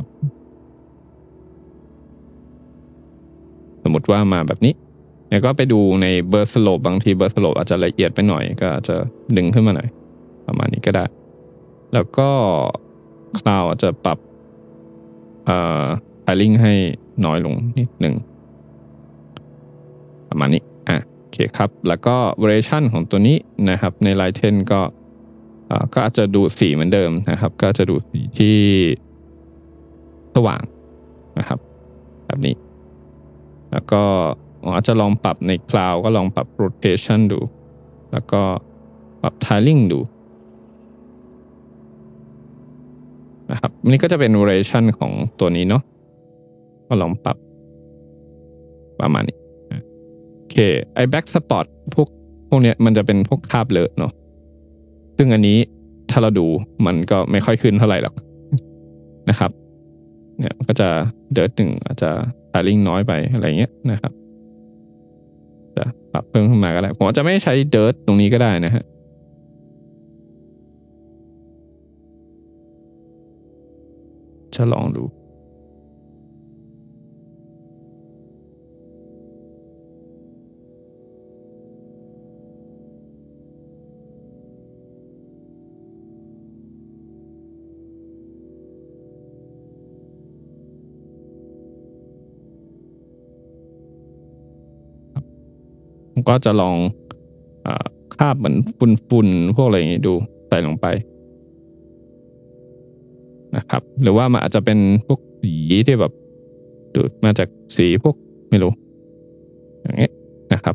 A: สมมติว่ามาแบบนี้แล้วก็ไปดูในเบอร์สโลปบางทีเบอร์สโลปอาจจะละเอียดไปหน่อยก็อาจจะดึงขึ้นมาหน่อยประมาณนี้ก็ได้แล้วก็คลาวอาจจะปรับเอ่อไทลิ่งให้น้อยลงนิดหนึ่งประมาณนี้อ่ะโอเคครับแล้วก็ variation ของตัวนี้นะครับใน Lighten ก็ก็อาจจะดูสีเหมือนเดิมนะครับก็จะดูสีที่สว่างนะครับแบบนี้แล้วก็อาจจะลองปรับใน Cloud ก็ลองปรับ rotation ดูแล้วก็ปรับ tiling ดูนะครับนี่ก็จะเป็น variation ของตัวนี้เนาะก็ลองปรับประมาณนี้โอเคไอ้ back spot พวกพวกเนี้ยมันจะเป็นพวกคราบเลอะเนาะซึ่งอันนี้ถ้าเราดูมันก็ไม่ค่อยขึ้นเท่าไหร่หรอกนะครับเนี่ยก็จะเดิร์ตหนึ่งอาจจะ tiling น้อยไปอะไรเงี้ยนะครับจะปรับเพิ่มขึ้นมาก็ได้ผมจะไม่ใช้เดิร์ตตรงนี้ก็ได้นะฮะจะลองดูผมก็จะลองคาบเหมือนฝุ่นๆพวกอะไรอย่างนี้ดูใส่ลงไปนะครับหรือว่ามันอาจจะเป็นพวกสีที่แบบดูดมาจากสีพวกไม่รู้อย่างเงี้ยนะครับ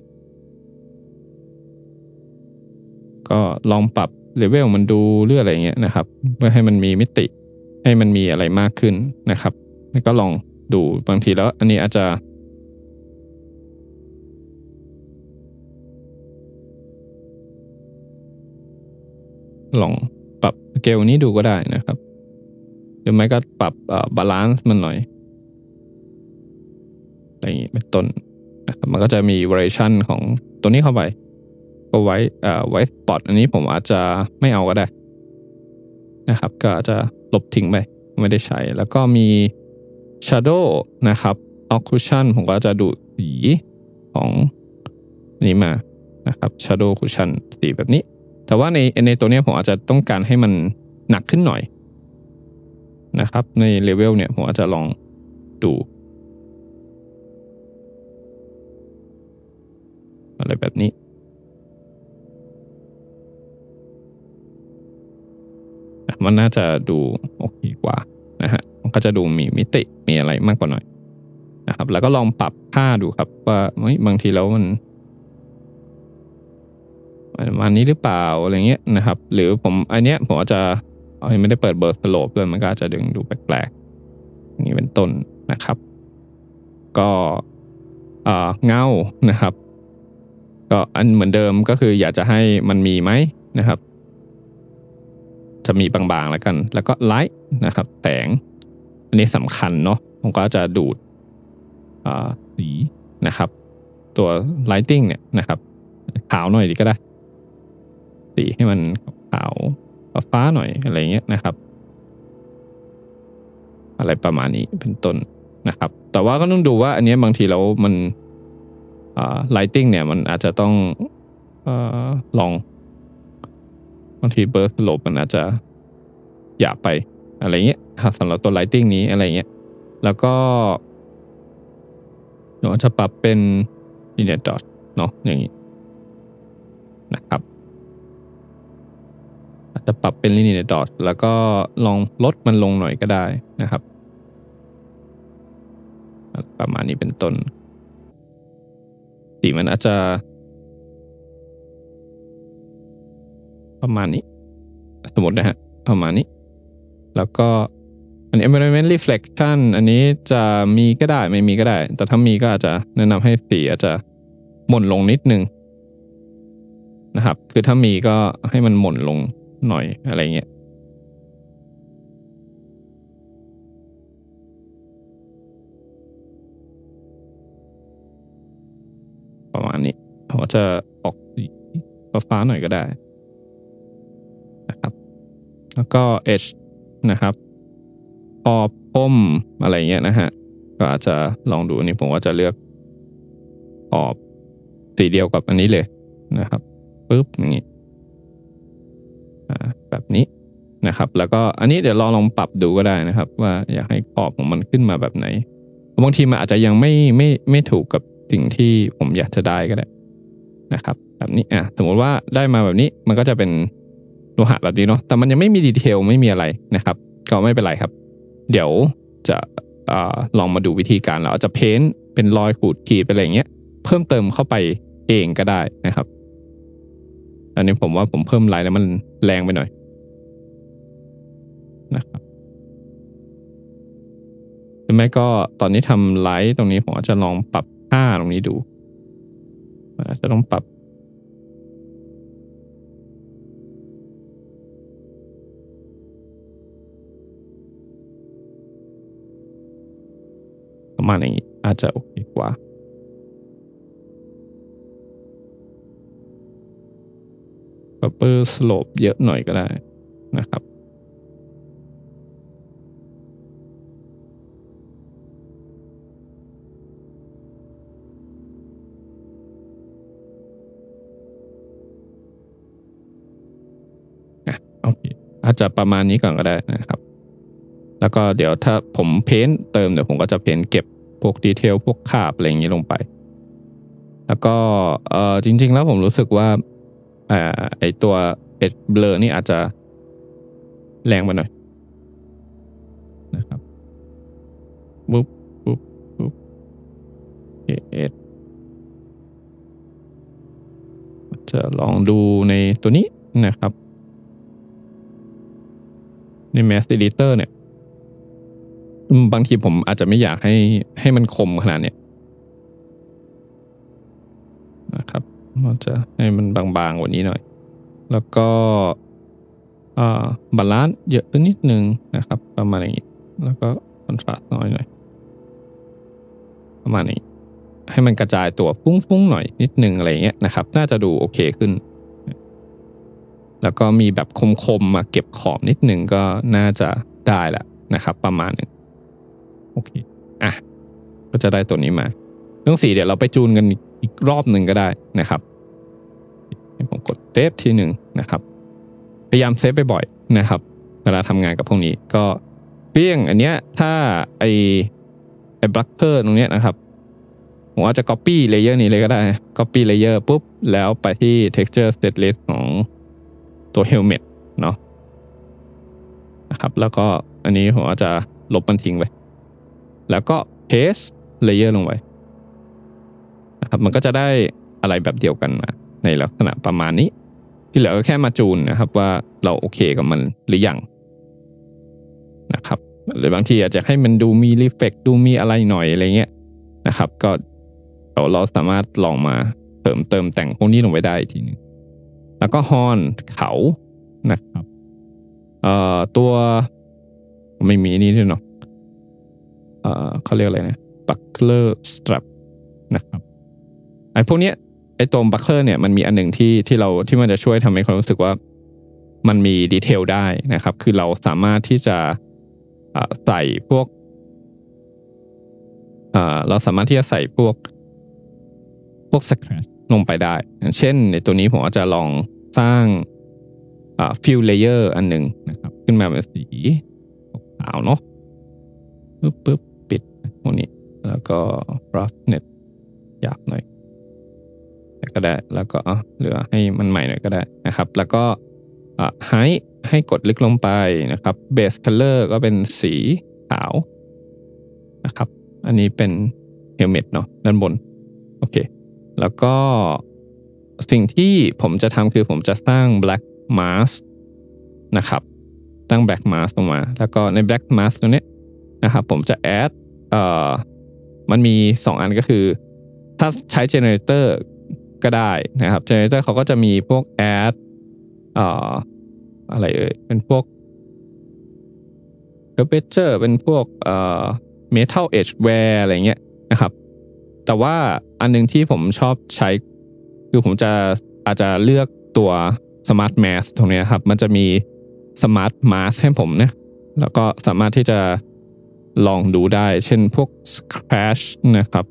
A: ก็ลองปรับเลเวลมันดูเรื่องอะไรเงี้ยนะครับเพื่อให้มันมีมิติให้มันมีอะไรมากขึ้นนะครับแล้วก็ลองดูบางทีแล้วอันนี้อาจจะลองปรับสเกลนี้ดูก็ได้นะครับหรือไม่ก็ปรับบาลานซ์มันหน่อยอะไรอย่างนี้เป็นต้นนะครับมันก็จะมี variation ของตัวนี้เข้าไปก็ไว้ไว้สปอตอันนี้ผมอาจจะไม่เอาก็ได้นะครับก็อาจจะลบทิ้งไปไม่ได้ใช้แล้วก็มี shadow นะครับ occlusion ผมก็จะดูสีของนี้มานะครับ shadow cushion สีแบบนี้แต่ว่าในในตัวนี้ผมอาจจะต้องการให้มันหนักขึ้นหน่อยนะครับในเลเวลเนี่ยผมอาจจะลองดูอะไรแบบนี้มันน่าจะดูโอเคกว่านะฮะมันก็จะดูมีมิติมีอะไรมากกว่าหน่อยนะครับแล้วก็ลองปรับค่าดูครับว่าบางทีแล้วมันประมาณนี้หรือเปล่าอะไรเงี้ยนะครับหรือผมอันเนี้ยผมอาจจะไม่ได้เปิดเบอร์สโลปด้วยมันก็อาจจะดึงดูแปลกๆอย่างนี้เป็นต้นนะครับก็เงานะครับก็อันเหมือนเดิมก็คืออยากจะให้มันมีไหมนะครับจะมีบางๆแล้วกันแล้วก็ไลท์นะครับแสงอันนี้สำคัญเนาะผมก็จะดูดสีนะครับตัว lighting เนี่ยนะครับขาวหน่อยดีก็ได้สีให้มันขาวฟ้าหน่อยอะไรเงี้ยนะครับอะไรประมาณนี้เป็นต้นนะครับแต่ว่าก็ต้องดูว่าอันนี้บางทีแล้วมันlighting เนี่ยมันอาจจะต้องเอ่อลองบางทีเบอร์สโลปมันอาจจะหยาบไปอะไรเงี้ยสำหรับตัว lighting นี้อะไรเงี้ยแล้วก็เดี๋ยวจะปรับเป็น linear dot เนาะอย่างนี้นะครับอาจจะปรับเป็น linear dot แล้วก็ลองลดมันลงหน่อยก็ได้นะครับประมาณนี้เป็นต้นสีมันอาจจะประมาณนี้สมมตินะฮะประมาณนี้แล้วก็อันนี้ environment reflection อันนี้จะมีก็ได้ไม่มีก็ได้แต่ถ้ามีก็อาจจะแนะนำให้สีอาจจะหม่นลงนิดนึงนะครับคือถ้ามีก็ให้มันหม่นลงหน่อยอะไรเงี้ยประมาณนี้จะออกสีฟ้าๆหน่อยก็ได้นะครับแล้วก็ edge นะครับขอบพรมอะไรเงี้ยนะฮะก็อาจจะลองดูนี่ผมว่าจะเลือกขอบสีเดียวกับอันนี้เลยนะครับปึ๊บอย่างนี้แบบนี้นะครับแล้วก็อันนี้เดี๋ยวลองลองปรับดูก็ได้นะครับว่าอยากให้ขอบของมันขึ้นมาแบบไหนบางทีมันอาจจะยังไม่ไม่ไม่ถูกกับสิ่งที่ผมอยากจะได้ก็ได้นะครับแบบนี้อ่ะสมมติว่าได้มาแบบนี้มันก็จะเป็นโลหะแบบนี้เนาะแต่มันยังไม่มีดีเทลไม่มีอะไรนะครับก็ไม่เป็นไรครับเดี๋ยวจะอ่าลองมาดูวิธีการเราจะเพ้นท์เป็นรอยขูดขีดอะไรอย่างเงี้ยเพิ่มเติมเข้าไปเองก็ได้นะครับอันนี้ผมว่าผมเพิ่มลายแล้วมันแรงไปหน่อยนะครับหรือไม่ก็ตอนนี้ทำไลท์ตรงนี้ผมอาจจะลองปรับค่าตรงนี้ดูอาจจะต้องปรับประมาณอย่างนี้อาจจะโอเคกว่าบับเบิลสโลปเยอะหน่อยก็ได้นะครับโอเคอาจจะประมาณนี้ก่อนก็ได้นะครับแล้วก็เดี๋ยวถ้าผมเพ้นท์เติมเดี๋ยวผมก็จะเพ้นท์เก็บพวกดีเทลพวกคราบอะไรอย่างนี้ลงไปแล้วก็เอ่อจริงๆแล้วผมรู้สึกว่าอ่าไอตัว edge blur นี่อาจจะแรงไปหน่อยนะครับปุ๊บปุ๊บปุ๊บเอ็ดจะลองดูในตัวนี้นะครับใน Mask Editor เนี่ยบางทีผมอาจจะไม่อยากให้ให้มันคมขนาดเนี้ยนะครับเราจะให้มันบางๆกว่านี้หน่อยแล้วก็อ่าบาลานซ์เยอะนิดนึงนะครับประมาณอย่างนี้แล้วก็คอนทราสต์น้อยหน่อยประมาณนี้ให้มันกระจายตัวฟุ้งๆหน่อยนิดนึงอะไรเงี้ยนะครับน่าจะดูโอเคขึ้นแล้วก็มีแบบคมๆมาเก็บขอบนิดนึงก็น่าจะได้แหละนะครับประมาณนึงโอเคอ่ะก็จะได้ตัวนี้มาเรื่องสีเดี๋ยวเราไปจูนกันอีกรอบหนึ่งก็ได้นะครับผมกดเซฟทีหนึ่งนะครับพยายามเซฟบ่อยๆนะครับเวลาทำงานกับพวกนี้ก็เพียงอันเนี้ยถ้าไอไอบลัคเกอร์ตรงเนี้ยนะครับผมอาจจะ copy layer นี้เลยก็ได้ copy layer ปุ๊บแล้วไปที่ texture set list ของตัว helmet เนาะนะครับแล้วก็อันนี้ผมอาจจะลบมันทิ้งไปแล้วก็ paste layer ลงไปนะครับมันก็จะได้อะไรแบบเดียวกันมาในลักษณะประมาณนี้ที่เหลือก็แค่มาจูนนะครับว่าเราโอเคกับมันหรือยังนะครับหรือบางทีอาจจะให้มันดูมีรีเฟกดูมีอะไรหน่อยอะไรเงี้ยนะครับก็เราเราสามารถลองมาเติมเติมแต่งพวกนี้ลงไปได้ทีนึงแล้วก็ฮอนเขานะครับเอ่อตัวไม่มีนี่ด้วยเนาะเอ่อเขาเรียกอะไรนะ buckler strap นะครับไอ้พวกเนี้ยไอ้ตัวบัคเคอร์เนี่ยมันมีอันหนึ่งที่ที่เราที่มันจะช่วยทำให้ความรู้สึกว่ามันมีดีเทลได้นะครับคือเราสามารถที่จะใส่พวกเราสามารถที่จะใส่พวกพวกสแครชลงไปได้อย่างเช่นในตัวนี้ผมอาจจะลองสร้างฟิลเลเยอร์อันหนึ่งนะครับขึ้นมาเป็นสีขาวเนาะปึ๊บปึ๊บปิดพวกนี้แล้วก็ roughness หยาบหน่อยก็ได้แล้วก็เหลือให้มันใหม่หน่อยก็ได้นะครับแล้วก็ให้ให้กดลึกลงไปนะครับ base color ก็เป็นสีขาวนะครับอันนี้เป็น helmet เนาะด้านบนโอเคแล้วก็สิ่งที่ผมจะทำคือผมจะสร้าง black mask นะครับตั้ง black mask ลงมาแล้วก็ใน black mask ตรงนี้นะครับผมจะ add เอ่อมันมีสองอันก็คือถ้าใช้ generatorก็ได้นะครับ generator เขาก็จะมีพวก add เอ่ออะไรเอ่ยเป็นพวก curvature เป็นพวกเอ่อ metal edge wear อะไรเงี้ยนะครับแต่ว่าอันนึงที่ผมชอบใช้คือผมจะอาจจะเลือกตัว Smart Mask ตรงนี้ครับมันจะมี Smart Mask ให้ผมเนี่ยแล้วก็สามารถที่จะลองดูได้เช่นพวก Scratch นะครับ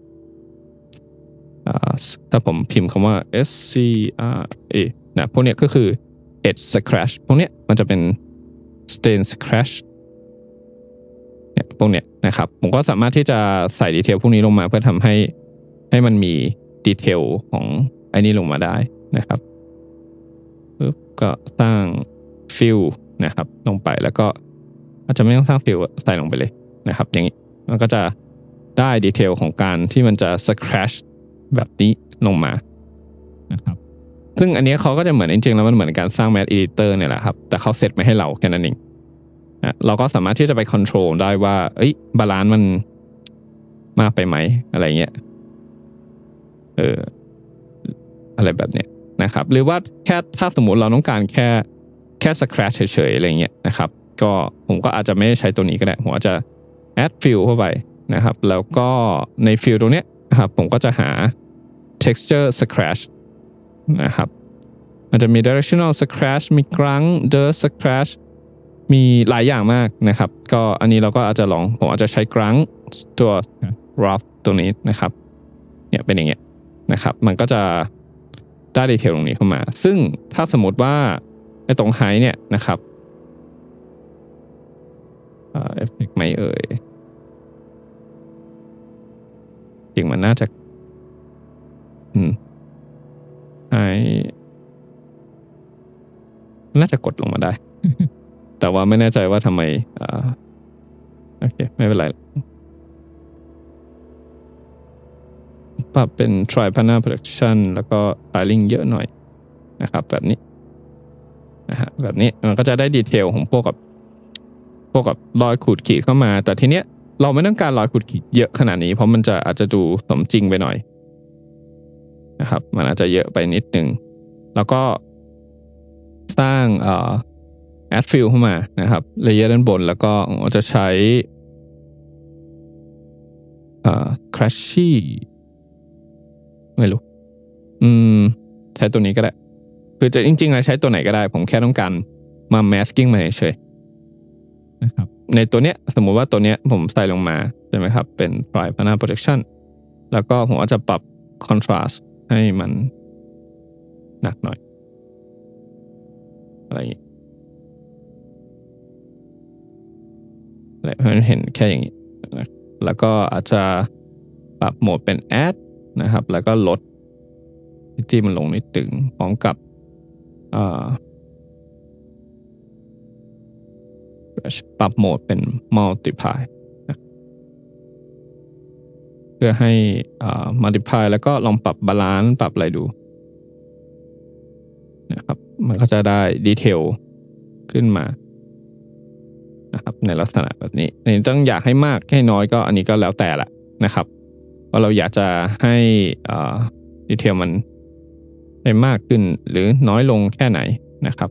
A: ถ้าผมพิมพ์คำว่า S C R A นะพวกเนี้ยก็คือ Edge Scratch พวกเนี้ยมันจะเป็น Stain Scratch เนี่ยพวกเนี้ยนะครับผมก็สามารถที่จะใส่ดีเทลพวกนี้ลงมาเพื่อทำให้ให้มันมีดีเทลของไอ้นี้ลงมาได้นะครับปึ๊บก็สร้างฟิลนะครับลงไปแล้วก็อาจจะไม่ต้องสร้างฟิลใส่ลงไปเลยนะครับอย่างนี้มันก็จะได้ดีเทลของการที่มันจะ scratch แบบนี้ลงมานะครับซึ่งอันนี้เขาก็จะเหมือนจริงๆแล้วมันเหมือนการสร้าง Mask Editor เนี่ยแหละครับแต่เขาเซตมาให้เราแค่นั้นเองนะเราก็สามารถที่จะไปคอนโทรลได้ว่าเอ้ยบาลานซ์มันมากไปไหมอะไรเงี้ยเอออะไรแบบเนี้ยนะครับหรือว่าแค่ถ้าสมมุติเราต้องการแค่แค่ scratch เฉยๆอะไรเงี้ยนะครับก็ผมก็อาจจะไม่ใช้ตัวนี้ก็ได้ผมอาจจะ add fill เข้าไปนะครับแล้วก็ใน fill ตรงเนี้ยนะครับผมก็จะหา texture scratch นะครับมันจะมี directional scratch มี grunt dirt scratch มีหลายอย่างมากนะครับก็อันนี้เราก็อาจจะลองผมอาจจะใช้ grunt ตัว rough ตัวนี้นะครับเนี่ยเป็นอย่างเงี้ยนะครับมันก็จะได้ดีเทลตรงนี้เข้ามาซึ่งถ้าสมมติว่าไอ้ตรง height เนี่ยนะครับเอ่อ effect ไหมเอ่ยจริงมันน่าจะอืม height น่าจะกดลงมาได้ แต่ว่าไม่แน่ใจว่าทำไมอ่าโอเคไม่เป็นไรปรับเป็น Try Panel Protection แล้วก็ Styling เยอะหน่อยนะครับแบบนี้นะฮะแบบนี้มันก็จะได้ดีเทลของพวกกับพวกกับรอยขูดขีดเข้ามาแต่ทีเนี้ยเราไม่ต้องการรอยขูดขีดเยอะขนาดนี้เพราะมันจะอาจจะดูสมจริงไปหน่อยนะครับมันอาจจะเยอะไปนิดนึงแล้วก็สร้างเอ่อ add fill เข้ามานะครับเลเยอร์ด้านบนแล้วก็จะใช้เอ่อ crashyไม่รู้อืมใช้ตัวนี้ก็ได้คือจะจริงๆใช้ตัวไหนก็ได้ผมแค่ต้องการมา masking มาเฉยๆนะครับในตัวเนี้ยสมมุติว่าตัวเนี้ยผมใส่ลงมาใช่ไหมครับเป็น Try Panel Protection แล้วก็ผมอาจจะปรับ contrast ให้มันหนักหน่อยอะไรอย่างนี้อะไรมันเห็นแค่อย่างนี้แล้วก็อาจจะปรับโหมดเป็น add นะครับแล้วก็ลดที่มันลงนิดตึงพร้อมกับปรับโหมดเป็น multiply เพื่อให้ multiply แล้วก็ลองปรับบาลานซ์ปรับอะไรดูนะครับมันก็จะได้ดีเทลขึ้นมานะครับในลักษณะแบบนี้นี่ต้องอยากให้มากให้น้อยก็อันนี้ก็แล้วแต่ละนะครับว่าเราอยากจะให้ดีเทลมันได้มากขึ้นหรือน้อยลงแค่ไหนนะครับ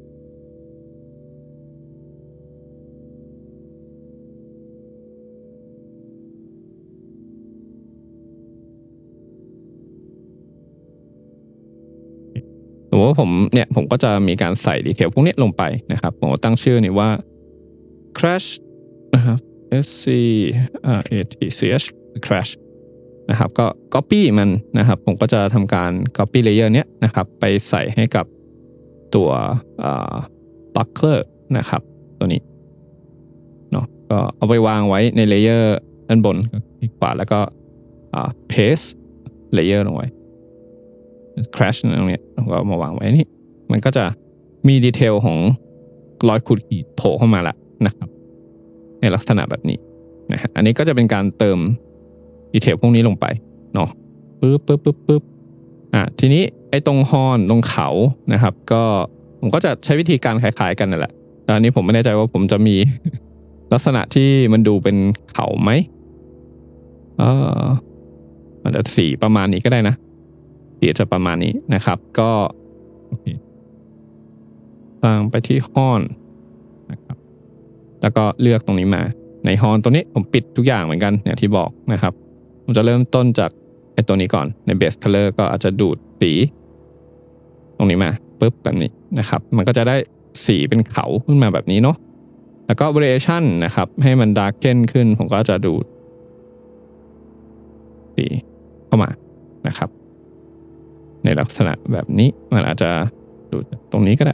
A: สมมติว่าผมเนี่ยผมก็จะมีการใส่ดีเทลพวกนี้ลงไปนะครับผมตั้งชื่อนี่ว่า crash นะครับ S C R A T C H crash นะครับก็ copy มันนะครับผมก็จะทำการ copy layer เนี้ยนะครับไปใส่ให้กับตัว buckler นะครับตัวนี้เนาะก็เอาไปวางไว้ใน layer ด้านบนคลิกขวาแล้วก็ paste layer ลงไว้ crash ตรงนี้ก็มาวางไว้นี่มันก็จะมีดีเทลของรอยขูดขีดโผล่เข้ามาละนะครับในลักษณะแบบนี้นะฮะอันนี้ก็จะเป็นการเติมดีเทลพวกนี้ลงไปเนาะปึ๊บปึ๊บปึ๊บปึ๊บอ่ะทีนี้ไอ้ตรงฮอร์นตรงเขานะครับก็ผมก็จะใช้วิธีการคล้ายๆกันนั่นแหละแต่อันนี้ผมไม่แน่ใจว่าผมจะมี ลักษณะที่มันดูเป็นเขาไหมเออมันจะสีประมาณนี้ก็ได้นะสีจะประมาณนี้นะครับก็โอเคสร้างไปที่ฮอร์นนะครับแล้วก็เลือกตรงนี้มาในฮอร์นตัวนี้ผมปิดทุกอย่างเหมือนกันอย่างที่บอกนะครับผมจะเริ่มต้นจากไอ้ตัวนี้ก่อนใน base color ก็อาจจะดูดสีตรงนี้มาปุ๊บแบบนี้นะครับมันก็จะได้สีเป็นเขาขึ้นมาแบบนี้เนาะแล้วก็ variation นะครับให้มัน darken ขึ้นผมก็จะดูสีเข้ามานะครับในลักษณะแบบนี้มันอาจจะดูตรงนี้ก็ได้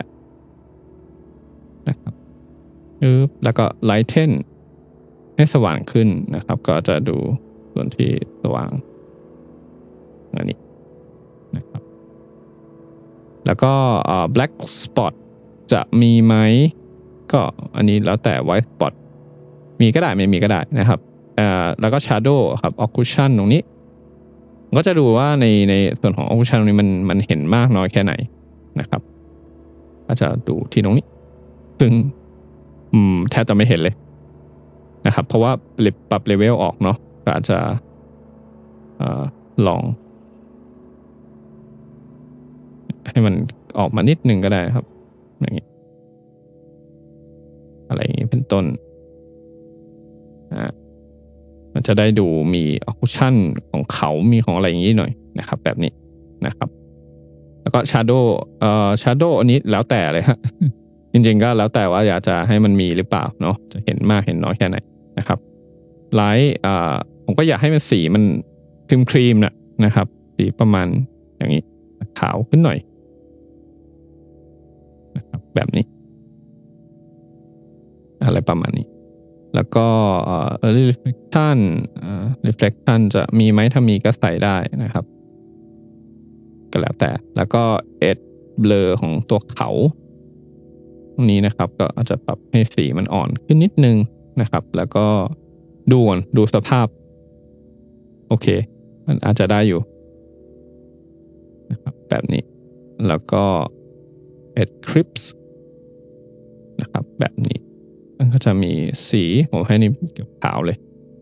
A: นะครับปึ๊บแล้วก็ lighten ให้สว่างขึ้นนะครับก็จะดูส่วนที่สว่างอันนี้นะครับแล้วก็ black spot จะมีไหมก็อันนี้แล้วแต่ white spot มีก็ได้ไม่มีก็ได้นะครับแล้วก็ shadow ครับ occlusion ตรงนี้ก็จะดูว่าในในส่วนของ occlusion ตรงนี้มันมันเห็นมากน้อยแค่ไหนนะครับก็จะดูที่ตรงนี้ซึ่งอืมแทบจะไม่เห็นเลยนะครับเพราะว่าปรับเลเวลออกเนาะก็อาจจะเอ่อลองให้มันออกมานิดนึงก็ได้ครับอย่างนี้อะไรอย่างนี้เป็นต้นอ่ามันจะได้ดูมี occlusion ของเขามีของอะไรอย่างนี้หน่อยนะครับแบบนี้นะครับแล้วก็ shadow เอ่อ shadow อันนี้แล้วแต่เลยฮะ จริงๆก็แล้วแต่ว่าอยากจะให้มันมีหรือเปล่าเนาะจะเห็นมากเห็นน้อยแค่ไหนนะครับไลท์อ่าผมก็อยากให้มันสีมันครีมครีมนะนะครับสีประมาณอย่างนี้ขาวขึ้นหน่อยนะครับแบบนี้อะไรประมาณนี้แล้วก็ early reflection reflection จะมีไหมถ้ามีก็ใส่ได้นะครับก็แล้วแต่แล้วก็ edge blur ของตัวเขาตรงนี้นะครับก็อาจจะปรับให้สีมันอ่อนขึ้นนิดนึงนะครับแล้วก็ดูก่อนดูสภาพโอเคมันอาจจะได้อยู่นะครับแบบนี้แล้วก็ eclipse นะครับแบบนี้มันก็จะมีสีผมให้นี่เกี่ยวขาวเลย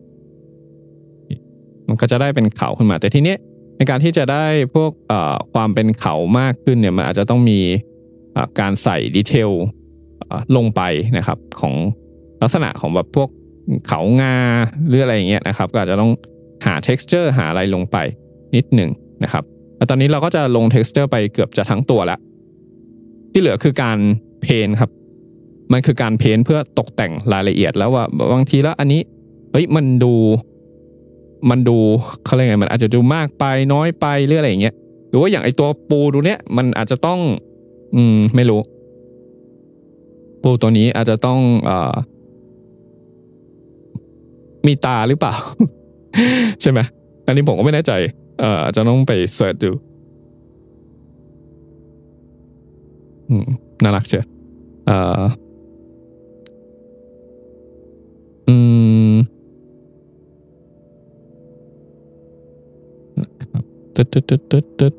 A: มันก็จะได้เป็นเขาขึ้นมาแต่ทีเนี้ยในการที่จะได้พวกเอ่อความเป็นเขามากขึ้นเนี่ยมันอาจจะต้องมีการใส่ดีเทลลงไปนะครับของลักษณะของแบบพวกเขางาหรืออะไรอย่างเงี้ยนะครับก็อาจจะต้องหา texture หาอะไรลงไปนิดหนึ่งนะครับแล้วตอนนี้เราก็จะลง texture ไปเกือบจะทั้งตัวแล้วที่เหลือคือการเพนครับมันคือการเพ้นเพื่อตกแต่งรายละเอียดแล้วว่าบางทีแล้วอันนี้เฮ้ยมันดูมันดูเขาเรียกไงมันอาจจะดูมากไปน้อยไปหรืออะไรอย่างเงี้ยหรือว่าอย่างไอตัวปูดูเนี้ยมันอาจจะต้องอืมไม่รู้ปูตัวนี้อาจจะต้องเอ่อมีตาหรือเปล่า ใช่ไหมอันนี้ผมก็ไม่แน่ใจเอ่อจะต้องไปเสิร์ชดูอืมน่ารักเชียวเอ่ออืมนะครับตึ๊ดตึ๊ดตึ๊ดตึ๊ดตึ๊ด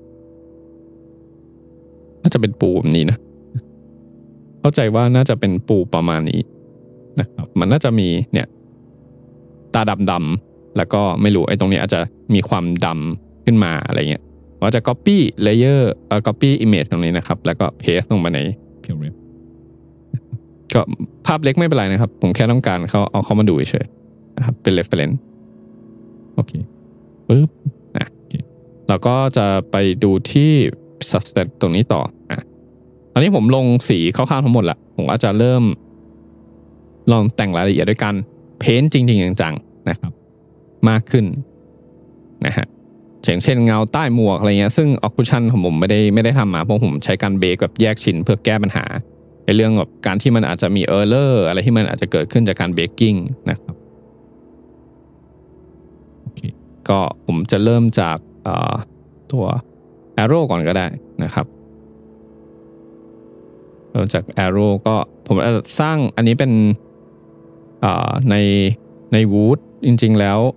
A: น่าจะเป็นปูแบบนี้นะเข้าใจว่าน่าจะเป็นปูประมาณนี้นะครับมันน่าจะมีเนี่ยตาดำๆแล้วก็ไม่รู้ไอ้ตรงนี้อาจจะมีความดำขึ้นมาอะไรเงี้ยว่าจะ copy layer เอ่อ copy image ตรงนี้นะครับแล้วก็ paste ลงมาใน Pure ก็ภาพเล็กไม่เป็นไรนะครับผมแค่ต้องการเขาเอาเข้ามาดูเฉยนะครับเป็น reference โอเคปึ๊บอ่ะโอเคเราก็จะไปดูที่ substance ตรงนี้ต่ออ่ะตอนนี้ผมลงสีคร่าวๆทั้งหมดละผมก็จะเริ่มลองแต่งรายละเอียดด้วยการเพ้นจริงๆจังๆนะครับมากขึ้นนะฮะอย่างเช่นเงาใต้หมวกอะไรเงี้ยซึ่ง occlusion ของผมไม่ได้ไม่ได้ทำมาเพราะผมใช้การเบรกแบบแยกชิ้นเพื่อแก้ปัญหาในเรื่องแบบการที่มันอาจจะมี error อะไรที่มันอาจจะเกิดขึ้นจากการเบรกกิ้งนะครับโอเคก็ผมจะเริ่มจากตัว arrow ก่อนก็ได้นะครับเริ่มจาก arrow ก็ผมจะสร้างอันนี้เป็นในใน wood จริงๆแล้ว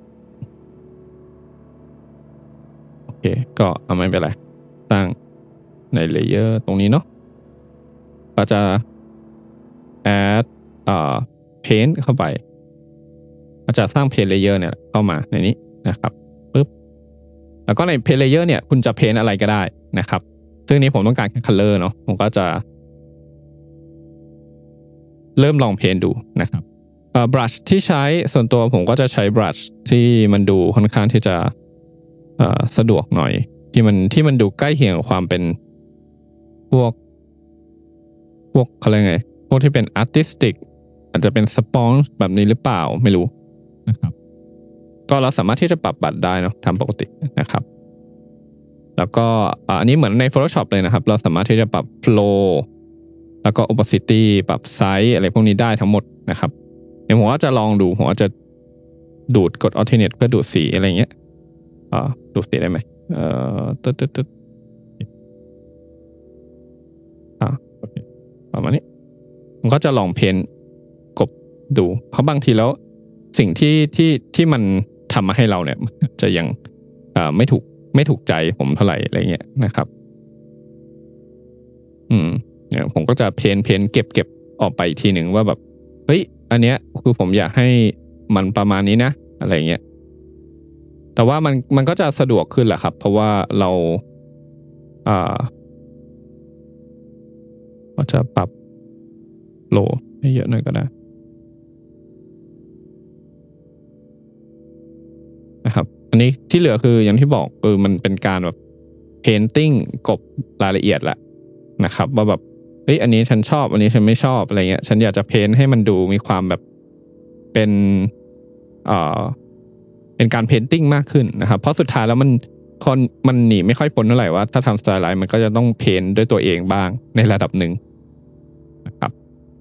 A: โอเคก็เอาไม่เป็นไรสร้างในเลเยอร์ตรงนี้เนาะก็จะ add เอ่อ paint เข้าไปก็จะสร้าง paint layer เนี่ยเข้ามาในนี้นะครับปึ๊บแล้วก็ใน paint layer เนี่ยคุณจะ paint อะไรก็ได้นะครับซึ่งนี้ผมต้องการแค่ color เนาะผมก็จะเริ่มลอง paint ดูนะครับเอ่อ brush ที่ใช้ส่วนตัวผมก็จะใช้ brush ที่มันดูค่อนข้างที่จะเอ่อสะดวกหน่อยที่มันที่มันดูใกล้เคียงกับความเป็นพวกพวกเขาเรียกไงพวกที่เป็นอาร์ติสติกอาจจะเป็นสปอนจ์แบบนี้หรือเปล่าไม่รู้นะครับก็เราสามารถที่จะปรับบัตรได้เนาะทำปกตินะครับแล้วก็อันนี้เหมือนใน Photoshop เลยนะครับเราสามารถที่จะปรับ flow แล้วก็ opacity ปรับ size อะไรพวกนี้ได้ทั้งหมดนะครับเดี๋ยวผมว่าจะลองดูผมว่าจะดูดกด alternate เพื่อดูดสีอะไรเงี้ยอ่าดูดสีได้ไหมเอ่อตึ๊ดตึ๊ดตึ๊ดอ่าโอเคประมาณนี้ผมก็จะลองเพ้นกบดูเพราะบางทีแล้วสิ่งที่ที่ที่มันทำมาให้เราเนี่ยจะยังอ่าไม่ถูกไม่ถูกใจผมเท่าไหร่อะไรเงี้ยนะครับอืมเนี่ยผมก็จะเพ้นเพ้นเก็บเก็บออกไปทีหนึ่งว่าแบบเฮ้ยอันเนี้ยคือผมอยากให้มันประมาณนี้นะอะไรเงี้ยแต่ว่ามันมันก็จะสะดวกขึ้นแหละครับเพราะว่าเราอ่าก็จะปรับโลให้เยอะหน่อยก็ได้นะครับอันนี้ที่เหลือคืออย่างที่บอกเออมันเป็นการแบบเพนติ้งกบรายละเอียดแหละนะครับว่าแบบเฮ้ยอันนี้ฉันชอบอันนี้ฉันไม่ชอบอะไรเงี้ยฉันอยากจะเพ้นให้มันดูมีความแบบเป็นเอ่อเป็นการเพนติ้งมากขึ้นนะครับเพราะสุดท้ายแล้วมันคนมันหนีไม่ค่อยพ้นเท่าไหร่ว่าถ้าทำสไตล์ไลน์มันก็จะต้องเพนด้วยตัวเองบ้างในระดับหนึ่งนะครับ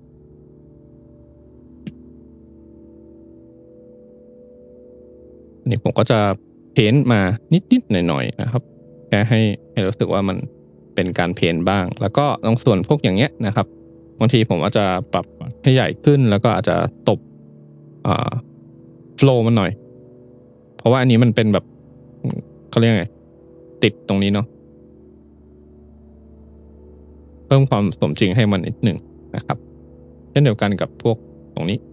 A: นี่ผมก็จะเพ้นมานิดๆหน่อยๆนะครับแค่ให้ให้รู้สึกว่ามันเป็นการเพ้นบ้างแล้วก็ตรงส่วนพวกอย่างเงี้ยนะครับบางทีผมอาจจะปรับให้ใหญ่ขึ้นแล้วก็อาจจะตบอ่าโฟลว์มันหน่อยเพราะว่าอันนี้มันเป็นแบบเขาเรียกไงติดตรงนี้เนาะเพิ่มความสมจริงให้มันนิดหนึ่งนะครับเช่นเดียวกันกับพวกตรงนี้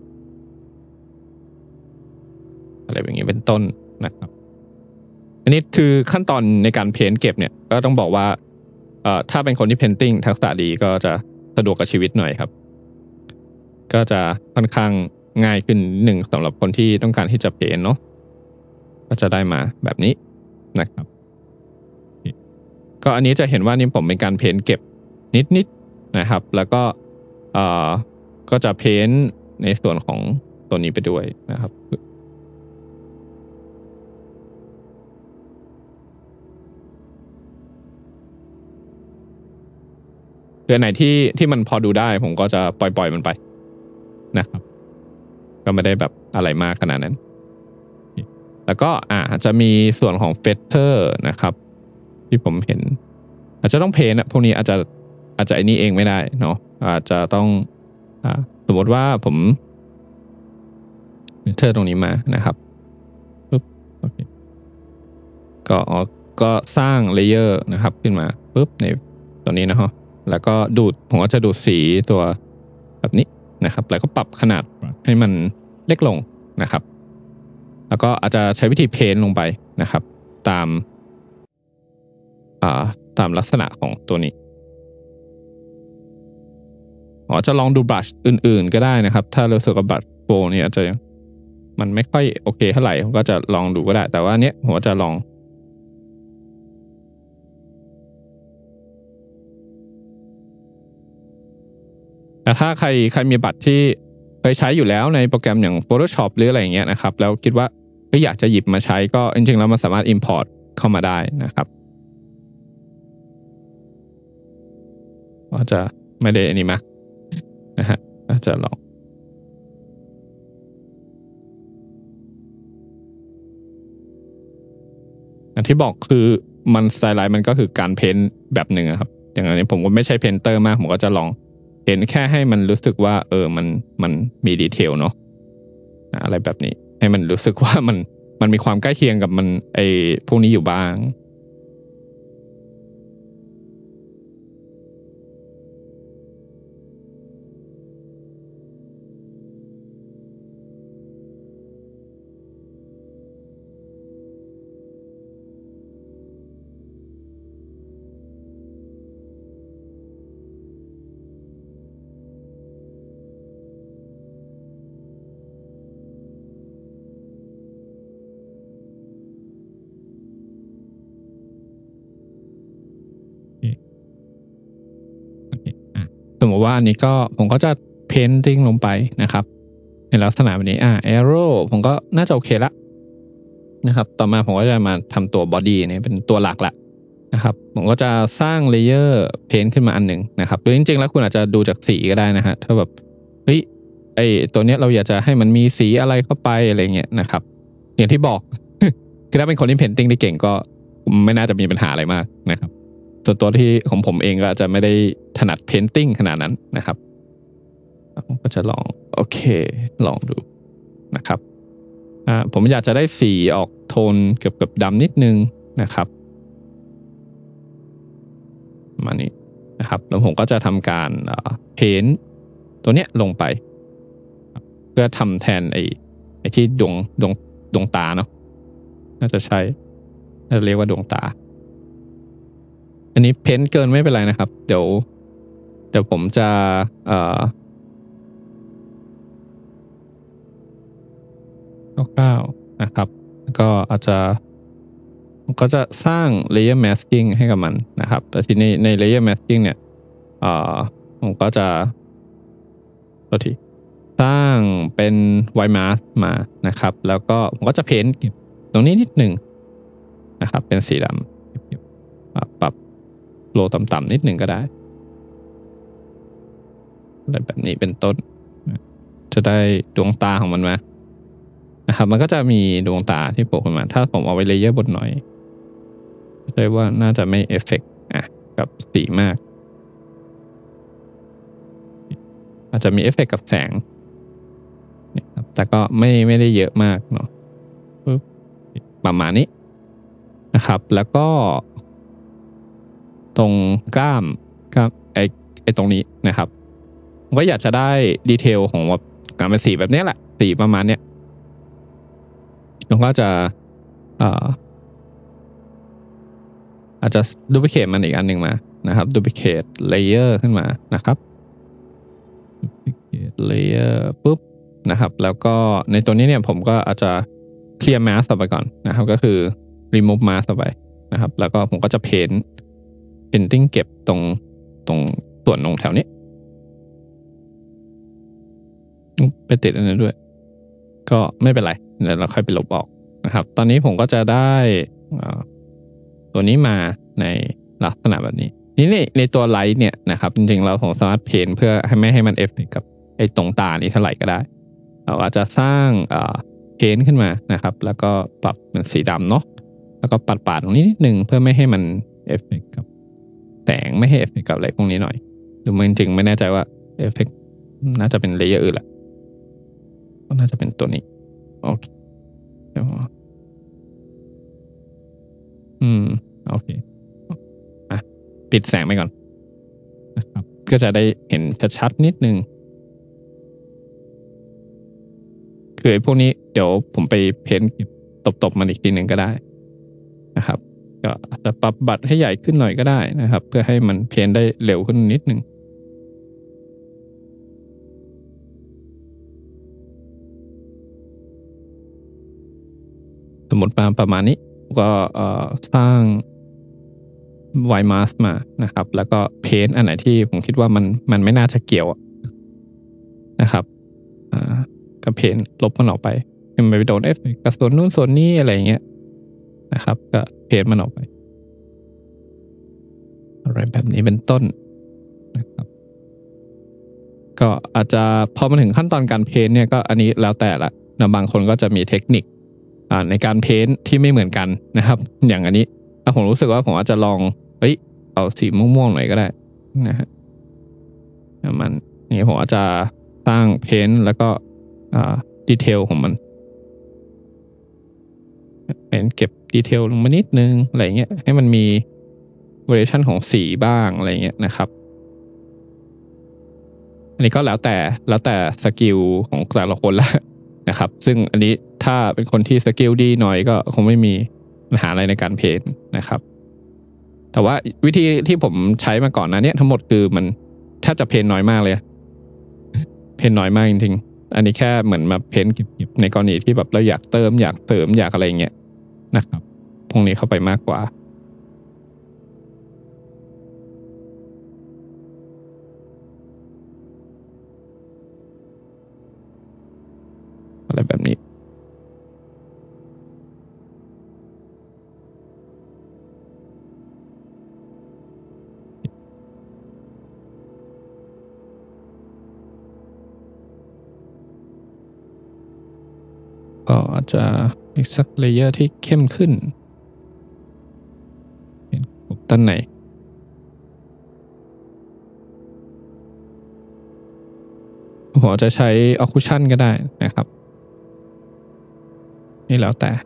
A: อะไรแบบนี้เป็นต้นนะครับอันนี้คือขั้นตอนในการเพ้นเก็บเนี่ยก็ต้องบอกว่าเอ่อถ้าเป็นคนที่เพนติ้งทักษะดีก็จะสะดวกกับชีวิตหน่อยครับก็จะค่อนข้างง่ายขึ้นหนึ่งสำหรับคนที่ต้องการที่จะเพ้นเนาะก็จะได้มาแบบนี้นะครับก็อันนี้จะเห็นว่านี่ผมเป็นการเพ้นเก็บนิดๆนะครับแล้วก็เอ่อก็จะเพ้นในส่วนของตัวนี้ไปด้วยนะครับเรื่องไหนที่ที่มันพอดูได้ผมก็จะปล่อยๆมันไปนะครับก็ไม่ได้แบบอะไรมากขนาดนั้นแล้วก็อ่าจะมีส่วนของเฟเตอร์นะครับที่ผมเห็นอาจจะต้องเพ้นอะพวกนี้อาจจะอาจจะไอ้นี่เองไม่ได้เนาะอาจจะต้องอ่าสมมติว่าผมเฟเตอร์ตรงนี้มานะครับปุ๊บโอเคก็ก็สร้างเลเยอร์นะครับขึ้นมาปุ๊บในตัวนี้นะฮะแล้วก็ดูดผมก็จะดูดสีตัวแบบนี้นะครับแล้วก็ปรับขนาดให้มันเล็กลงนะครับแล้วก็อาจจะใช้วิธีเพนลงไปนะครับตามอ่าตามลักษณะของตัวนี้อ๋อจะลองดูบลัชอื่นๆก็ได้นะครับถ้ารู้สึกว่าบลัชโฟล์นี่อาจจะมันไม่ค่อยโอเคเท่าไหร่ผมก็จะลองดูก็ได้แต่ว่าเนี้ยผมจะลองแต่ถ้าใครใครมีบัตรที่เคยใช้อยู่แล้วในโปรแกรมอย่าง Photoshop หรืออะไรอย่างเงี้ยนะครับแล้วคิดว่าก็อยากจะหยิบมาใช้ก็จริงๆแล้วมันสามารถ import เข้ามาได้นะครับก็จะไม่ได้อันนี้มานะฮะอาจจะลองอย่างที่บอกคือมันสไตล์ไลน์มันก็คือการเพ้นแบบหนึ่งครับอย่างนี้ผมก็ไม่ใช่เพนเตอร์มากผมก็จะลองเห็นแค่ให้มันรู้สึกว่าเออมันมันมีดีเทลเนาะอะไรแบบนี้ให้มันรู้สึกว่ามันมันมีความใกล้เคียงกับมันไอ้พวกนี้อยู่บ้างมมติว่าอันนี้ก็ผมก็จะ painting ลงไปนะครับในลักษณะแบบนี้อ่า arrow ผมก็น่าจะโอเคละนะครับต่อมาผมก็จะมาทำตัว body เนี่ยเป็นตัวหลักละนะครับผมก็จะสร้าง layer paint ขึ้นมาอันหนึ่งนะครับหรือจริงๆแล้วคุณอาจจะดูจากสีก็ได้นะฮะถ้าแบบเฮ้ยไอตัวเนี้ยเราอยากจะให้มันมีสีอะไรเข้าไปอะไรเงี้ยนะครับอย่างที่บอก คือถ้าเป็นคนที่ painting ได้เก่งก็ไม่น่าจะมีปัญหาอะไรมากนะครับส่วนตัวที่ของผมเองก็จะไม่ได้ถนัด painting ขนาดนั้นนะครับผมก็จะลองโอเคลองดูนะครับอ่าผมอยากจะได้สีออกโทนเกือบกับดำนิดนึงนะครับมานี้นะครับแล้วผมก็จะทำการเพ้นท์ตัวเนี้ยลงไปเพื่อทำแทนไอ้ไอ้ที่ดวงดวงดวงตาเนาะน่าจะใช้น่าจะเรียกว่าดวงตาอันนี้เพ้นท์เกินไม่เป็นไรนะครับเดี๋ยวเดี๋ยวผมจะเอ่อคร่าวๆนะครับก็อาจจะก็จะสร้าง layer masking ให้กับมันนะครับแต่ทีนี้ใน layer masking เนี่ยเอ่อผมก็จะตัวทีสร้างเป็น white mask มานะครับแล้วก็ผมก็จะเพ้นท์เก็บตรงนี้นิดหนึ่งนะครับเป็นสีดำปรับโลต่ำๆนิดหนึ่งก็ได้อะไรแบบนี้เป็นต้นจะได้ดวงตาของมันมานะครับมันก็จะมีดวงตาที่โผล่ขึ้นมาถ้าผมเอาไว้เลเยอร์บนหน่อยได้ว่าน่าจะไม่เอฟเฟกต์อ่ะกับสีมากอาจจะมีเอฟเฟกต์กับแสงนะครับแต่ก็ไม่ไม่ได้เยอะมากเนาะประมาณนี้นะครับแล้วก็ตรงกล้ามครับไอไอตรงนี้นะครับผมก็อยากจะได้ดีเทลของแบบการเป็นสีแบบนี้แหละสีประมาณเนี้ยผมก็จะอ่าอาจจะดูพิเคทมันอีกอันหนึ่งมานะครับดูพิเคทเลเยอร์ขึ้นมานะครับดูพิเคทเลเยอร์ปุ๊บนะครับแล้วก็ในตัวนี้เนี่ยผมก็อาจจะเคลียร์แมสออกไปก่อนนะครับก็คือ remove mask ออกไปนะครับแล้วก็ผมก็จะ paint painting เก็บตรงตรงส่วนตรงแถวนี้ไปติดอันนั้นด้วยก็ไม่เป็นไรเดี๋ยวเราค่อยไปลบออกนะครับตอนนี้ผมก็จะได้ตัวนี้มาในลักษณะแบบนี้นี่ในในตัวไลท์เนี่ยนะครับจริงๆเราผมสามารถเพนเพื่อให้ไม่ให้มันเอฟเฟกต์กับไอ้ตรงตานี้เท่าไหร่ก็ได้เราอาจจะสร้างเพนขึ้นมานะครับแล้วก็ปรับเป็นสีดำเนาะแล้วก็ปัดปาดตรงนี้นิดนึงเพื่อไม่ให้มันเอฟเฟกต์กับแสงไม่ให้เอฟเฟกต์กับอะไรพวกนี้หน่อยหรือมันจริงไม่แน่ใจว่าเอฟเฟกต์น่าจะเป็นเลเยอร์อื่นแหละน่าจะเป็นตัวนี้โอเคอืมโอเคอ่ะปิดแสงไปก่อนนะครับก็จะได้เห็นชัดๆนิดนึงคือไอ้พวกนี้เดี๋ยวผมไปเพ้นเก็บตบๆมันอีกทีหนึ่งก็ได้นะครับก็อาจจะปรับบัตรให้ใหญ่ขึ้นหน่อยก็ได้นะครับเพื่อให้มันเพ้นได้เร็วขึ้นนิดนึงสมมติประมาณนี้ก็สร้าง white mask มานะครับแล้วก็เพ้นอันไหนที่ผมคิดว่ามันมันไม่น่าจะเกี่ยวนะครับก็เพ้นลบมันออกไปมันไปโดนเอฟเฟกต์กับส่วนนู้นส่วนนี้อะไรเงี้ยนะครับก็เพ้นมันออกไปอะไรแบบนี้เป็นต้นนะครับก็อาจจะพอมาถึงขั้นตอนการเพ้นเนี่ยก็อันนี้แล้วแต่ละนะบางคนก็จะมีเทคนิคในการเพ้นที่ไม่เหมือนกันนะครับอย่างอันนี้ถ้าผมรู้สึกว่าผมอาจจะลองเฮ้ยเอาสีม่วงๆหน่อยก็ได้นะฮะมันนี่ผมอาจจะสร้างเพ้นแล้วก็ดีเทลของมันเป็นเก็บดีเทลลงมานิดนึงอะไรเงี้ยให้มันมี variation ของสีบ้างอะไรเงี้ยนะครับอันนี้ก็แล้วแต่แล้วแต่สกิลของแต่ละคนละนะครับซึ่งอันนี้ถ้าเป็นคนที่สกิลดีหน่อยก็คงไม่มีปัญหาอะไรในการเพ้นนะครับแต่ว่าวิธีที่ผมใช้มาก่อนนะเนี่ยทั้งหมดคือมันแทบจะเพ้นน้อยมากเลยเพ้นน้อยมากจริงๆอันนี้แค่เหมือนมาเพ้นเก็บในกรณีที่แบบเราอยากเติมอยากเติมอยากอะไรเงี้ยนะครับพวกนี้เข้าไปมากกว่าอะไรแบบนี้ก็อาจจะอีกสักเลเยอร์ที่เข้มขึ้นเห็นด้านในผมจะใช้ occlusion ก็ได้นะครับนี่แล้วแต่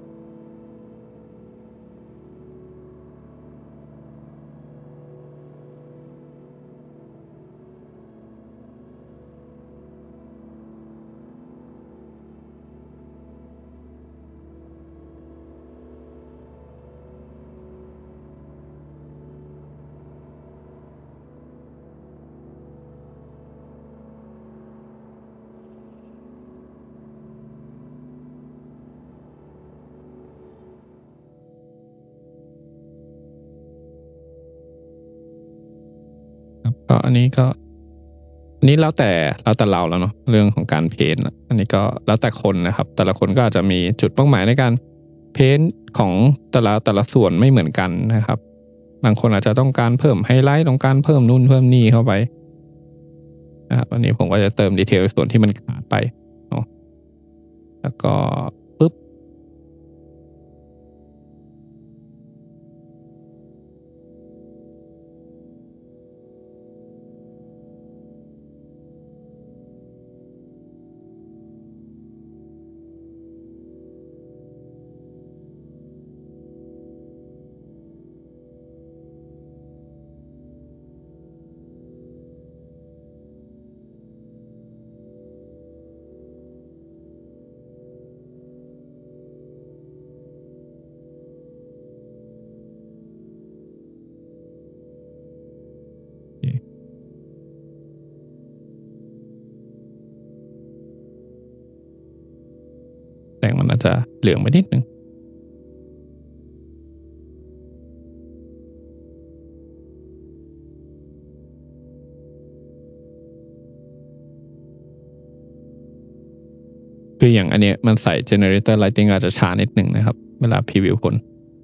A: ก็อันนี้ก็อันนี้แล้วแต่แล้วแต่เราแล้วเนาะเรื่องของการเพ้นท์อันนี้ก็แล้วแต่คนนะครับแต่ละคนก็อาจจะมีจุดเป้าหมายในการเพ้นท์ของแต่ละแต่ละส่วนไม่เหมือนกันนะครับบางคนอาจจะต้องการเพิ่มไฮไลท์ต้องการเพิ่มนู่นเพิ่มนี่เข้าไปนะครับอันนี้ผมก็จะเติมดีเทลส่วนที่มันขาดไปเนาะแล้วก็ปึ๊บแต่งมันอาจจะเหลืองไปนิดนึงคืออย่างอันเนี้ยมันใส่ generator lighting อาจจะช้านิดนึงนะครับเวลาพรีวิวผล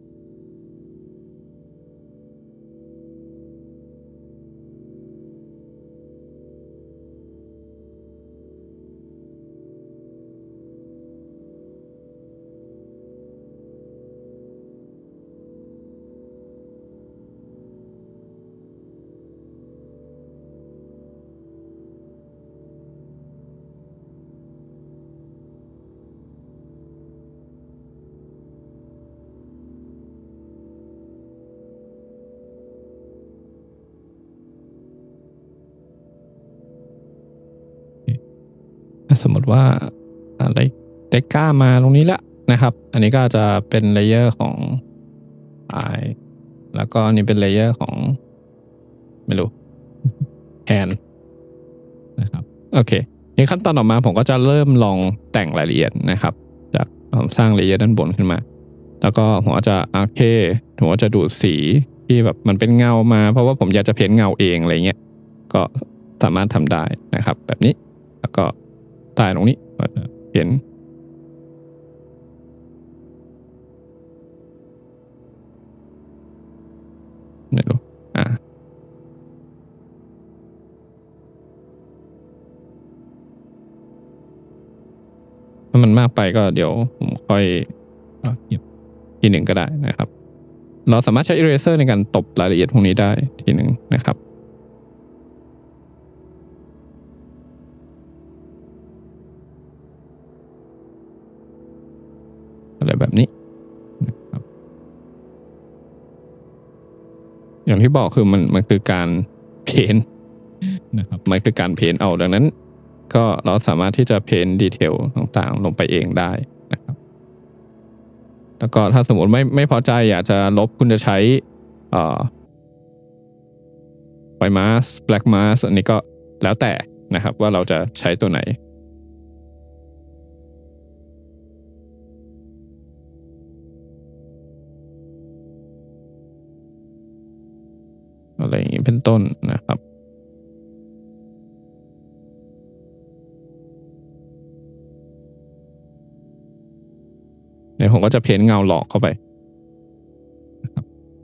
A: สมมติว่าอะไรได้กล้ามาตรงนี้ละนะครับอันนี้ก็จะเป็นเลเยอร์ของไอแล้วก็อันนี้เป็นเลเยอร์ของไม่รู้แทนนะครับโอเคในขั้นตอนต่อมาผมก็จะเริ่มลองแต่งรายละเอียดนะครับจากผมสร้างเลเยอร์ด้านบนขึ้นมาแล้วก็ผมจะโอเคผมจะดูดสีที่แบบมันเป็นเงามาเพราะว่าผมอยากจะเพ้นเงาเองอะไรเงี้ยก็สามารถทำได้นะครับแบบนี้แล้วก็ใต้ตรงนี้เห็นไม่รู้อ่าถ้ามันมากไปก็เดี๋ยวผมค่อยเก็บทีหนึ่งก็ได้นะครับเราสามารถใช้ eraser ในการตบรายละเอียดพวกนี้ได้ทีหนึ่งนะครับอะไรแบบนี้นะครับอย่างที่บอกคือมันมันคือการเพ้นนะครับมันคือการเพ้นเอาดังนั้นก็เราสามารถที่จะเพ้นดีเทลต่างๆลงไปเองได้นะครับแล้วก็ถ้าสมมติไม่ไม่พอใจอยากจะลบคุณจะใช้เอ่อไวท์มาสก์ black mask อันนี้ก็แล้วแต่นะครับว่าเราจะใช้ตัวไหนอะไรอย่างนี้เป็นต้นนะครับเดี๋ยวผมก็จะเพ้นเงาหลอกเข้าไปนะครับ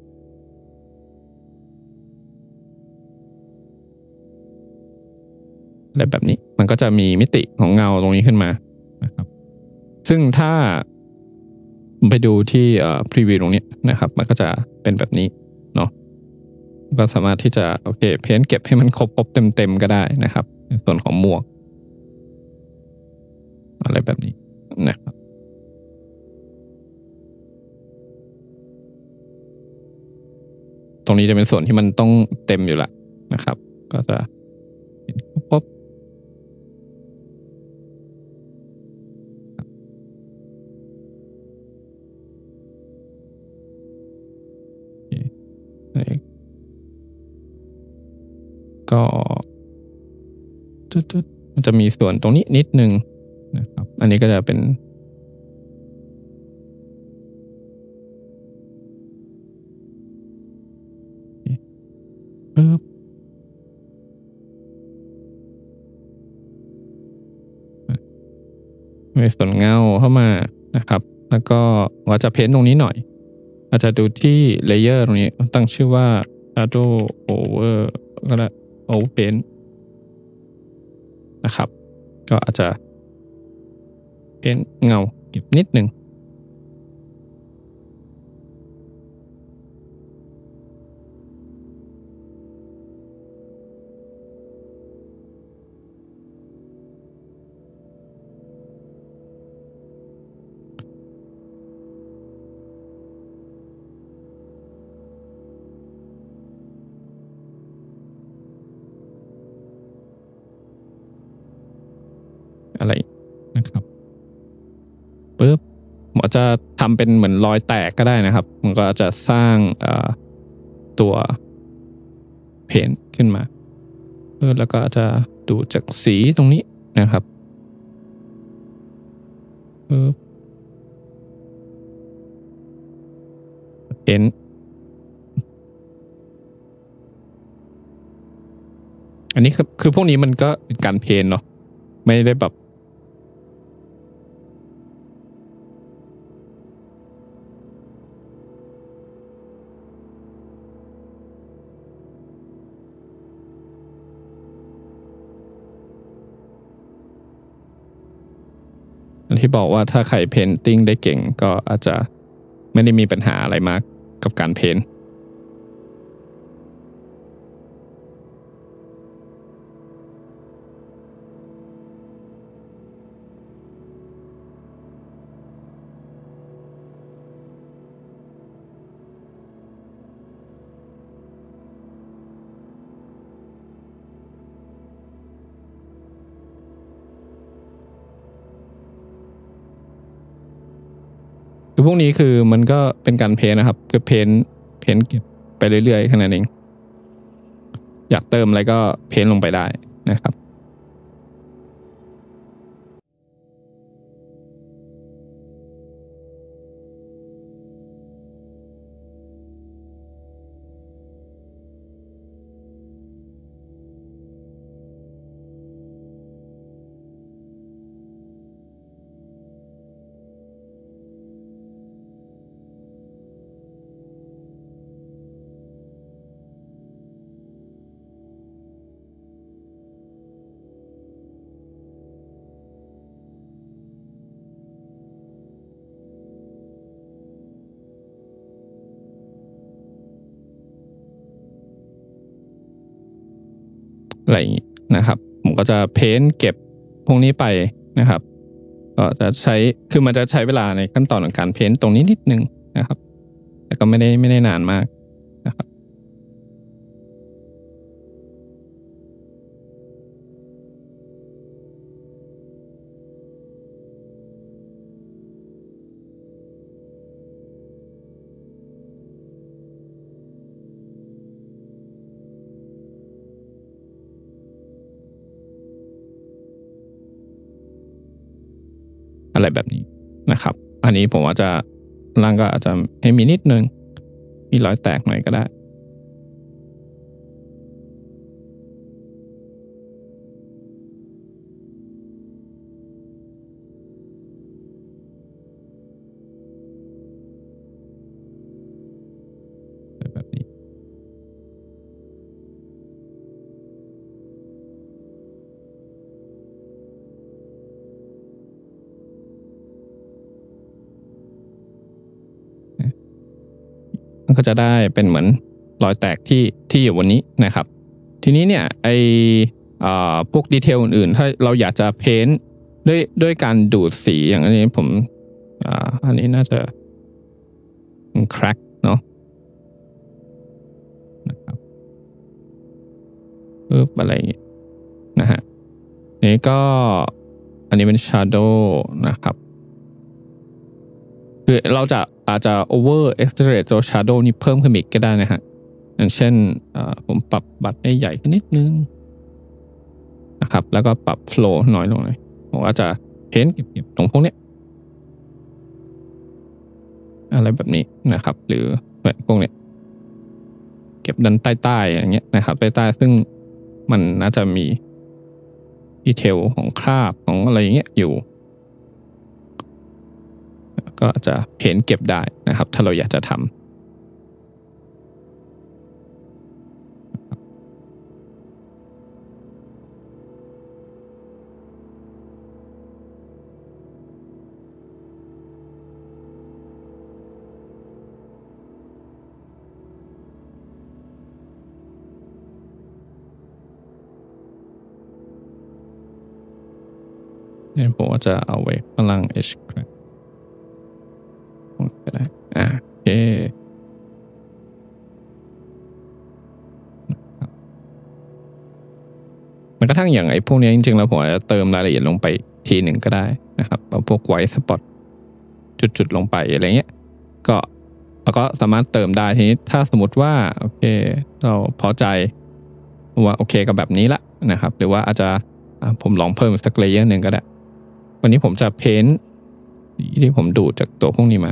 A: อะไรแบบนี้มันก็จะมีมิติของเงาตรงนี้ขึ้นมานะครับซึ่งถ้าไปดูที่เอ่อพรีวิวตรงนี้นะครับมันก็จะเป็นแบบนี้เนาะก็สามารถที่จะโอเคเพ้นเก็บให้มันครบครบเต็มเต็มก็ได้นะครับในส่วนของหมวกอะไรแบบนี้นะครับตรงนี้จะเป็นส่วนที่มันต้องเต็มอยู่ละนะครับก็จะเห็นครบก็มันจะมีส่วนตรงนี้นิดนึงนะครับอันนี้ก็จะเป็นปึ๊บมีส่วนเงาเข้ามานะครับแล้วก็เราจะเพ้นตรงนี้หน่อยอาจจะดูที่เลเยอร์ตรงนี้ตั้งชื่อว่า Adobe Over ก็ได้ Open นะครับก็อาจจะเพ้นเงาเก็บนิดนึงอะไรนะครับปึ๊บผมอาจจะทำเป็นเหมือนรอยแตกก็ได้นะครับมันก็จะสร้างตัวเพ้นขึ้นมาแล้วก็อาจจะดูจากสีตรงนี้นะครับปึ๊บเพ้นอันนี้คือคือพวกนี้มันก็เป็นการเพ้นเนาะไม่ได้แบบที่บอกว่าถ้าใครเพนติ้งได้เก่งก็อาจจะไม่ได้มีปัญหาอะไรมากกับการเพ้นคือพวกนี้คือมันก็เป็นการเพ้นนะครับคือเพ้นเพ้นเก็บไปเรื่อยๆแค่นั้นเองอยากเติมอะไรก็เพ้นลงไปได้นะครับอะไรอย่างนี้นะครับผมก็จะเพ้นเก็บพวกนี้ไปนะครับก็จะใช้คือมันจะใช้เวลาในขั้นตอนของการเพ้นตรงนี้นิดนึงนะครับแต่ก็ไม่ได้ไม่ได้นานมากนะครับอะไรแบบนี้นะครับอันนี้ผมว่าจะล่างก็อาจจะให้มีนิดนึงมีรอยแตกหน่อยก็ได้ก็จะได้เป็นเหมือนรอยแตกที่ที่อยู่บนนี้นะครับทีนี้เนี่ยไออ่าพวกดีเทลอื่นๆถ้าเราอยากจะเพ้นท์ด้วยด้วยการดูดสีอย่างอันนี้ผมอ่าอันนี้น่าจะแคร็กเนาะนะครับปึ๊บอะไรอย่างเงี้ยนะฮะนี้ก็อันนี้เป็น shadow นะครับคือเราจะอาจจะ over exaggerate ตัว shadow นี่เพิ่มขึ้นอีกก็ได้นะฮะอย่างเช่นผมปรับบัตรให้ใหญ่ขึ้นนิดนึงนะครับแล้วก็ปรับ flow น้อยลงหน่อยผมอาจจะเพ้นเก็บๆตรงพวกนี้อะไรแบบนี้นะครับหรือแบบพวกนี้เก็บดันใต้ๆอย่างเงี้ยนะครับใต้ๆซึ่งมันน่าจะมีดีเทลของคราบของอะไรอย่างเงี้ยอยู่ก็จะเพ้นเก็บได้นะครับถ้าเราอยากจะทำเนี่ยผมจะเอาไว้ข้างล่าง H crack ก็ได้อ่าโอเคมันกระทั่งอย่างไอ้พวกนี้จริงๆแล้วผมจะเติมรายละเอียดลงไปทีหนึ่งก็ได้นะครับเอาพวกไวท์สปอตจุดๆลงไปอะไรเงี้ยก็เราก็สามารถเติมได้ทีนี้ถ้าสมมติว่าโอเคเราพอใจว่าโอเคกับแบบนี้ละนะครับหรือว่าอาจจะผมลองเพิ่มสักเลเยอร์หนึ่งก็ได้วันนี้ผมจะเพ้นท์ที่ผมดูดจากตัวพวกนี้มา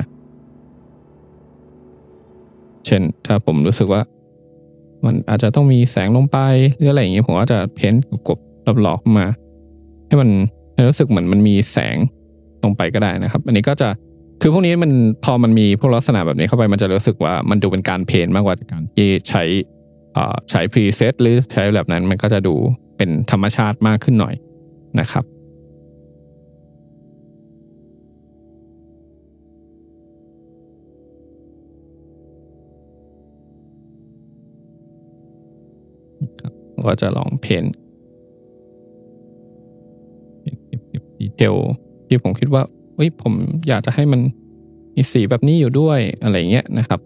A: เช่นถ้าผมรู้สึกว่ามันอาจจะต้องมีแสงลงไปหรืออะไรอย่างเงี้ยผมก็จะเพ้นท์กบๆหลอกๆมาให้มันรู้สึกเหมือนมันมีแสงลงไปก็ได้นะครับอันนี้ก็จะคือพวกนี้มันพอมันมีพวกลักษณะแบบนี้เข้าไปมันจะรู้สึกว่ามันดูเป็นการเพ้นท์มากกว่าการที่ใช้ใช้พรีเซตหรือใช้แบบนั้นมันก็จะดูเป็นธรรมชาติมากขึ้นหน่อยนะครับก็จะลองเพ้นท์เก็บดีเทลที่ผมคิดว่าเฮ้ยผมอยากจะให้มันมีสีแบบนี้อยู่ด้วยอะไรเงี้ยนะครับ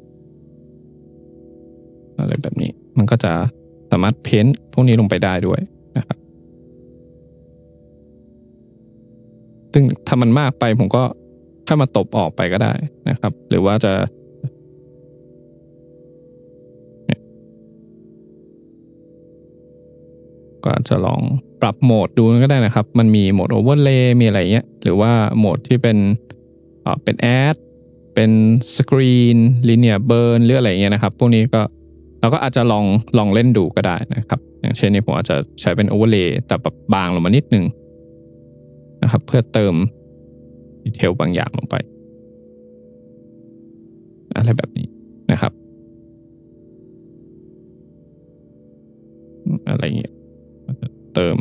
A: อะไรแบบนี้มันก็จะสามารถเพ้นท์พวกนี้ลงไปได้ด้วยนะครับซึ่งถ้ามันมากไปผมก็แค่มาตบออกไปก็ได้นะครับหรือว่าจะก็จะลองปรับโหมดดูก็ได้นะครับมันมีโหมดโอเวอร์เลย์มีอะไรเงี้ยหรือว่าโหมดที่เป็นเอ่อเป็นแอดเป็นสกรีนลีเนียร์เบิร์นหรืออะไรเงี้ยนะครับพวกนี้ก็เราก็อาจจะลองลองเล่นดูก็ได้นะครับอย่างเช่นนี้ผมอาจจะใช้เป็นโอเวอร์เลย์แต่แบบบางลงมานิดนึงนะครับเพื่อเติมดีเทลบางอย่างลงไปอะไรแบบนี้นะครับอะไรเงี้ยเติม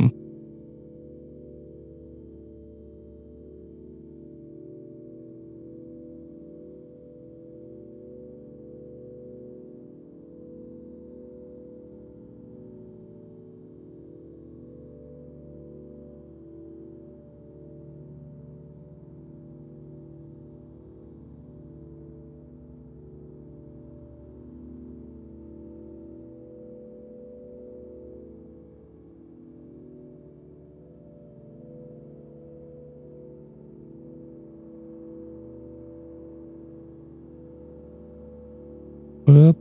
A: ปึ๊บ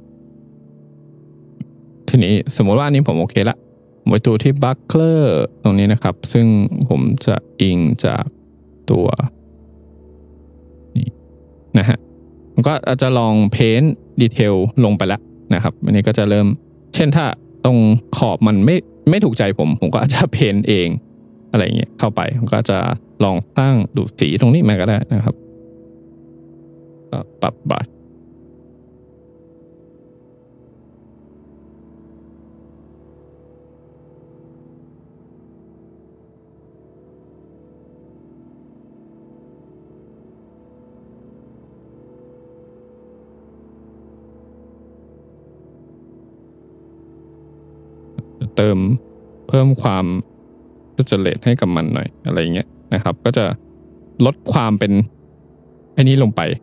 A: ทีนี้สมมติว่าอันนี้ผมโอเคละไปดูที่บัคเคอร์ตรงนี้นะครับซึ่งผมจะอิงจากตัวนี้นะฮะผมก็อาจจะลองเพ้นท์ดีเทลลงไปแล้วนะครับอันนี้ก็จะเริ่มเช่นถ้าตรงขอบมันไม่ไม่ถูกใจผมผมก็อาจจะเพ้นท์เองอะไรเงี้ยเข้าไปผมก็จะลองตั้งดูสีตรงนี้มาก็ได้นะครับปรับบัตรเติมเพิ่มความจะเจเนเรตให้กับมันหน่อยอะไรเงี้ยนะครับก็จะลดความเป็นไอ้นี้ลงไป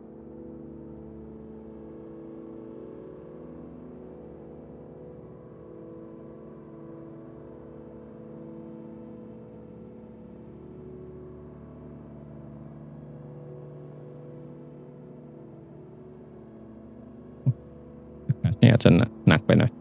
A: เนี่ยอาจจะหนักไปหน่อย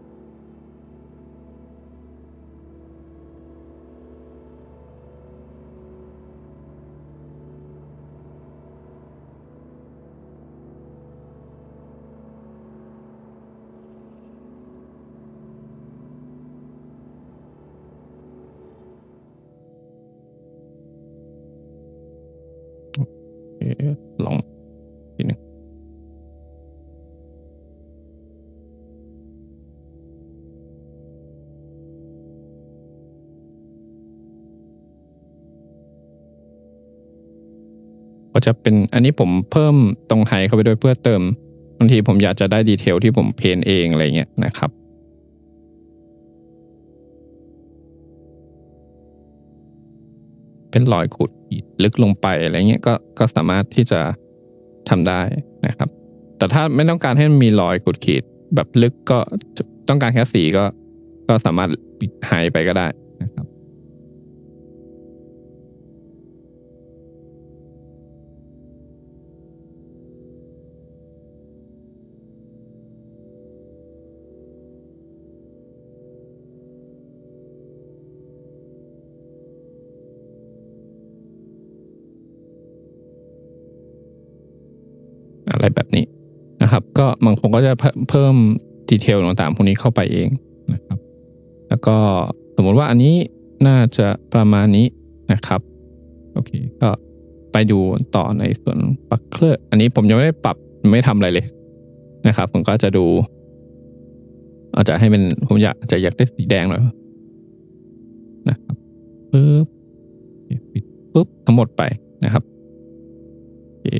A: ลองทีนึงก็จะเป็นอันนี้ผมเพิ่มตรงไฮเข้าไปด้วยเพื่อเติมบางทีผมอยากจะได้ดีเทลที่ผมเพนเองอะไรเงี้ยนะครับเป็นรอยขูดขีดลึกลงไปอะไรเงี้ยก็ก็สามารถที่จะทำได้นะครับแต่ถ้าไม่ต้องการให้มันมีรอยขูดขีดแบบลึกก็ต้องการแค่สีก็ก็สามารถปิดไฮไปก็ได้นะครับอะไรแบบนี้นะครับก็บางคนก็จะเพิ่มดีเทลต่างๆพวกนี้เข้าไปเองนะครับแล้วก็สมมติว่าอันนี้น่าจะประมาณนี้นะครับโอเคก็ไปดูต่อในส่วนบัคเคอร์อันนี้ผมยังไม่ได้ปรับไม่ทำอะไรเลยนะครับผมก็จะดูอาจจะให้เป็นผมอยากจะอยากได้สีแดงหน่อยนะครับปึ๊บปิดปุ๊บทั้งหมดไปนะครับโอเค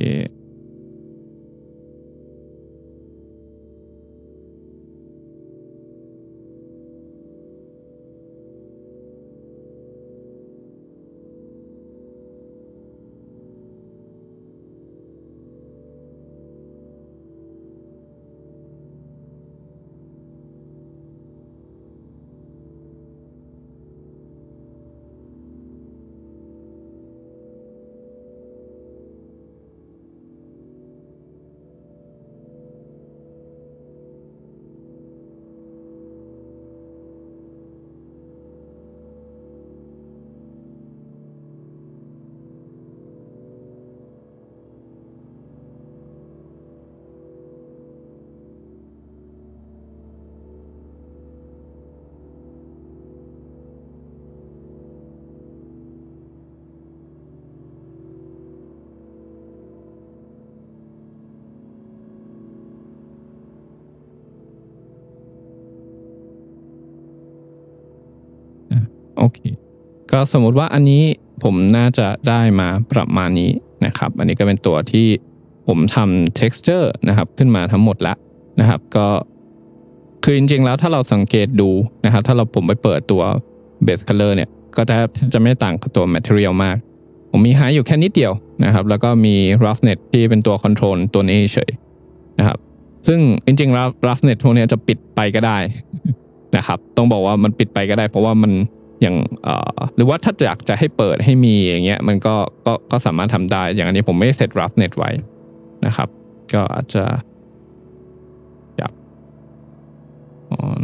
A: โอเคก็สมมุติว่าอันนี้ผมน่าจะได้มาประมาณนี้นะครับอันนี้ก็เป็นตัวที่ผมทำ texture นะครับขึ้นมาทั้งหมดแล้วนะครับก็คือจริงๆแล้วถ้าเราสังเกตดูนะครับถ้าเราผมไปเปิดตัว base color เนี่ยก็แทบจะไม่ต่างกับตัว material มากผมมี high อยู่แค่นิดเดียวนะครับแล้วก็มี roughness ที่เป็นตัว control ตัวนี้เฉยนะครับซึ่งจริงๆ roughness พวกนี้จะปิดไปก็ได้นะครับต้องบอกว่ามันปิดไปก็ได้เพราะว่ามันอย่างหรือว่าถ้าอยากจะให้เปิดให้มีอย่างเงี้ยมันก็ก็ก็สามารถทำได้อย่างอันนี้ผมไม่เซต roughness ไว้นะครับก็อาจจะจับ on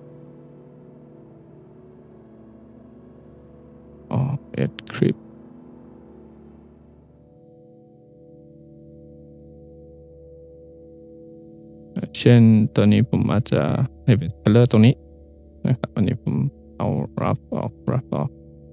A: oh it creep เช่นตัวนี้ผมอาจจะให้เป็น color ตรงนี้นะครับอันนี้ผมเอา rough ออก rough ออก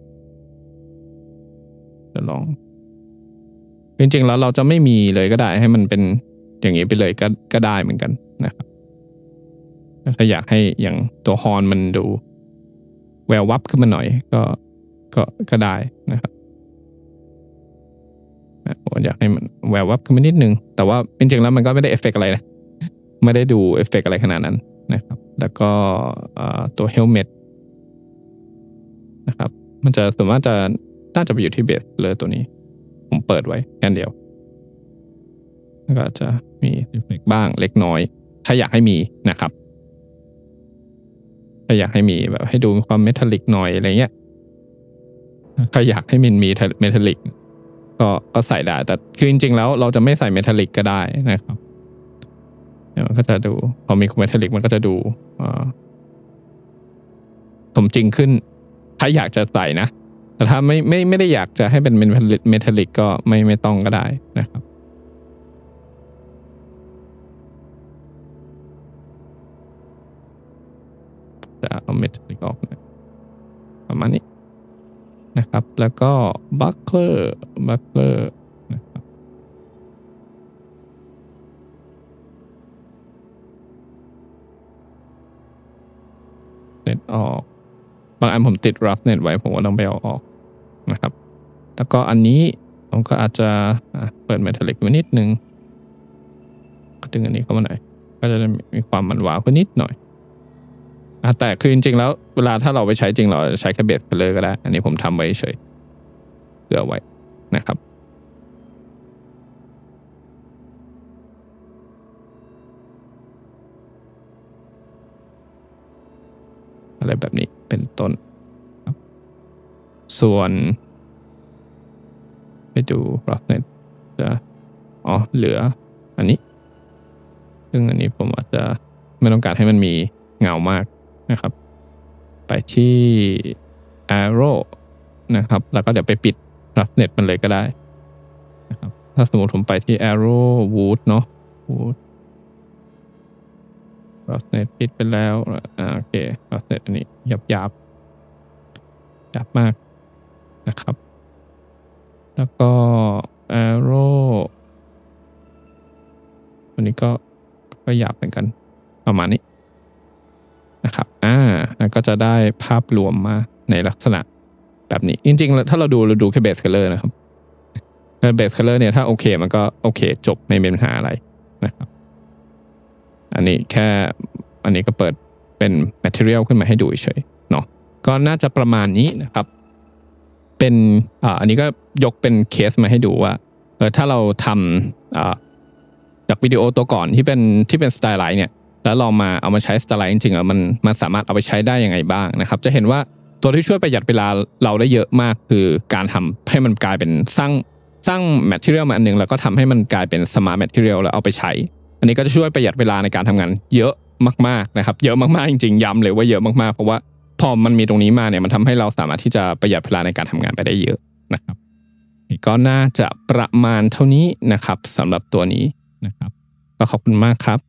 A: จะลองจริงๆแล้วเราจะไม่มีเลยก็ได้ให้มันเป็นอย่างนี้ไปเลยก็ก็ได้เหมือนกันนะครับถ้าอยากให้อย่างตัวฮอร์นมันดูแวววับขึ้นมาหน่อยก็ก็ก็ได้นะครับผมอยากให้มันแวววับขึ้นมานิดนึงแต่ว่าจริงๆแล้วมันก็ไม่ได้เอฟเฟกต์อะไรนะไม่ได้ดูเอฟเฟกต์อะไรขนาดนั้นนะครับแล้วก็ตัวเฮลเมตมันจะส่วนมากจะน่าจะไปอยู่ที่เบสเลยตัวนี้ผมเปิดไว้แค่เดียวแล้วก็จะมีรีเฟล็กบ้างเล็กน้อยถ้าอยากให้มีนะครับถ้าอยากให้มีแบบให้ดูความเมทัลลิกหน่อยอะไรเงี้ยถ้าอยากให้มันมีเมทัลลิกก็ก็ใส่ได้แต่คือจริงๆแล้วเราจะไม่ใส่เมทัลลิกก็ได้นะครับมันก็จะดูพอมีเมทัลลิกมันก็จะดูสมจริงขึ้นถ้าอยากจะใส่นะแต่ถ้าไม่ไม่ไม่ได้อยากจะให้เป็นเมทัลลิกก็ไม่ไม่ต้องก็ได้นะครับจะเอาเมทัลลิกออกประมาณนี้นะครับแล้วก็บัคเกอร์บัคเกอร์นะครับเน็ตออกบางอันผมติดรับเน็ตไว้ผมก็ต้องไปเอาออกนะครับแล้วก็อันนี้ผมก็อาจจะเปิดเมทัลลิกไว้นิดนึงก็ดึงอันนี้เข้ามาหน่อยก็จะมีความมันหวานขึ้นนิดหน่อยแต่คือจริงๆแล้วเวลาถ้าเราไปใช้จริงเราใช้แค่เบสเลยก็ได้อันนี้ผมทำไว้เฉยเผื่อไว้นะครับอะไรแบบนี้เป็นต้นส่วนไปดูรอบเน็ตจะอ๋อเหลืออันนี้ซึ่งอันนี้ผมอาจจะไม่ต้องการให้มันมีเงามากนะครับไปที่ arrow นะครับแล้วก็เดี๋ยวไปปิดรับเน็ตมันเลยก็ได้นะครับถ้าสมมติผมไปที่ arrow wood เนาะ wood รับเน็ตปิดไปแล้วอ่าโอเครับเน็ตอันนี้ยับยับยับมากนะครับแล้วก็ arrow อันนี้ก็ก็หยาบเหมือนกันประมาณนี้นะครับอ่าแล้วก็จะได้ภาพรวมมาในลักษณะแบบนี้จริงๆถ้าเราดูเราดูแค่เบสคัลเลอร์นะครับเบสคัลเลอร์เนี่ยถ้าโอเคมันก็โอเคจบไม่มีปัญหาอะไรนะครับอันนี้แค่อันนี้ก็เปิดเป็น material ขึ้นมาให้ดูเฉยเนาะก็น่าจะประมาณนี้นะครับเป็นอ่าอันนี้ก็ยกเป็นเคสมาให้ดูว่าเออถ้าเราทำอ่าจากวิดีโอตัวก่อนที่เป็นที่เป็นสไตล์ไลน์เนี่ยแล้วลองมาเอามาใช้สไตล์ไลน์จริงๆอ่ะมันมันสามารถเอาไปใช้ได้ยังไงบ้างนะครับจะเห็นว่าตัวที่ช่วยประหยัดเวลาเราได้เยอะมากคือการทำให้มันกลายเป็นสร้างสร้าง material มาอันนึงแล้วก็ทำให้มันกลายเป็น smart material แล้วเอาไปใช้อันนี้ก็จะช่วยประหยัดเวลาในการทำงานเยอะมากๆนะครับเยอะมากๆจริงๆย้ำเลยว่าเยอะมากๆเพราะว่าพอมันมีตรงนี้มาเนี่ยมันทำให้เราสามารถที่จะประหยัดเวลาในการทำงานไปได้เยอะนะครับก็น่าจะประมาณเท่านี้นะครับสำหรับตัวนี้นะครับก็ขอบคุณมากครับ